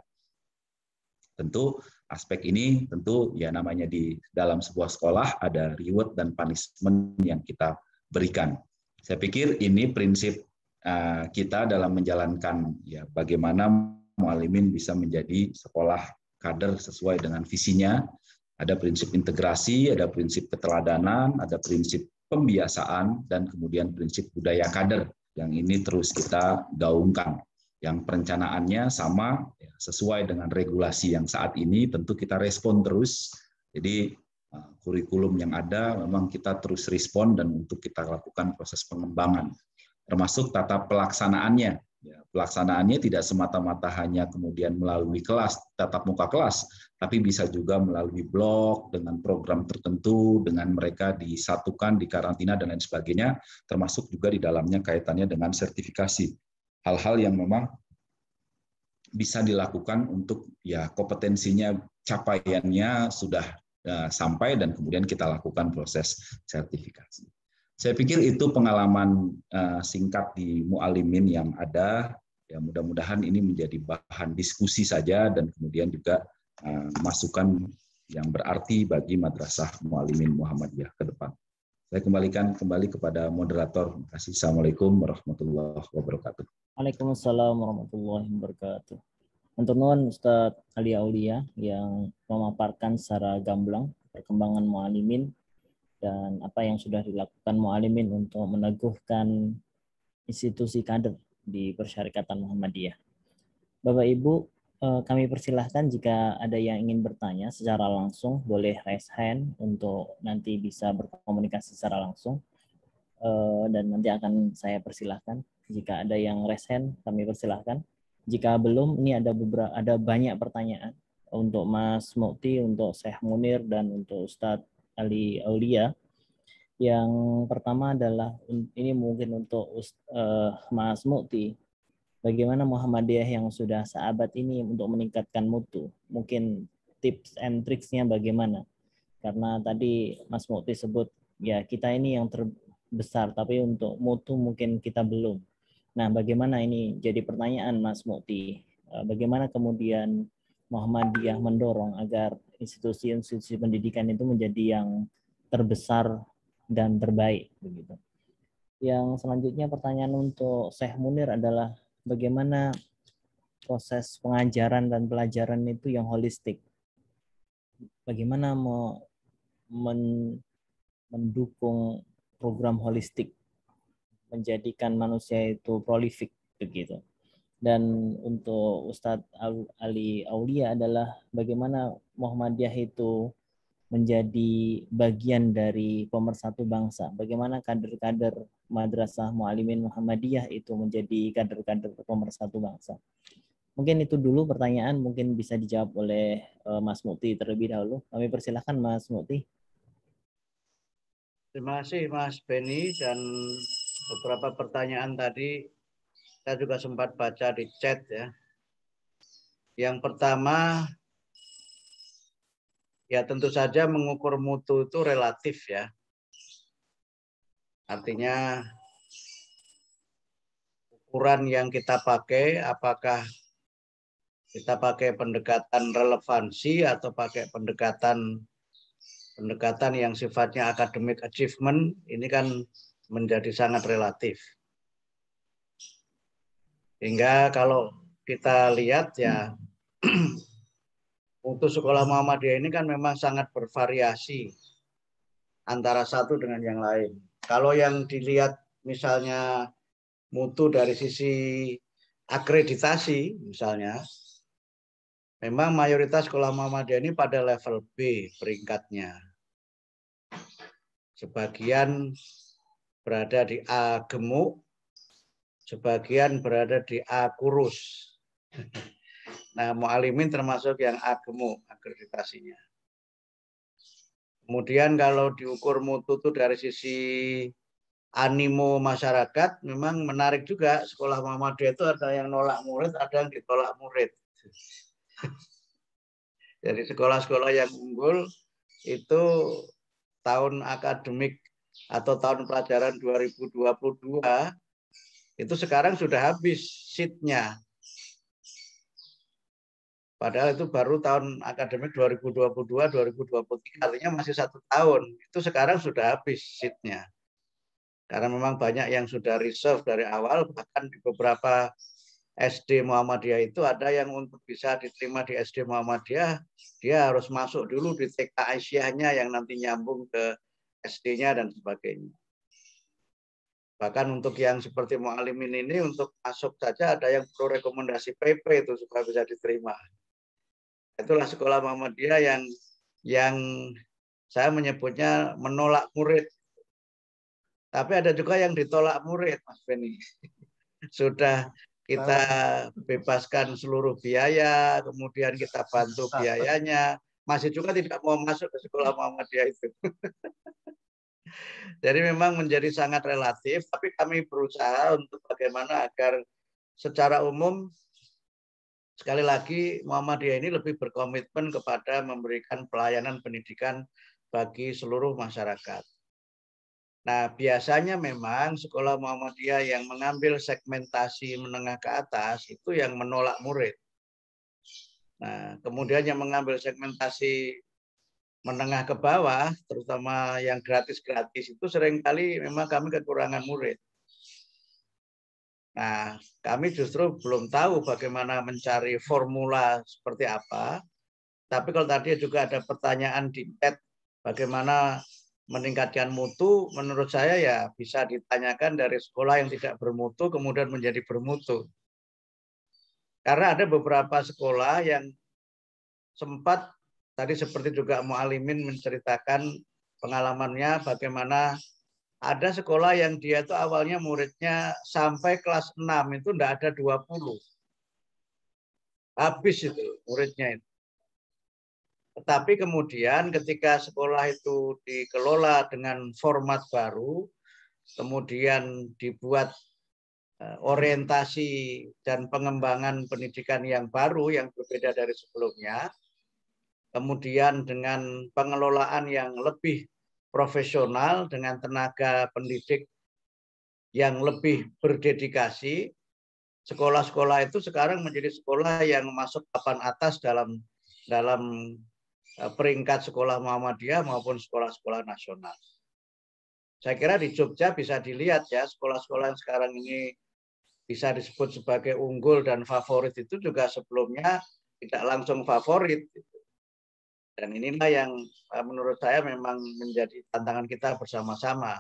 Tentu aspek ini tentu ya namanya di dalam sebuah sekolah ada reward dan punishment yang kita berikan. Saya pikir ini prinsip kita dalam menjalankan ya bagaimana Mu'alimin bisa menjadi sekolah kader sesuai dengan visinya. Ada prinsip integrasi, ada prinsip keteladanan, ada prinsip pembiasaan, dan kemudian prinsip budaya kader yang ini terus kita gaungkan. Yang perencanaannya sama, sesuai dengan regulasi yang saat ini, tentu kita respon terus. Jadi kurikulum yang ada memang kita terus respon dan untuk kita lakukan proses pengembangan. Termasuk tata pelaksanaannya. Ya, pelaksanaannya tidak semata-mata hanya kemudian melalui kelas, tatap muka kelas, tapi bisa juga melalui blog, dengan program tertentu, dengan mereka disatukan, dikarantina, dan lain sebagainya, termasuk juga di dalamnya kaitannya dengan sertifikasi. Hal-hal yang memang bisa dilakukan untuk ya kompetensinya, capaiannya sudah uh, sampai, dan kemudian kita lakukan proses sertifikasi. Saya pikir itu pengalaman uh, singkat di Mu'alimin yang ada. Ya, mudah-mudahan ini menjadi bahan diskusi saja dan kemudian juga uh, masukan yang berarti bagi Madrasah Mu'alimin Muhammadiyah ke depan. Saya kembalikan kembali kepada moderator. Terima kasih. Assalamualaikum warahmatullahi wabarakatuh. Waalaikumsalam warahmatullahi wabarakatuh. Untuk nuhun Ustadz Ali Aulia yang memaparkan secara gamblang perkembangan Mu'alimin dan apa yang sudah dilakukan Mu'alimin untuk meneguhkan institusi kader di Persyarikatan Muhammadiyah. Bapak Ibu, kami persilahkan jika ada yang ingin bertanya secara langsung, boleh raise hand untuk nanti bisa berkomunikasi secara langsung. Dan nanti akan saya persilahkan. Jika ada yang raise hand, kami persilahkan. Jika belum, ini ada beberapa, ada banyak pertanyaan untuk Mas Mukti, untuk Syekh Munir, dan untuk Ustadz Ali Aulia. Yang pertama adalah ini mungkin untuk uh, Mas Mukti. Bagaimana Muhammadiyah yang sudah seabad ini untuk meningkatkan mutu? Mungkin tips and tricksnya bagaimana? Karena tadi Mas Mukti sebut ya kita ini yang terbesar, tapi untuk mutu mungkin kita belum. Nah, bagaimana ini jadi pertanyaan Mas Mukti? Bagaimana kemudian Muhammadiyah mendorong agar institusi-institusi pendidikan itu menjadi yang terbesar dan terbaik begitu. Yang selanjutnya pertanyaan untuk Syekh Munir adalah bagaimana proses pengajaran dan pelajaran itu yang holistik. Bagaimana mau men, mendukung program holistik menjadikan manusia itu prolifik begitu. Dan untuk Ustadz Ali Aulia adalah bagaimana Muhammadiyah itu menjadi bagian dari pemersatu bangsa. Bagaimana kader-kader Madrasah Mu'alimin Muhammadiyah itu menjadi kader-kader pemersatu bangsa. Mungkin itu dulu pertanyaan, mungkin bisa dijawab oleh uh, Mas Mukti terlebih dahulu. Kami persilahkan Mas Mukti. Terima kasih Mas Beni, dan beberapa pertanyaan tadi saya juga sempat baca di chat ya. Yang pertama, ya tentu saja mengukur mutu itu relatif ya. Artinya ukuran yang kita pakai, apakah kita pakai pendekatan relevansi atau pakai pendekatan pendekatan yang sifatnya academic achievement ini kan menjadi sangat relatif. Hingga kalau kita lihat ya, mutu sekolah Muhammadiyah ini kan memang sangat bervariasi antara satu dengan yang lain. Kalau yang dilihat misalnya mutu dari sisi akreditasi misalnya, memang mayoritas sekolah Muhammadiyah ini pada level B peringkatnya. Sebagian berada di A gemuk, sebagian berada di A kurus. Nah, Mu'alimin termasuk yang A gemuk akreditasinya. Kemudian kalau diukur mutu itu dari sisi animo masyarakat, memang menarik juga. Sekolah Muhammadiyah itu ada yang nolak murid, ada yang ditolak murid. Jadi sekolah-sekolah yang unggul itu tahun akademik atau tahun pelajaran dua ribu dua puluh dua itu sekarang sudah habis seatnya. Padahal itu baru tahun akademik dua ribu dua puluh dua dua ribu dua puluh tiga, artinya masih satu tahun. Itu sekarang sudah habis seatnya. Karena memang banyak yang sudah reserve dari awal, bahkan di beberapa S D Muhammadiyah itu ada yang untuk bisa diterima di S D Muhammadiyah, dia harus masuk dulu di T K Aisyahnya yang nanti nyambung ke S D-nya dan sebagainya. Bahkan untuk yang seperti Mu'alimin ini, untuk masuk saja ada yang perlu rekomendasi P P itu supaya bisa diterima. Itulah sekolah Muhammadiyah yang yang saya menyebutnya menolak murid. Tapi ada juga yang ditolak murid, Mas Beni. Sudah kita bebaskan seluruh biaya, kemudian kita bantu biayanya, masih juga tidak mau masuk ke sekolah Muhammadiyah itu. Jadi memang menjadi sangat relatif, tapi kami berusaha untuk bagaimana agar secara umum, sekali lagi Muhammadiyah ini lebih berkomitmen kepada memberikan pelayanan pendidikan bagi seluruh masyarakat. Nah, biasanya memang sekolah Muhammadiyah yang mengambil segmentasi menengah ke atas itu yang menolak murid. Nah, kemudian yang mengambil segmentasi menengah ke bawah, terutama yang gratis-gratis itu seringkali memang kami kekurangan murid. Nah, kami justru belum tahu bagaimana mencari formula seperti apa. Tapi kalau tadi juga ada pertanyaan di chat bagaimana meningkatkan mutu, menurut saya ya bisa ditanyakan dari sekolah yang tidak bermutu kemudian menjadi bermutu. Karena ada beberapa sekolah yang sempat, tadi seperti juga Mu'alimin menceritakan pengalamannya bagaimana ada sekolah yang dia itu awalnya muridnya sampai kelas enam itu enggak ada dua puluh. Habis itu muridnya itu. Tetapi kemudian ketika sekolah itu dikelola dengan format baru, kemudian dibuat orientasi dan pengembangan pendidikan yang baru yang berbeda dari sebelumnya, kemudian dengan pengelolaan yang lebih profesional dengan tenaga pendidik yang lebih berdedikasi, sekolah-sekolah itu sekarang menjadi sekolah yang masuk papan atas dalam dalam peringkat sekolah Muhammadiyah maupun sekolah-sekolah nasional. Saya kira di Jogja bisa dilihat ya, sekolah-sekolah yang sekarang ini bisa disebut sebagai unggul dan favorit itu juga sebelumnya tidak langsung favorit. Dan inilah yang menurut saya memang menjadi tantangan kita bersama-sama.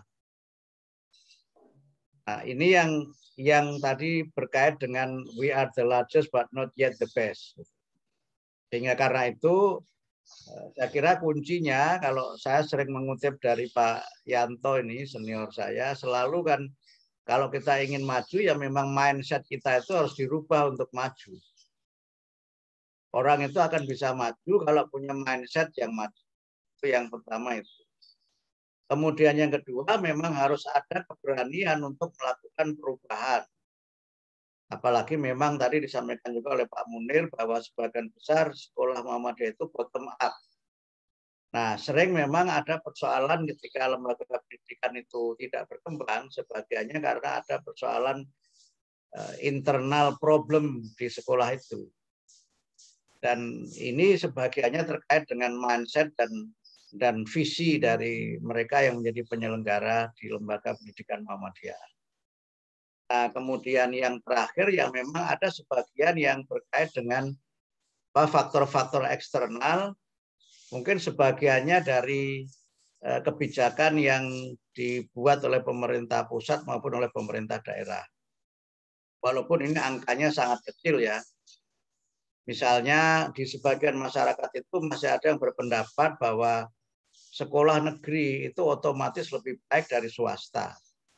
Nah, ini yang yang tadi berkait dengan we are the largest but not yet the best. Sehingga karena itu saya kira kuncinya, kalau saya sering mengutip dari Pak Yanto ini, senior saya, selalu kan kalau kita ingin maju ya memang mindset kita itu harus dirubah untuk maju. Orang itu akan bisa maju kalau punya mindset yang maju. Itu yang pertama itu. Kemudian yang kedua memang harus ada keberanian untuk melakukan perubahan. Apalagi memang tadi disampaikan juga oleh Pak Munir bahwa sebagian besar sekolah Muhammadiyah itu bottom up. Nah, sering memang ada persoalan ketika lembaga pendidikan itu tidak berkembang, sebagiannya karena ada persoalan uh, internal problem di sekolah itu. Dan ini sebagiannya terkait dengan mindset dan dan visi dari mereka yang menjadi penyelenggara di lembaga pendidikan Muhammadiyah. Nah, kemudian yang terakhir yang memang ada sebagian yang terkait dengan faktor-faktor eksternal, mungkin sebagiannya dari eh, kebijakan yang dibuat oleh pemerintah pusat maupun oleh pemerintah daerah. Walaupun ini angkanya sangat kecil ya. Misalnya di sebagian masyarakat itu masih ada yang berpendapat bahwa sekolah negeri itu otomatis lebih baik dari swasta.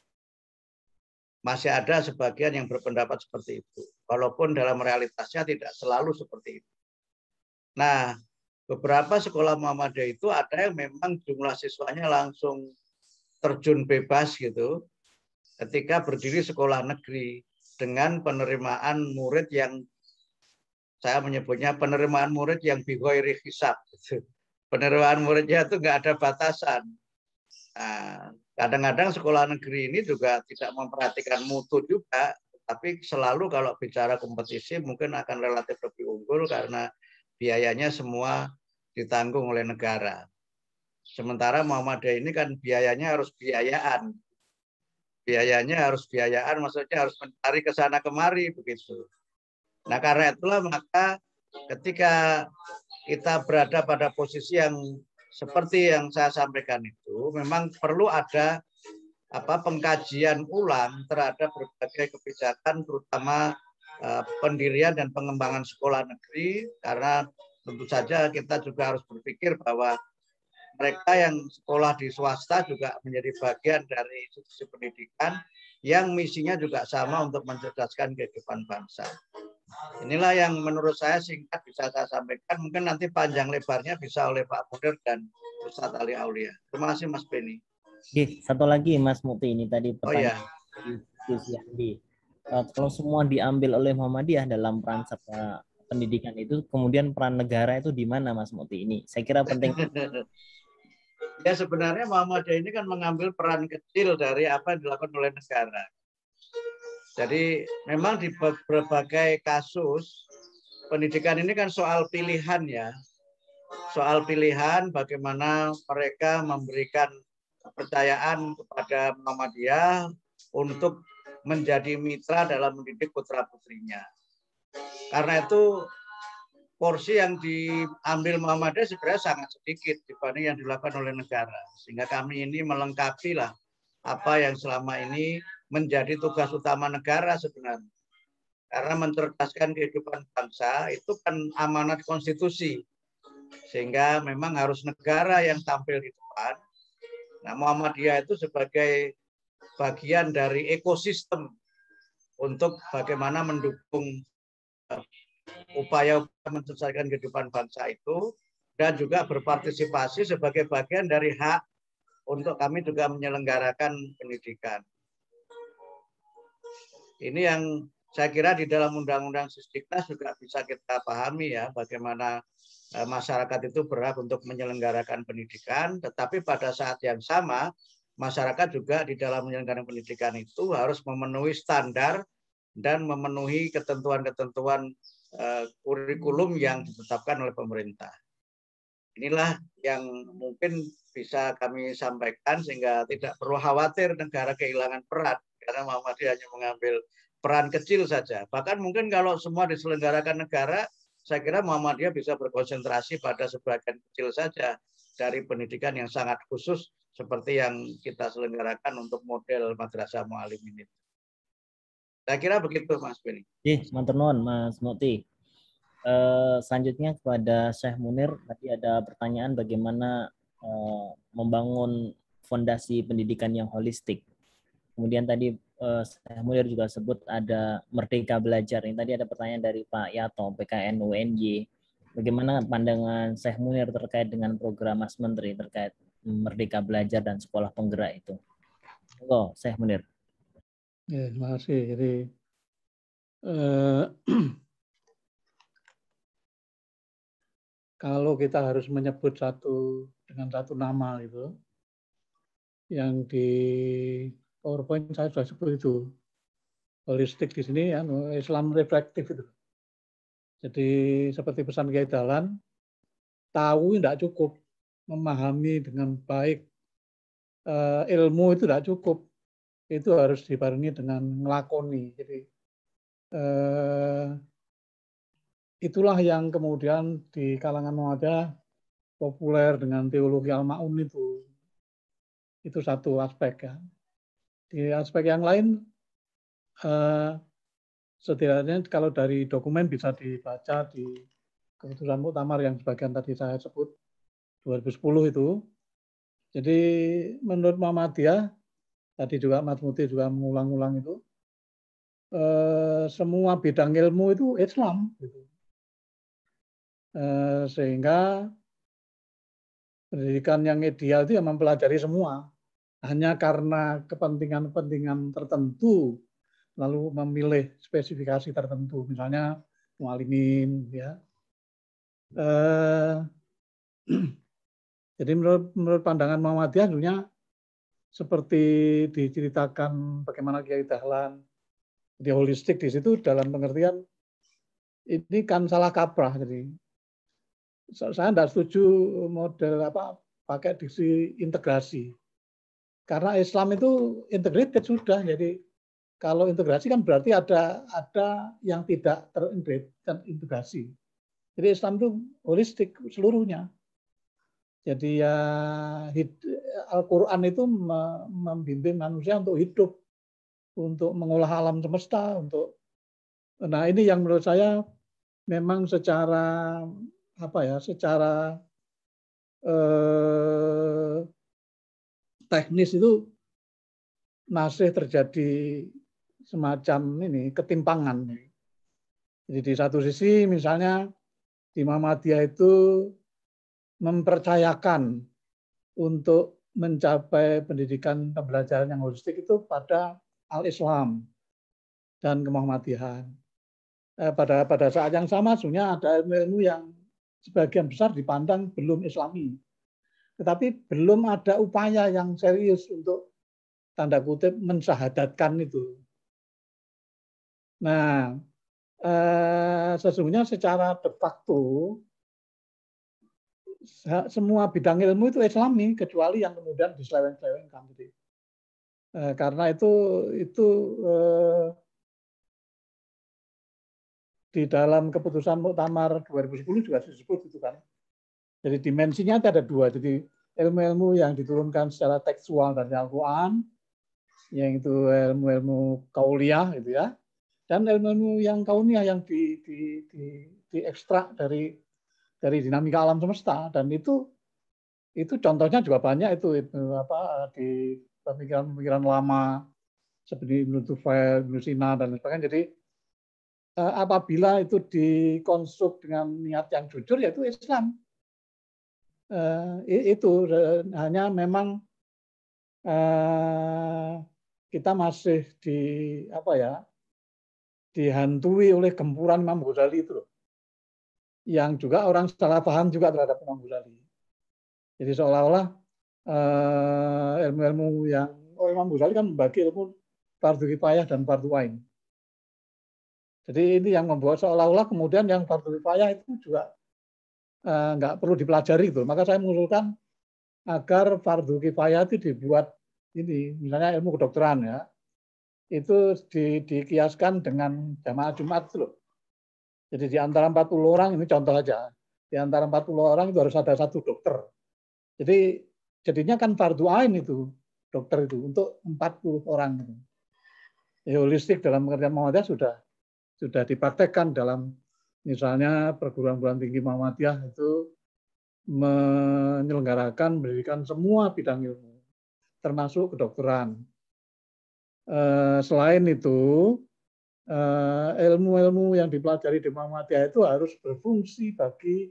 Masih ada sebagian yang berpendapat seperti itu. Walaupun dalam realitasnya tidak selalu seperti itu. Nah, beberapa sekolah Muhammadiyah itu ada yang memang jumlah siswanya langsung terjun bebas gitu ketika berdiri sekolah negeri dengan penerimaan murid yang saya menyebutnya penerimaan murid yang bighairi hisab. Penerimaan muridnya itu nggak ada batasan. Nah, kadang-kadang sekolah negeri ini juga tidak memperhatikan mutu juga, tapi selalu kalau bicara kompetisi mungkin akan relatif lebih unggul karena biayanya semua ditanggung oleh negara. Sementara Muhammadiyah ini kan biayanya harus biayaan. Biayanya harus biayaan, maksudnya harus mencari ke sana kemari begitu. Nah, karena itulah maka ketika kita berada pada posisi yang seperti yang saya sampaikan itu, memang perlu ada apa pengkajian ulang terhadap berbagai kebijakan, terutama uh, pendirian dan pengembangan sekolah negeri, karena tentu saja kita juga harus berpikir bahwa mereka yang sekolah di swasta juga menjadi bagian dari institusi pendidikan yang misinya juga sama untuk mencerdaskan kehidupan bangsa. Inilah yang menurut saya singkat bisa saya sampaikan. Mungkin nanti panjang lebarnya bisa oleh Pak Munir dan Ustadz Ali Aulia. Terima kasih Mas Beni. Oke, satu lagi Mas Mukti, ini tadi pertanyaan oh, ya. Gus Yandi. Uh, kalau semua diambil oleh Muhammadiyah dalam peran serta pendidikan itu, kemudian peran negara itu di mana Mas Mukti? Ini saya kira penting. Ya, sebenarnya Muhammadiyah ini kan mengambil peran kecil dari apa yang dilakukan oleh negara. Jadi memang di berbagai kasus pendidikan ini kan soal pilihan ya. Soal pilihan bagaimana mereka memberikan kepercayaan kepada Muhammadiyah untuk menjadi mitra dalam mendidik putra-putrinya. Karena itu porsi yang diambil Muhammadiyah sebenarnya sangat sedikit dibanding yang dilakukan oleh negara. Sehingga kami ini melengkapi lah apa yang selama ini menjadi tugas utama negara sebenarnya. Karena mencerdaskan kehidupan bangsa itu kan amanat konstitusi. Sehingga memang harus negara yang tampil di depan. Nah, Muhammadiyah itu sebagai bagian dari ekosistem untuk bagaimana mendukung upaya mencerdaskan kehidupan bangsa itu, dan juga berpartisipasi sebagai bagian dari hak untuk kami juga menyelenggarakan pendidikan. Ini yang saya kira di dalam Undang-Undang Sisdiknas juga bisa kita pahami ya, bagaimana masyarakat itu berhak untuk menyelenggarakan pendidikan, tetapi pada saat yang sama masyarakat juga di dalam menyelenggarakan pendidikan itu harus memenuhi standar dan memenuhi ketentuan-ketentuan uh, kurikulum yang ditetapkan oleh pemerintah. Inilah yang mungkin bisa kami sampaikan sehingga tidak perlu khawatir negara kehilangan peran, karena Muhammadiyah hanya mengambil peran kecil saja. Bahkan mungkin kalau semua diselenggarakan negara, saya kira Muhammadiyah bisa berkonsentrasi pada sebagian kecil saja dari pendidikan yang sangat khusus seperti yang kita selenggarakan untuk model Madrasah Mu'allimin itu. Saya kira begitu Mas Beni. Ih, matur nuwun Mas Mukti. Uh, selanjutnya kepada Syekh Munir, tadi ada pertanyaan bagaimana uh, membangun fondasi pendidikan yang holistik. Kemudian tadi uh, Syekh Munir juga sebut ada Merdeka Belajar. Ini tadi ada pertanyaan dari Pak Yato, P K N U N Y. Bagaimana pandangan Syekh Munir terkait dengan program Mas Menteri terkait Merdeka Belajar dan sekolah penggerak itu? Oh, Syekh Munir. Ya, terima kasih. Jadi eh, kalau kita harus menyebut satu dengan satu nama itu, yang di PowerPoint saya sudah sebut itu, holistik di sini ya, Islam reflektif itu. Jadi seperti pesan Kiai Dahlan, tahu tidak cukup, memahami dengan baik uh, ilmu itu tidak cukup. Itu harus dibarengi dengan ngelakoni. Jadi uh, itulah yang kemudian di kalangan Muhammadiyah populer dengan teologi al-ma'un itu. Itu satu aspek ya. Di aspek yang lain, uh, setidaknya kalau dari dokumen bisa dibaca di keputusan muktamar yang sebagian tadi saya sebut dua ribu sepuluh itu. Jadi menurut Muhammadiyah, tadi juga Mas Muti juga mengulang-ulang itu, eh, semua bidang ilmu itu Islam. Gitu. Eh, sehingga pendidikan yang ideal itu yang mempelajari semua. Hanya karena kepentingan-kepentingan tertentu, lalu memilih spesifikasi tertentu, misalnya mualimin, ya. Eh, jadi menurut, menurut pandangan Muhammadiyah, sebenarnya seperti diceritakan bagaimana Kiai Dahlan, dia holistik di situ dalam pengertian ini kan salah kaprah. Jadi saya tidak setuju model apa pakai diksi integrasi. Karena Islam itu integrated sudah. Jadi kalau integrasi kan berarti ada ada yang tidak terintegrasi. Jadi Islam itu holistik seluruhnya. Jadi ya Al-Quran itu membimbing manusia untuk hidup, untuk mengolah alam semesta, untuk nah ini yang menurut saya memang secara apa ya, secara eh, teknis itu masih terjadi semacam ini ketimpangan. Jadi di satu sisi misalnya di Muhammadiyah itu mempercayakan untuk mencapai pendidikan pembelajaran yang holistik itu pada al-Islam dan kemuhammadiyahan. Eh, pada pada saat yang sama sebenarnya ada ilmu-ilmu yang sebagian besar dipandang belum Islami. Tetapi belum ada upaya yang serius untuk tanda kutip mensyahadatkan itu. Nah, eh, sesungguhnya secara de facto semua bidang ilmu itu Islami kecuali yang kemudian diseleweng-selewengkan. Jadi, eh, karena itu itu eh, di dalam keputusan muktamar dua ribu sepuluh juga disebut itu kan. Jadi dimensinya ada dua. Jadi ilmu-ilmu yang diturunkan secara tekstual dari Al-Quran, yang itu ilmu-ilmu kauliyah gitu ya, dan ilmu-ilmu yang kauniyah yang di, di, di, diekstrak dari dari dinamika alam semesta. Dan itu itu contohnya juga banyak itu, itu apa di pemikiran-pemikiran lama seperti Ibnu Tufail, Ibnu Sina dan sebagainya. Jadi apabila itu dikonstruk dengan niat yang jujur, yaitu Islam. Uh, itu hanya memang uh, kita masih di apa ya dihantui oleh gempuran Imam Ghazali itu loh, yang juga orang salah paham juga terhadap Imam Ghazali. Jadi seolah-olah uh, ilmu-ilmu yang oh Imam Ghazali kan membagi ilmu fardu kifayah dan fardu ain. Jadi ini yang membuat seolah-olah kemudian yang fardu kifayah itu juga nggak uh, perlu dipelajari gitu. Maka saya mengusulkan agar fardu kifayah itu dibuat ini, misalnya ilmu kedokteran ya, itu di, dikiaskan dengan jamaah Jumat itu loh. Jadi di antara empat puluh orang, ini contoh aja, di antara empat puluh orang itu harus ada satu dokter. Jadi jadinya kan fardu ain itu dokter itu untuk empat puluh orang. Ya, holistik dalam pengertian Muhammadiyah sudah sudah dipraktekkan dalam misalnya perguruan-perguruan tinggi Muhammadiyah itu menyelenggarakan pendidikan semua bidang ilmu, termasuk kedokteran. Selain itu, ilmu-ilmu yang dipelajari di Muhammadiyah itu harus berfungsi bagi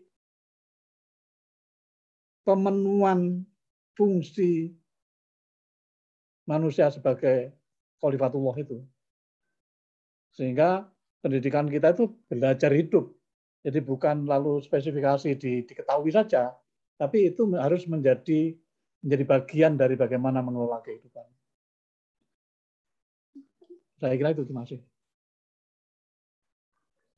pemenuhan fungsi manusia sebagai khalifatullah itu. Sehingga pendidikan kita itu belajar hidup. Jadi bukan lalu spesifikasi di, diketahui saja, tapi itu harus menjadi menjadi bagian dari bagaimana mengelola kehidupan. Saya kira itu, terima kasih.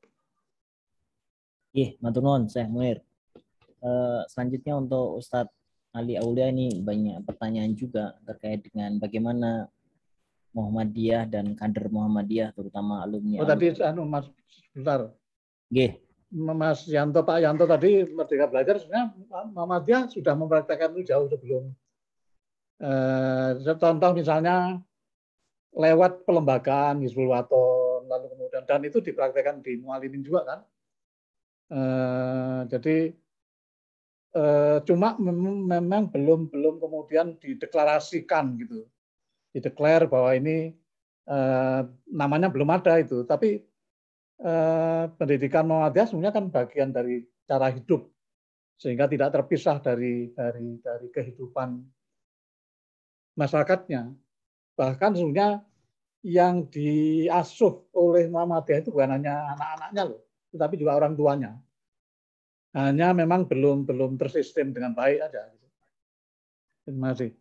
Iya, matur nuwun, Syekh Munir. Uh, selanjutnya untuk Ustadz Ali Aulia ini banyak pertanyaan juga terkait dengan bagaimana Muhammadiyah dan kader Muhammadiyah, terutama alumni. Oh tadi anu Mas sebentar. G. Mas Yanto, Pak Yanto tadi Merdeka Belajar sebenarnya Muhammadiyah sudah mempraktekkan itu jauh sebelum. Eh, contoh misalnya lewat pelembagaan Hizbul Waton, lalu kemudian dan itu dipraktekkan di Mualimin juga kan. Eh, jadi eh, cuma mem memang belum belum kemudian dideklarasikan gitu, dideklar bahwa ini eh, namanya belum ada itu, tapi Eh, pendidikan Muhammadiyah sebenarnya kan bagian dari cara hidup sehingga tidak terpisah dari dari dari kehidupan masyarakatnya. Bahkan sebenarnya yang diasuh oleh Muhammadiyah itu bukan hanya anak-anaknya loh, tetapi juga orang tuanya. Hanya memang belum belum tersistem dengan baik aja. Terima kasih.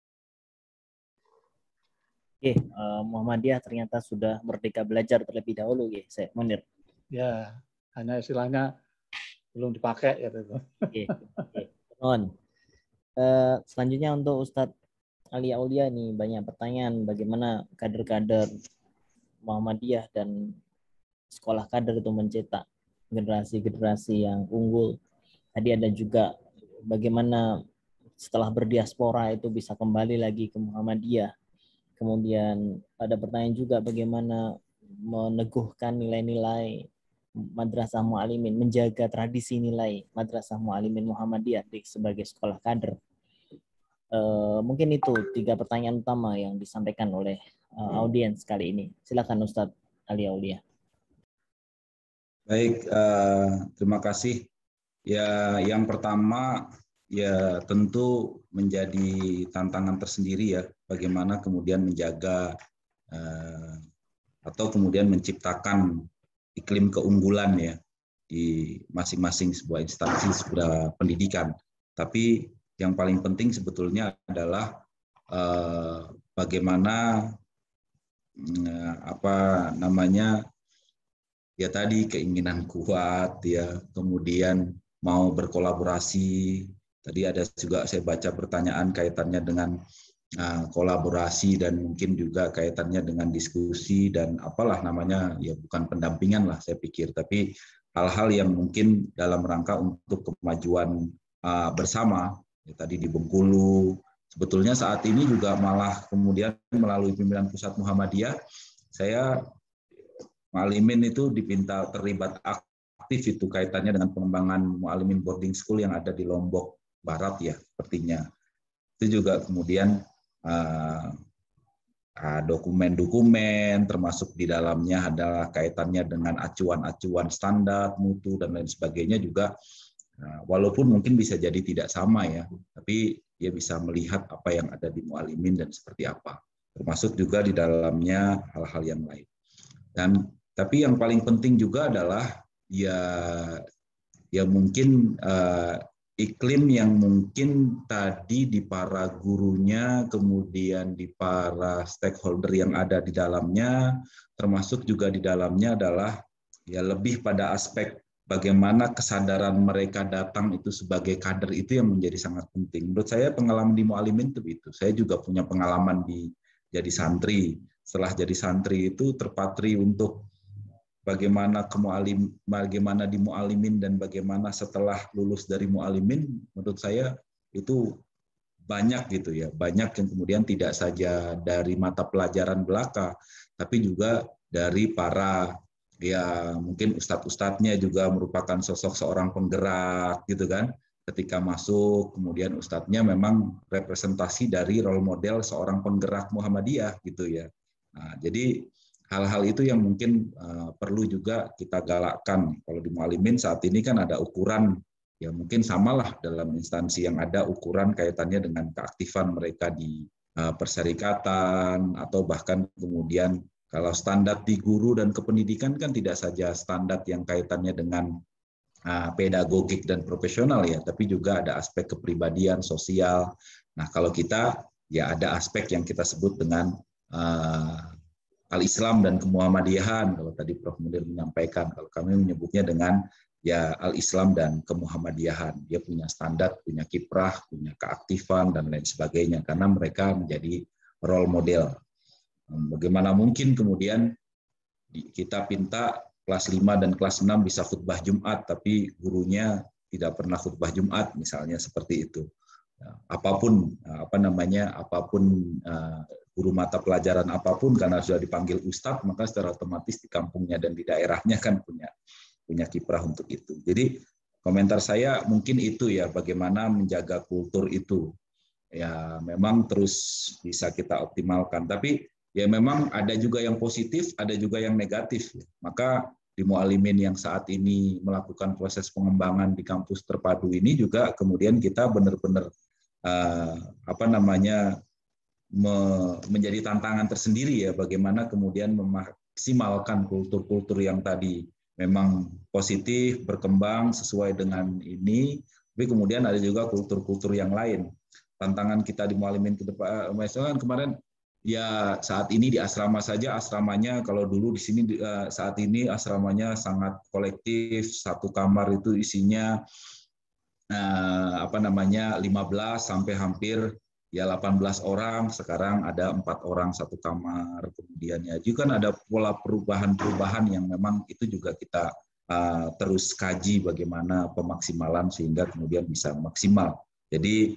Oke, uh, Muhammadiyah ternyata sudah merdeka belajar terlebih dahulu, ya, saya Munir. Ya, hanya istilahnya belum dipakai ya itu. Oke, oke. On. Uh, selanjutnya untuk Ustadz Ali Aulia nih banyak pertanyaan bagaimana kader-kader Muhammadiyah dan sekolah kader itu mencetak generasi-generasi yang unggul. Tadi ada juga bagaimana setelah berdiaspora itu bisa kembali lagi ke Muhammadiyah. Kemudian ada pertanyaan juga bagaimana meneguhkan nilai-nilai Madrasah Mualimin, menjaga tradisi nilai Madrasah Mualimin Muhammadiyah sebagai sekolah kader. E, mungkin itu tiga pertanyaan utama yang disampaikan oleh uh, audiens kali ini. Silakan Ustadz Ali Aulia. Baik, uh, terima kasih. Ya, yang pertama ya tentu menjadi tantangan tersendiri ya, bagaimana kemudian menjaga uh, atau kemudian menciptakan iklim keunggulan ya di masing-masing sebuah instansi sebuah pendidikan. Tapi yang paling penting sebetulnya adalah uh, bagaimana uh, apa namanya ya tadi keinginan kuat ya, kemudian mau berkolaborasi. Tadi ada juga saya baca pertanyaan kaitannya dengan uh, kolaborasi dan mungkin juga kaitannya dengan diskusi dan apalah namanya, ya bukan pendampingan lah saya pikir, tapi hal-hal yang mungkin dalam rangka untuk kemajuan uh, bersama. Ya, tadi di Bengkulu, sebetulnya saat ini juga malah kemudian melalui pimpinan Pusat Muhammadiyah, saya Mualimin itu dipinta terlibat aktif itu kaitannya dengan pengembangan Mualimin boarding school yang ada di Lombok Barat ya sepertinya. Itu juga kemudian dokumen-dokumen uh, uh, termasuk di dalamnya adalah kaitannya dengan acuan-acuan standar mutu dan lain sebagainya juga, uh, walaupun mungkin bisa jadi tidak sama ya, tapi dia bisa melihat apa yang ada di Mualimin dan seperti apa, termasuk juga di dalamnya hal-hal yang lain. Dan tapi yang paling penting juga adalah ya ya mungkin uh, iklim yang mungkin tadi di para gurunya, kemudian di para stakeholder yang ada di dalamnya, termasuk juga di dalamnya adalah ya lebih pada aspek bagaimana kesadaran mereka datang itu sebagai kader itu yang menjadi sangat penting. Menurut saya pengalaman di Mualimin itu itu. Saya juga punya pengalaman di jadi santri. Setelah jadi santri itu terpatri untuk bagaimana ke mualim, bagaimana di Mualimin dan bagaimana setelah lulus dari Mualimin, menurut saya itu banyak gitu ya, banyak yang kemudian tidak saja dari mata pelajaran belaka, tapi juga dari para ya mungkin ustadz-ustadznya juga merupakan sosok seorang penggerak gitu kan. Ketika masuk, kemudian ustadznya memang representasi dari role model seorang penggerak Muhammadiyah gitu ya. Nah, jadi hal-hal itu yang mungkin uh, perlu juga kita galakkan. Kalau di Mualimin saat ini kan ada ukuran, ya mungkin samalah dalam instansi yang ada ukuran kaitannya dengan keaktifan mereka di uh, perserikatan, atau bahkan kemudian kalau standar di guru dan kependidikan kan tidak saja standar yang kaitannya dengan uh, pedagogik dan profesional ya, tapi juga ada aspek kepribadian, sosial. Nah kalau kita ya ada aspek yang kita sebut dengan uh, Al-Islam dan Kemuhammadiyahan, kalau tadi Profesor Munir menyampaikan, kalau kami menyebutnya dengan ya al-Islam dan kemuhammadiyahan. Dia punya standar, punya kiprah, punya keaktifan dan lain sebagainya karena mereka menjadi role model. Bagaimana mungkin kemudian kita pinta kelas lima dan kelas enam bisa khutbah Jumat tapi gurunya tidak pernah khutbah Jumat misalnya seperti itu. Apapun apa namanya apapun guru mata pelajaran apapun karena sudah dipanggil ustadz maka secara otomatis di kampungnya dan di daerahnya kan punya punya kiprah untuk itu. Jadi komentar saya mungkin itu ya bagaimana menjaga kultur itu. Ya memang terus bisa kita optimalkan tapi ya memang ada juga yang positif, ada juga yang negatif. Maka di Mualimin yang saat ini melakukan proses pengembangan di kampus terpadu ini juga kemudian kita benar-benar uh, apa namanya me, menjadi tantangan tersendiri ya bagaimana kemudian memaksimalkan kultur-kultur yang tadi memang positif, berkembang sesuai dengan ini, tapi kemudian ada juga kultur-kultur yang lain. Tantangan kita di Mualimin ke depan, misalnya kemarin ya saat ini di asrama saja asramanya kalau dulu di sini saat ini asramanya sangat kolektif, satu kamar itu isinya apa namanya lima belas sampai hampir ya delapan belas orang, sekarang ada empat orang satu kamar. Kemudian ya juga kan ada pola perubahan-perubahan yang memang itu juga kita uh, terus kaji bagaimana pemaksimalan sehingga kemudian bisa maksimal. Jadi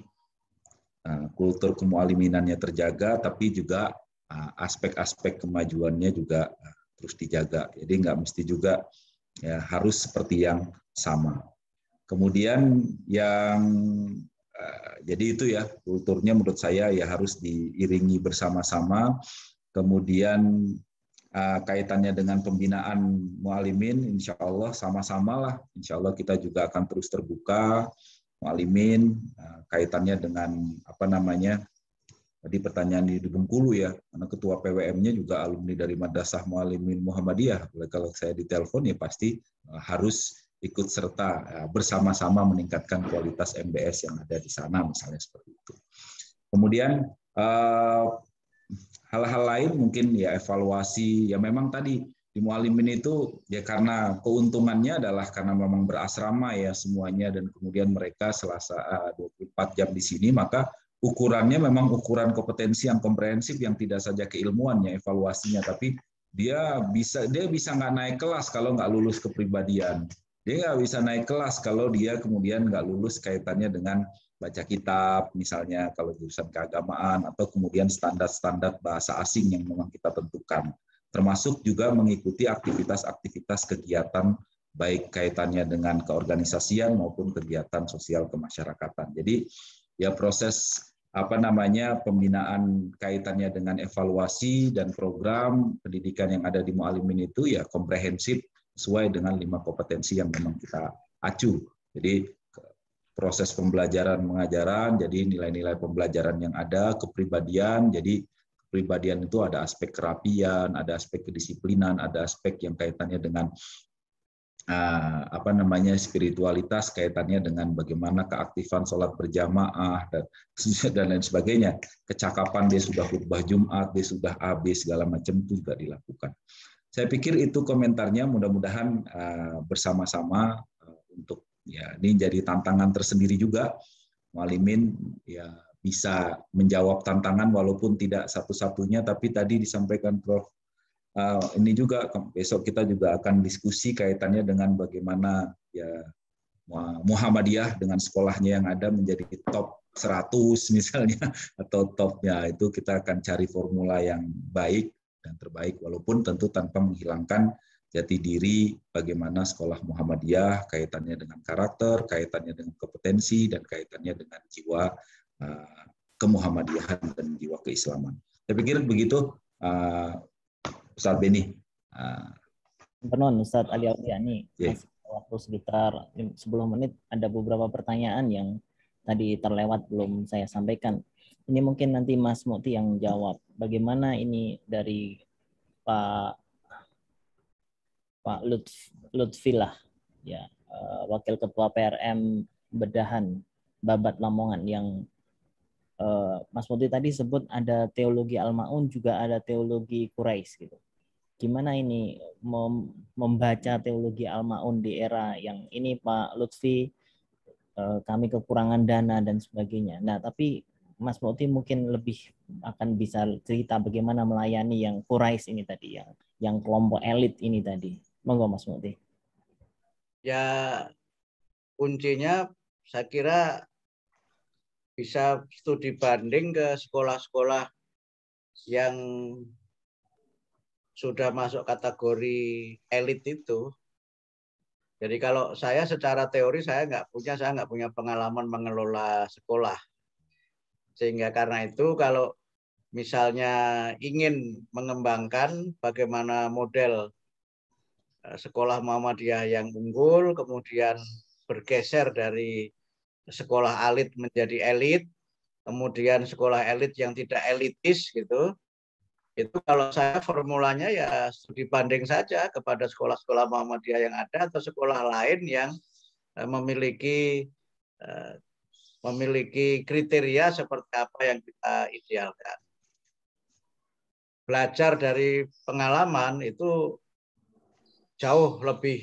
kultur kemualiminannya terjaga, tapi juga aspek-aspek kemajuannya juga terus dijaga. Jadi nggak mesti juga ya, harus seperti yang sama. Kemudian yang jadi itu ya kulturnya menurut saya ya harus diiringi bersama-sama. Kemudian kaitannya dengan pembinaan mualimin, insya Allah sama-sama lah. Insya Allah kita juga akan terus terbuka. Mualimin kaitannya dengan apa namanya tadi pertanyaan di Bengkulu ya karena ketua P W M-nya juga alumni dari Madrasah Mualimin Muhammadiyah. Kalau saya ditelepon ya pasti harus ikut serta bersama-sama meningkatkan kualitas M B S yang ada di sana misalnya seperti itu. Kemudian hal-hal lain mungkin ya evaluasi ya memang tadi di Mualimin itu ya karena keuntungannya adalah karena memang berasrama ya semuanya dan kemudian mereka selasa dua puluh empat jam di sini maka ukurannya memang ukuran kompetensi yang komprehensif yang tidak saja keilmuannya evaluasinya tapi dia bisa dia bisa nggak naik kelas kalau nggak lulus kepribadian, dia nggak bisa naik kelas kalau dia kemudian nggak lulus kaitannya dengan baca kitab misalnya kalau jurusan keagamaan atau kemudian standar-standar bahasa asing yang memang kita tentukan. Termasuk juga mengikuti aktivitas-aktivitas kegiatan baik kaitannya dengan keorganisasian maupun kegiatan sosial kemasyarakatan. Jadi ya proses apa namanya pembinaan kaitannya dengan evaluasi dan program pendidikan yang ada di Mualimin itu ya komprehensif sesuai dengan lima kompetensi yang memang kita acu. Jadi proses pembelajaran mengajaran, jadi nilai-nilai pembelajaran yang ada, kepribadian, jadi kepribadian itu ada aspek kerapian, ada aspek kedisiplinan, ada aspek yang kaitannya dengan uh, apa namanya spiritualitas, kaitannya dengan bagaimana keaktifan sholat berjamaah dan, dan lain sebagainya. Kecakapan dia sudah khutbah Jumat, dia sudah A B segala macam itu juga dilakukan. Saya pikir itu komentarnya mudah-mudahan uh, bersama-sama uh, untuk ya ini jadi tantangan tersendiri juga Mualimin ya bisa menjawab tantangan walaupun tidak satu-satunya, tapi tadi disampaikan Prof Uh, ini juga besok kita juga akan diskusi kaitannya dengan bagaimana ya Muhammadiyah dengan sekolahnya yang ada menjadi top seratus misalnya atau topnya itu kita akan cari formula yang baik dan terbaik walaupun tentu tanpa menghilangkan jati diri bagaimana sekolah Muhammadiyah kaitannya dengan karakter, kaitannya dengan kompetensi dan kaitannya dengan jiwa uh, kemuhammadiyahan dan jiwa keislaman. Saya pikir begitu. Uh, Ustaz Beni. Benon, Ustaz Ali Auliani. Yeah. Masih waktu sekitar sepuluh menit, ada beberapa pertanyaan yang tadi terlewat belum saya sampaikan. Ini mungkin nanti Mas Mukti yang jawab. Bagaimana ini dari Pak Pak Lutf, Lutfilah, ya, Wakil Ketua P R M Bedahan Babat Lamongan yang uh, Mas Mukti tadi sebut ada teologi Al-Ma'un juga ada teologi Quraisy gitu. gimana ini mem membaca teologi Al-Ma'un di era yang ini Pak Lutfi, eh, kami kekurangan dana dan sebagainya. Nah, tapi Mas Mukti mungkin lebih akan bisa cerita bagaimana melayani yang Quraisy ini tadi, yang yang kelompok elit ini tadi. Monggo Mas Mukti. Ya, kuncinya saya kira bisa studi banding ke sekolah-sekolah yang sudah masuk kategori elit itu. Jadi kalau saya secara teori saya nggak punya, saya nggak punya pengalaman mengelola sekolah. Sehingga karena itu kalau misalnya ingin mengembangkan bagaimana model sekolah Muhammadiyah yang unggul, kemudian bergeser dari sekolah elit menjadi elit, kemudian sekolah elit yang tidak elitis gitu, itu kalau saya formulanya ya studi banding saja kepada sekolah-sekolah Muhammadiyah yang ada atau sekolah lain yang memiliki memiliki kriteria seperti apa yang kita idealkan. Belajar dari pengalaman itu jauh lebih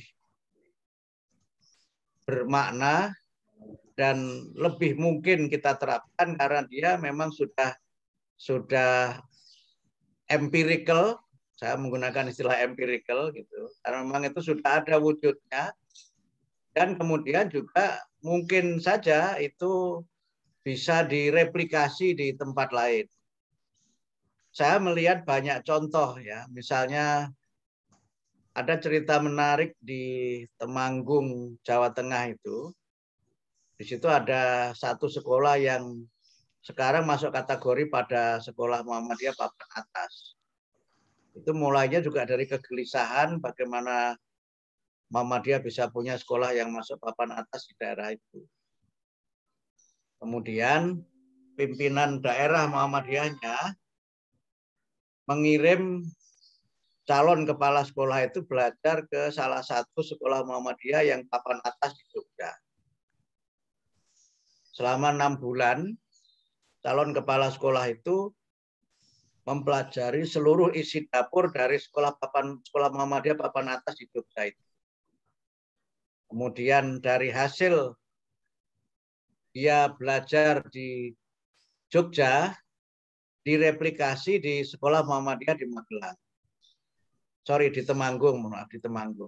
bermakna dan lebih mungkin kita terapkan karena dia memang sudah sudah empirical, saya menggunakan istilah empirical gitu, karena memang itu sudah ada wujudnya dan kemudian juga mungkin saja itu bisa direplikasi di tempat lain. Saya melihat banyak contoh ya, misalnya ada cerita menarik di Temanggung, Jawa Tengah itu. Di situ ada satu sekolah yang sekarang masuk kategori pada sekolah Muhammadiyah papan atas. Itu mulainya juga dari kegelisahan bagaimana Muhammadiyah bisa punya sekolah yang masuk papan atas di daerah itu. Kemudian pimpinan daerah Muhammadiyahnya mengirim calon kepala sekolah itu belajar ke salah satu sekolah Muhammadiyah yang papan atas di Jogja. Selama enam bulan, calon kepala sekolah itu mempelajari seluruh isi dapur dari sekolah papan sekolah Muhammadiyah papan atas di Jogja itu. Kemudian dari hasil dia belajar di Jogja, direplikasi di sekolah Muhammadiyah di Magelang. Sorry, di Temanggung, maaf, di Temanggung.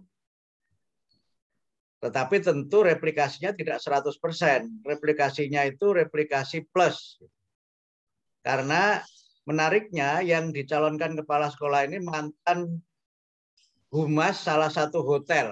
Tetapi tentu replikasinya tidak seratus persen. Replikasinya itu replikasi plus. Karena menariknya yang dicalonkan kepala sekolah ini mantan humas salah satu hotel.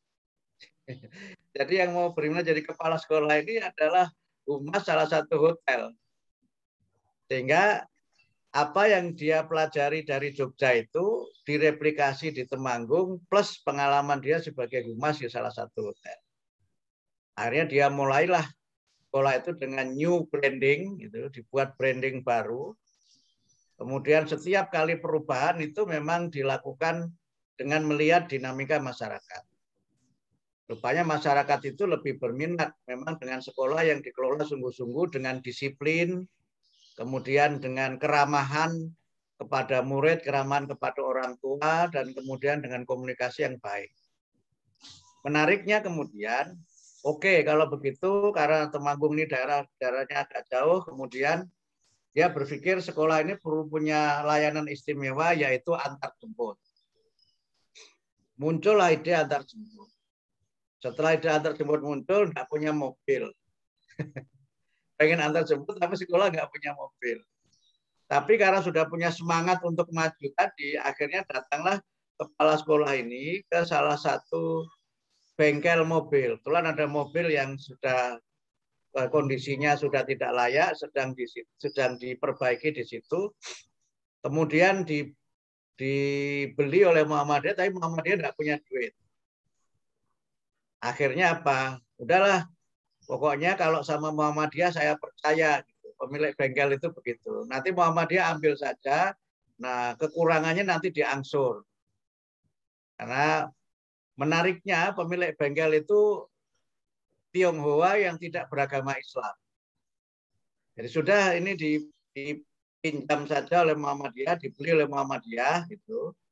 Jadi yang mau berimlah jadi kepala sekolah ini adalah humas salah satu hotel. Sehingga apa yang dia pelajari dari Jogja itu direplikasi di Temanggung plus pengalaman dia sebagai humas di salah satu hotel. Akhirnya dia mulailah sekolah itu dengan new branding, gitu, dibuat branding baru. Kemudian setiap kali perubahan itu memang dilakukan dengan melihat dinamika masyarakat. Rupanya masyarakat itu lebih berminat memang dengan sekolah yang dikelola sungguh-sungguh dengan disiplin, kemudian dengan keramahan kepada murid, keramahan kepada orang tua, dan kemudian dengan komunikasi yang baik. Menariknya kemudian, oke okay, kalau begitu karena Temanggung ini daerah daerahnya agak jauh, kemudian dia berpikir sekolah ini perlu punya layanan istimewa yaitu antar jemput. Muncullah ide antar jemput. Setelah ide antar jemput muncul, nggak punya mobil. Pengen antar jemput tapi sekolah nggak punya mobil. Tapi karena sudah punya semangat untuk maju tadi, akhirnya datanglah kepala sekolah ini ke salah satu bengkel mobil. Kebetulan ada mobil yang sudah kondisinya sudah tidak layak, sedang di, sedang diperbaiki di situ. Kemudian di, dibeli oleh Muhammadiyah, tapi Muhammadiyah nggak punya duit. Akhirnya apa? Udahlah, pokoknya kalau sama Muhammadiyah saya percaya. Pemilik bengkel itu begitu. Nanti Muhammadiyah ambil saja. Nah, kekurangannya nanti diangsur. Karena menariknya pemilik bengkel itu Tionghoa yang tidak beragama Islam. Jadi sudah ini dipinjam saja oleh Muhammadiyah, dibeli oleh Muhammadiyah gitu.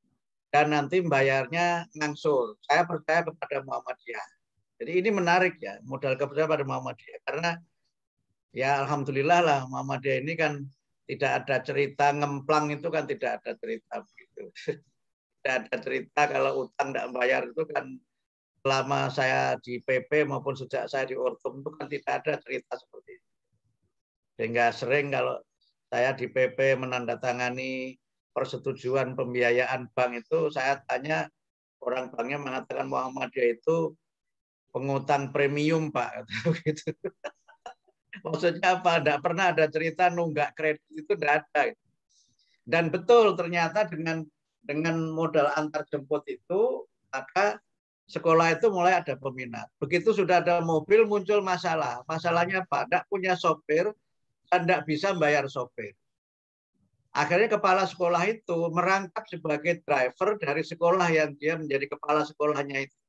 dan nanti bayarnya ngangsur. Saya percaya kepada Muhammadiyah. Jadi ini menarik ya, modal kepercayaan pada Muhammadiyah. Karena ya alhamdulillah lah Muhammadiyah ini kan tidak ada cerita ngemplang, itu kan tidak ada cerita begitu. Tidak ada cerita kalau utang tidak bayar itu kan selama saya di P P maupun sejak saya di Ortum itu kan tidak ada cerita seperti itu. Sehingga sering kalau saya di P P menandatangani persetujuan pembiayaan bank itu, saya tanya, orang banknya mengatakan Muhammadiyah itu pengutang premium Pak. Gitu. Maksudnya apa? Tidak pernah ada cerita nunggak kredit, itu tidak ada. Dan betul ternyata dengan dengan modal antar jemput itu, maka sekolah itu mulai ada peminat. Begitu sudah ada mobil muncul masalah. Masalahnya apa? Tidak punya sopir dan tidak bisa bayar sopir. Akhirnya kepala sekolah itu merangkap sebagai driver dari sekolah yang dia menjadi kepala sekolahnya itu.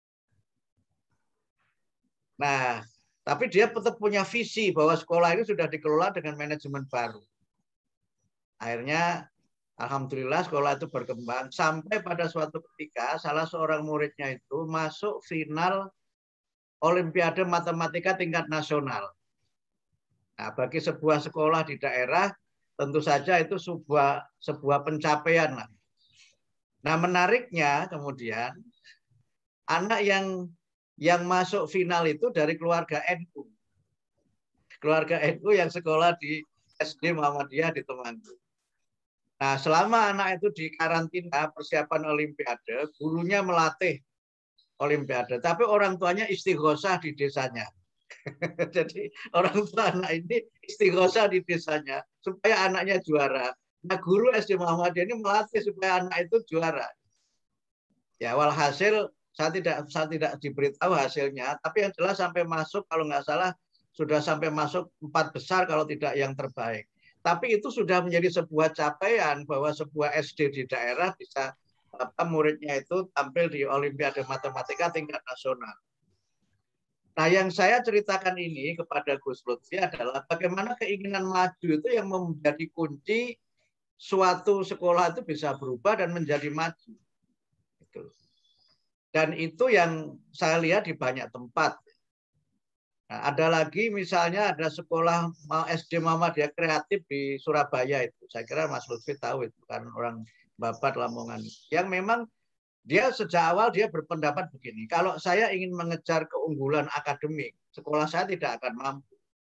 Nah, tapi dia tetap punya visi bahwa sekolah ini sudah dikelola dengan manajemen baru. Akhirnya, alhamdulillah sekolah itu berkembang sampai pada suatu ketika salah seorang muridnya itu masuk final Olimpiade Matematika tingkat nasional. Nah, bagi sebuah sekolah di daerah, tentu saja itu sebuah sebuah pencapaian. Nah, menariknya kemudian anak yang yang masuk final itu dari keluarga N U. Keluarga N U yang sekolah di S D Muhammadiyah di Temanggung. Nah, selama anak itu di karantina persiapan Olimpiade, gurunya melatih Olimpiade, tapi orang tuanya istighosah di desanya. Jadi orang tua anak ini istighosah di desanya supaya anaknya juara. Nah, guru S D Muhammadiyah ini melatih supaya anak itu juara. Ya, walhasil saya tidak saya tidak diberitahu hasilnya, tapi yang jelas sampai masuk, kalau nggak salah sudah sampai masuk empat besar kalau tidak yang terbaik. Tapi itu sudah menjadi sebuah capaian bahwa sebuah S D di daerah bisa apa, muridnya itu tampil di Olimpiade Matematika tingkat nasional. Nah, yang saya ceritakan ini kepada Gus Lutfi adalah bagaimana keinginan maju itu yang menjadi kunci suatu sekolah itu bisa berubah dan menjadi maju. Gitu. Dan itu yang saya lihat di banyak tempat. Nah, ada lagi misalnya ada sekolah S D Muhammadiyah Kreatif di Surabaya itu. Saya kira Mas Lutfi tahu itu kan, orang Babat Lamongan. Yang memang dia sejak awal dia berpendapat begini, kalau saya ingin mengejar keunggulan akademik, sekolah saya tidak akan mampu.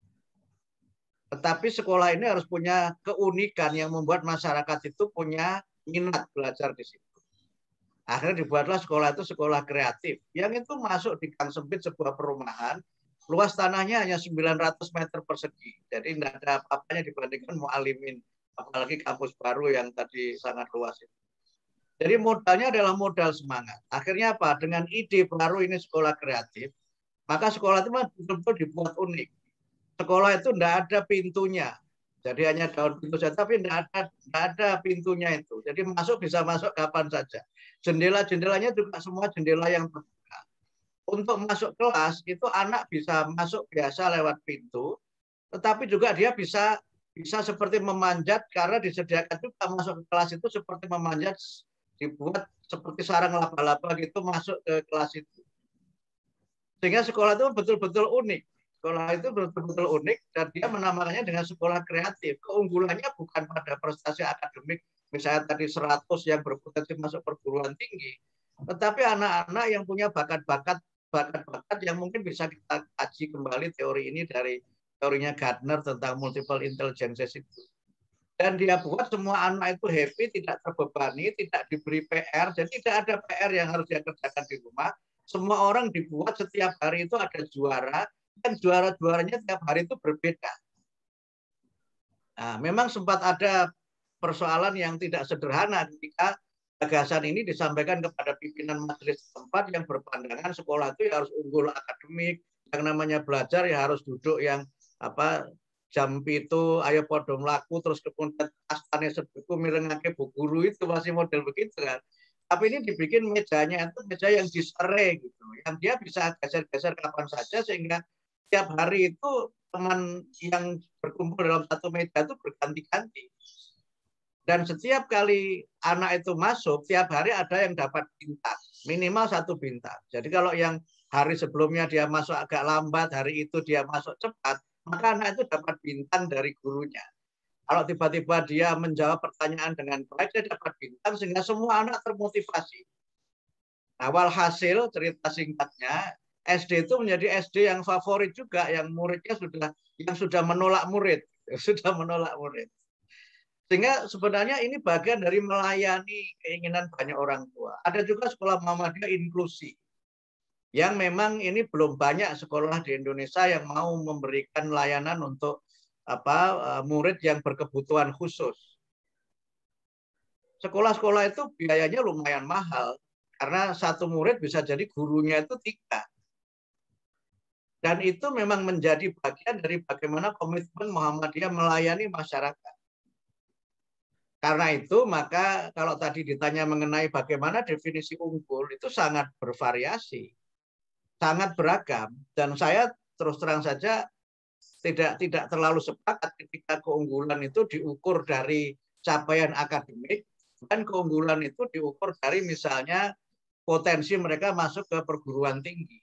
Tetapi sekolah ini harus punya keunikan yang membuat masyarakat itu punya minat belajar di situ. Akhirnya dibuatlah sekolah itu sekolah kreatif. Yang itu masuk di gang sempit sebuah perumahan, luas tanahnya hanya sembilan ratus meter persegi. Jadi tidak ada apa-apanya dibandingkan Muallimin, apalagi kampus baru yang tadi sangat luas itu. Jadi modalnya adalah modal semangat. Akhirnya apa? Dengan ide baru ini sekolah kreatif, maka sekolah itu betul-betul dibuat unik. Sekolah itu tidak ada pintunya. Jadi hanya daun pintu saja, tapi tidak ada, tidak ada pintunya itu. Jadi masuk bisa masuk kapan saja. Jendela-jendelanya juga semua jendela yang terbuka. Untuk masuk kelas itu anak bisa masuk biasa lewat pintu, tetapi juga dia bisa bisa seperti memanjat karena disediakan juga masuk ke kelas itu seperti memanjat, dibuat seperti sarang laba-laba gitu masuk ke kelas itu. Sehingga sekolah itu betul-betul unik. Sekolah itu betul-betul unik dan dia menamakannya dengan sekolah kreatif. Keunggulannya bukan pada prestasi akademik, misalnya tadi seratus yang berpotensi masuk perguruan tinggi, tetapi anak-anak yang punya bakat-bakat bakat-bakat yang mungkin bisa kita kaji kembali teori ini dari teorinya Gardner tentang multiple intelligences itu. Dan dia buat semua anak itu happy, tidak terbebani, tidak diberi P R, jadi tidak ada P R yang harus dia kerjakan di rumah. Semua orang dibuat setiap hari itu ada juara, dan juara-juaranya tiap hari itu berbeda. Nah, memang sempat ada persoalan yang tidak sederhana ketika gagasan ini disampaikan kepada pimpinan majelis tempat yang berpandangan sekolah itu ya harus unggul akademik, yang namanya belajar ya harus duduk yang apa jam itu ayo podo mlaku terus kemudian astane sebuku mirengake bu guru, itu masih model begitu kan. Tapi ini dibikin mejanya itu meja yang disere gitu, yang dia bisa geser-geser kapan saja sehingga tiap hari itu teman yang berkumpul dalam satu meja itu berganti-ganti. Dan setiap kali anak itu masuk, tiap hari ada yang dapat bintang, minimal satu bintang. Jadi kalau yang hari sebelumnya dia masuk agak lambat, hari itu dia masuk cepat, maka anak itu dapat bintang dari gurunya. Kalau tiba-tiba dia menjawab pertanyaan dengan baik, dia dapat bintang, sehingga semua anak termotivasi. Nah, walhasil cerita singkatnya, S D itu menjadi S D yang favorit juga, yang muridnya sudah yang sudah menolak murid, sudah menolak murid. Sehingga sebenarnya ini bagian dari melayani keinginan banyak orang tua. Ada juga sekolah Muhammadiyah inklusi, yang memang ini belum banyak sekolah di Indonesia yang mau memberikan layanan untuk apa murid yang berkebutuhan khusus. Sekolah-sekolah itu biayanya lumayan mahal, karena satu murid bisa jadi gurunya itu tiga. Dan itu memang menjadi bagian dari bagaimana komitmen Muhammadiyah melayani masyarakat. Karena itu, maka kalau tadi ditanya mengenai bagaimana definisi unggul, itu sangat bervariasi, sangat beragam. Dan saya terus terang saja tidak tidak terlalu sepakat ketika keunggulan itu diukur dari capaian akademik, dan keunggulan itu diukur dari misalnya potensi mereka masuk ke perguruan tinggi.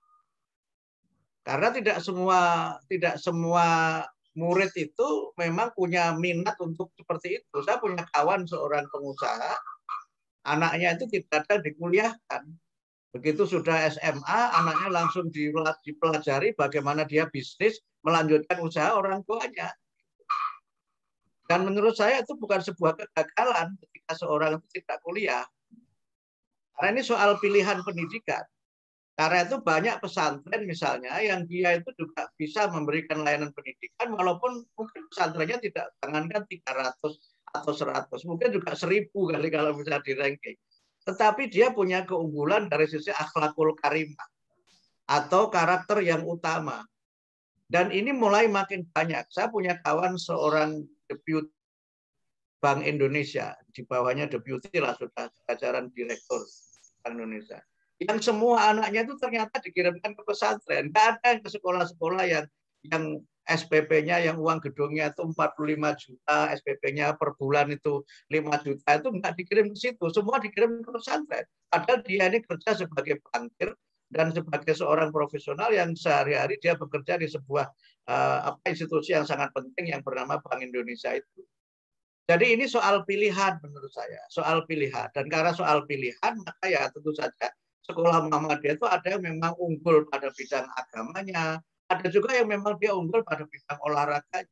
Karena tidak semua tidak semua murid itu memang punya minat untuk seperti itu. Saya punya kawan seorang pengusaha, anaknya itu tidak ada dikuliahkan. Begitu sudah S M A, anaknya langsung dipelajari bagaimana dia bisnis, melanjutkan usaha orang tuanya. Dan menurut saya itu bukan sebuah kegagalan ketika seorang itu tidak kuliah. Karena ini soal pilihan pendidikan. Karena itu banyak pesantren misalnya yang dia itu juga bisa memberikan layanan pendidikan walaupun mungkin pesantrennya tidak jangankan tiga ratus atau seratus, mungkin juga seribu kali kalau bisa di ranking. Tetapi dia punya keunggulan dari sisi akhlakul karimah atau karakter yang utama. Dan ini mulai makin banyak. Saya punya kawan seorang deputi Bank Indonesia, di bawahnya deputi lah sudah jajaran direktur Bank Indonesia. Yang semua anaknya itu ternyata dikirimkan ke pesantren. Nggak ada yang ke sekolah-sekolah yang yang S P P-nya, yang uang gedungnya itu empat puluh lima juta, S P P-nya per bulan itu lima juta, itu nggak dikirim ke situ. Semua dikirim ke pesantren. Padahal dia ini kerja sebagai bankir dan sebagai seorang profesional yang sehari-hari dia bekerja di sebuah uh, apa institusi yang sangat penting yang bernama Bank Indonesia itu. Jadi ini soal pilihan menurut saya, soal pilihan. Dan karena soal pilihan, maka ya tentu saja sekolah Muhammadiyah itu ada yang memang unggul pada bidang agamanya, ada juga yang memang dia unggul pada bidang olahraganya.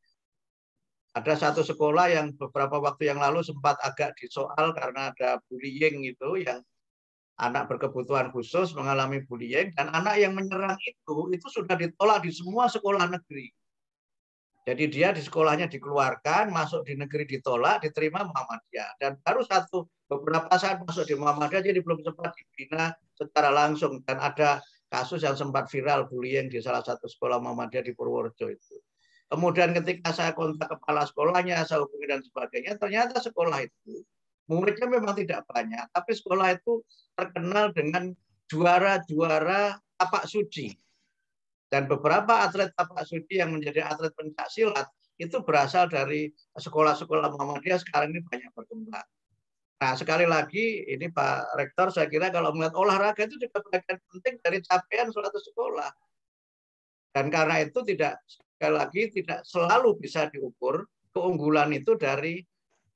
Ada satu sekolah yang beberapa waktu yang lalu sempat agak disoal karena ada bullying itu, yang anak berkebutuhan khusus mengalami bullying, dan anak yang menyerang itu, itu sudah ditolak di semua sekolah negeri. Jadi dia di sekolahnya dikeluarkan, masuk di negeri ditolak, diterima Muhammadiyah. Dan baru satu beberapa saat masuk di Muhammadiyah, jadi belum sempat dibina secara langsung. Dan ada kasus yang sempat viral bullying di salah satu sekolah Muhammadiyah di Purworejo itu. Kemudian ketika saya kontak kepala sekolahnya, saya hubungi dan sebagainya, ternyata sekolah itu muridnya memang tidak banyak, tapi sekolah itu terkenal dengan juara-juara tapak suci. Dan beberapa atlet tapak suci yang menjadi atlet pencak silat itu berasal dari sekolah-sekolah Muhammadiyah sekarang ini banyak berkembang. Nah, sekali lagi ini Pak Rektor, saya kira kalau melihat olahraga itu juga bagian penting dari capaian suatu sekolah. Dan karena itu tidak sekali lagi tidak selalu bisa diukur keunggulan itu dari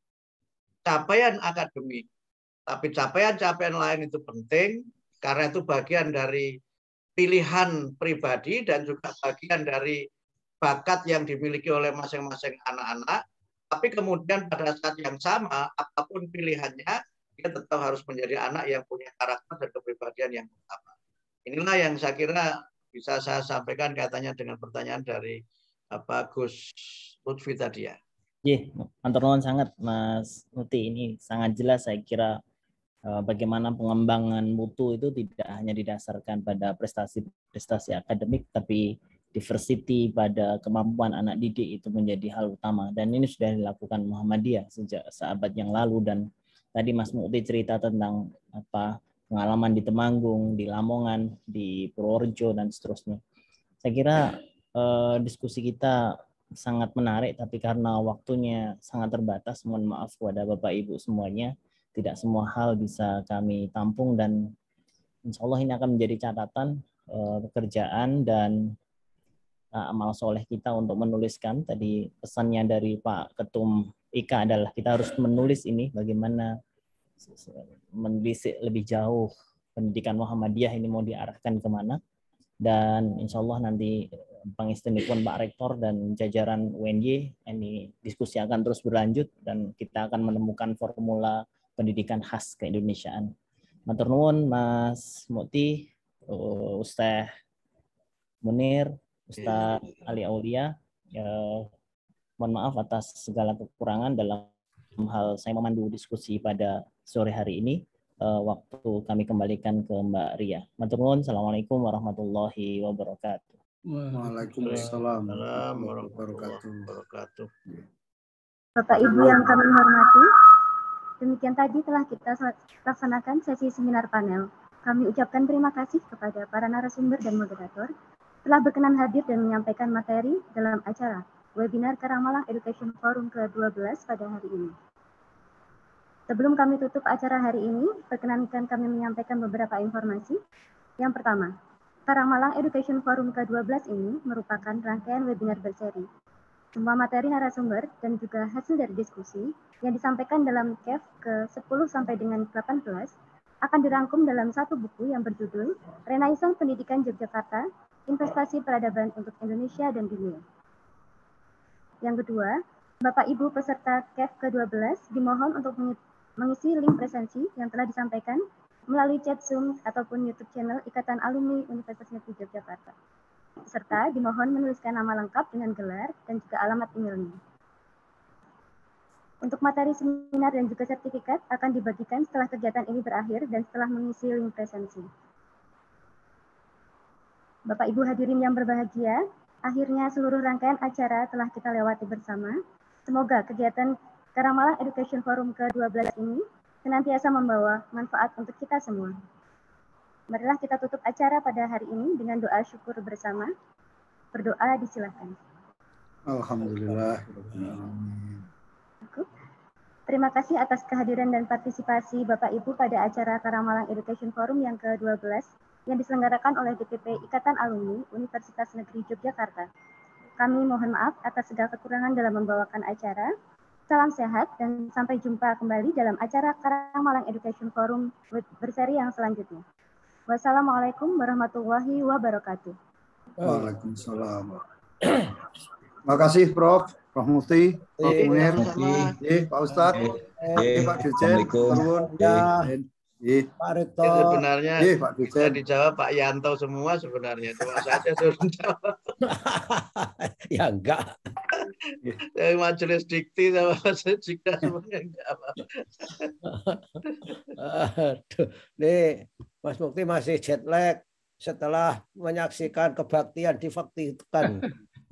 capaian akademik. Tapi capaian-capaian lain itu penting karena itu bagian dari pilihan pribadi dan juga bagian dari bakat yang dimiliki oleh masing-masing anak-anak. Tapi kemudian pada saat yang sama, apapun pilihannya, dia tetap harus menjadi anak yang punya karakter dan kepribadian yang utama. Inilah yang saya kira bisa saya sampaikan katanya dengan pertanyaan dari Pak Gus Lutfi tadi ya. Iya, matur nuwun sangat Mas Muti, ini sangat jelas saya kira bagaimana pengembangan mutu itu tidak hanya didasarkan pada prestasi-prestasi akademik, tapi diversity pada kemampuan anak didik itu menjadi hal utama. Dan ini sudah dilakukan Muhammadiyah sejak seabad yang lalu. Dan tadi Mas Muti cerita tentang apa pengalaman di Temanggung, di Lamongan, di Purworejo dan seterusnya. Saya kira eh, diskusi kita sangat menarik, tapi karena waktunya sangat terbatas, mohon maaf kepada Bapak Ibu semuanya, tidak semua hal bisa kami tampung, dan insya Allah ini akan menjadi catatan uh, pekerjaan dan uh, amal soleh kita untuk menuliskan. Tadi pesannya dari Pak Ketum I K A adalah kita harus menulis ini, bagaimana menulis lebih jauh pendidikan Muhammadiyah ini mau diarahkan kemana. Dan insya Allah nanti pangistunipun Pak Rektor dan jajaran U N Y ini diskusi akan terus berlanjut dan kita akan menemukan formula pendidikan khas keindonesiaan. Matur nuwun Mas Mukti, Ustaz Munir, Ustaz Ali Aulia. Ya, mohon maaf atas segala kekurangan dalam hal saya memandu diskusi pada sore hari ini. Waktu kami kembalikan ke Mbak Ria. Matur nuwun. Assalamualaikum warahmatullahi wabarakatuh. Waalaikumsalam warahmatullahi wabarakatuh. Bapak Ibu yang kami hormati, demikian tadi telah kita laksanakan sesi seminar panel. Kami ucapkan terima kasih kepada para narasumber dan moderator telah berkenan hadir dan menyampaikan materi dalam acara webinar Karangmalang Education Forum ke dua belas pada hari ini. Sebelum kami tutup acara hari ini, perkenankan kami menyampaikan beberapa informasi. Yang pertama, Karangmalang Education Forum ke dua belas ini merupakan rangkaian webinar berseri. Semua materi narasumber dan juga hasil dari diskusi yang disampaikan dalam C A F ke sepuluh sampai dengan delapan belas akan dirangkum dalam satu buku yang berjudul Renaissance Pendidikan Yogyakarta, Investasi Peradaban untuk Indonesia dan Dunia. Yang kedua, Bapak Ibu peserta C A F ke dua belas dimohon untuk mengisi link presensi yang telah disampaikan melalui chat Zoom ataupun YouTube channel Ikatan Alumni Universitas Negeri Yogyakarta. Serta dimohon menuliskan nama lengkap dengan gelar dan juga alamat emailnya. Untuk materi seminar dan juga sertifikat akan dibagikan setelah kegiatan ini berakhir dan setelah mengisi link presensi. Bapak Ibu hadirin yang berbahagia, akhirnya seluruh rangkaian acara telah kita lewati bersama. Semoga kegiatan Karangmalang Education Forum ke dua belas ini senantiasa membawa manfaat untuk kita semua. Marilah kita tutup acara pada hari ini dengan doa syukur bersama. Berdoa disilakan. Alhamdulillah. Terima kasih atas kehadiran dan partisipasi Bapak Ibu pada acara Karangmalang Education Forum yang ke dua belas yang diselenggarakan oleh D P P Ikatan Alumni Universitas Negeri Yogyakarta. Kami mohon maaf atas segala kekurangan dalam membawakan acara. Salam sehat dan sampai jumpa kembali dalam acara Karangmalang Education Forum berseri yang selanjutnya. Wassalamualaikum warahmatullahi wabarakatuh. Waalaikumsalam. Terima kasih Prof Prof Mufti, Prof Munir, Pak Ustadz, Pak Dirjen, Pak Rektor. Sebenarnya bisa dijawab Pak Yanto semua sebenarnya. Cuma saja suruh jawab. Ya enggak. Dari majelis dikti sama majelis jika semuanya jawab. Aduh, nih Mas Mukti masih jet lag setelah menyaksikan kebaktian difaktikan.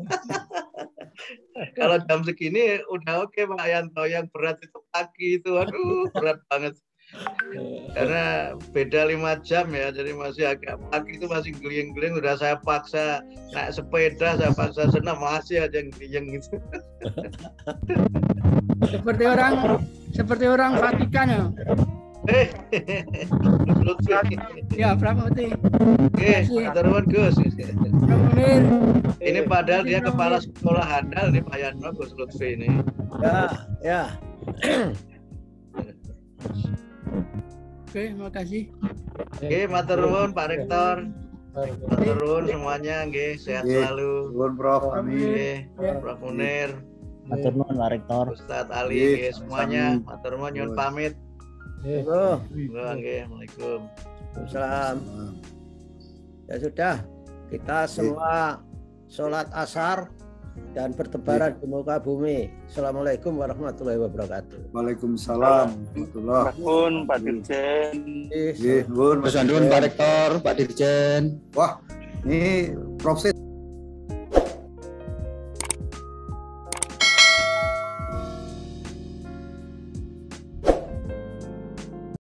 Kalau jam segini udah oke Pak Yanto, yang berat itu pagi itu, aduh berat banget. Karena beda lima jam ya, jadi masih agak pagi itu masih geliing-geliing. Udah saya paksa naik sepeda, saya paksa senam masih aja geliing gitu. Seperti orang seperti orang Vatikan ya. Eh, ya Pramudi. Oke, teman Gus. Ini padahal dia kepala sekolah handal nih Pak Yanto, Gus Lutfi ini. Ya, ya. Oke, terima kasih. Oke, matur nuwun Pak Rektor. Matur nuwun semuanya, nggih, sehat selalu. Nuwun Prof, amin. Prof Munir. Matur nuwun Pak Rektor. Ustadz Ali, nggih semuanya. Matur nuwun nyuwun pamit. Halo. Nggih, Assalamualaikum. Waalaikumsalam. Ya sudah, kita semua sholat asar dan bertebaran di muka bumi. Assalamualaikum warahmatullahi wabarakatuh. Waalaikumsalam warahmatullahi wabarakatuh. Pak Dirjen. Nggih, nuwun Pak Rektor, Pak Dirjen. Wah, ini Prof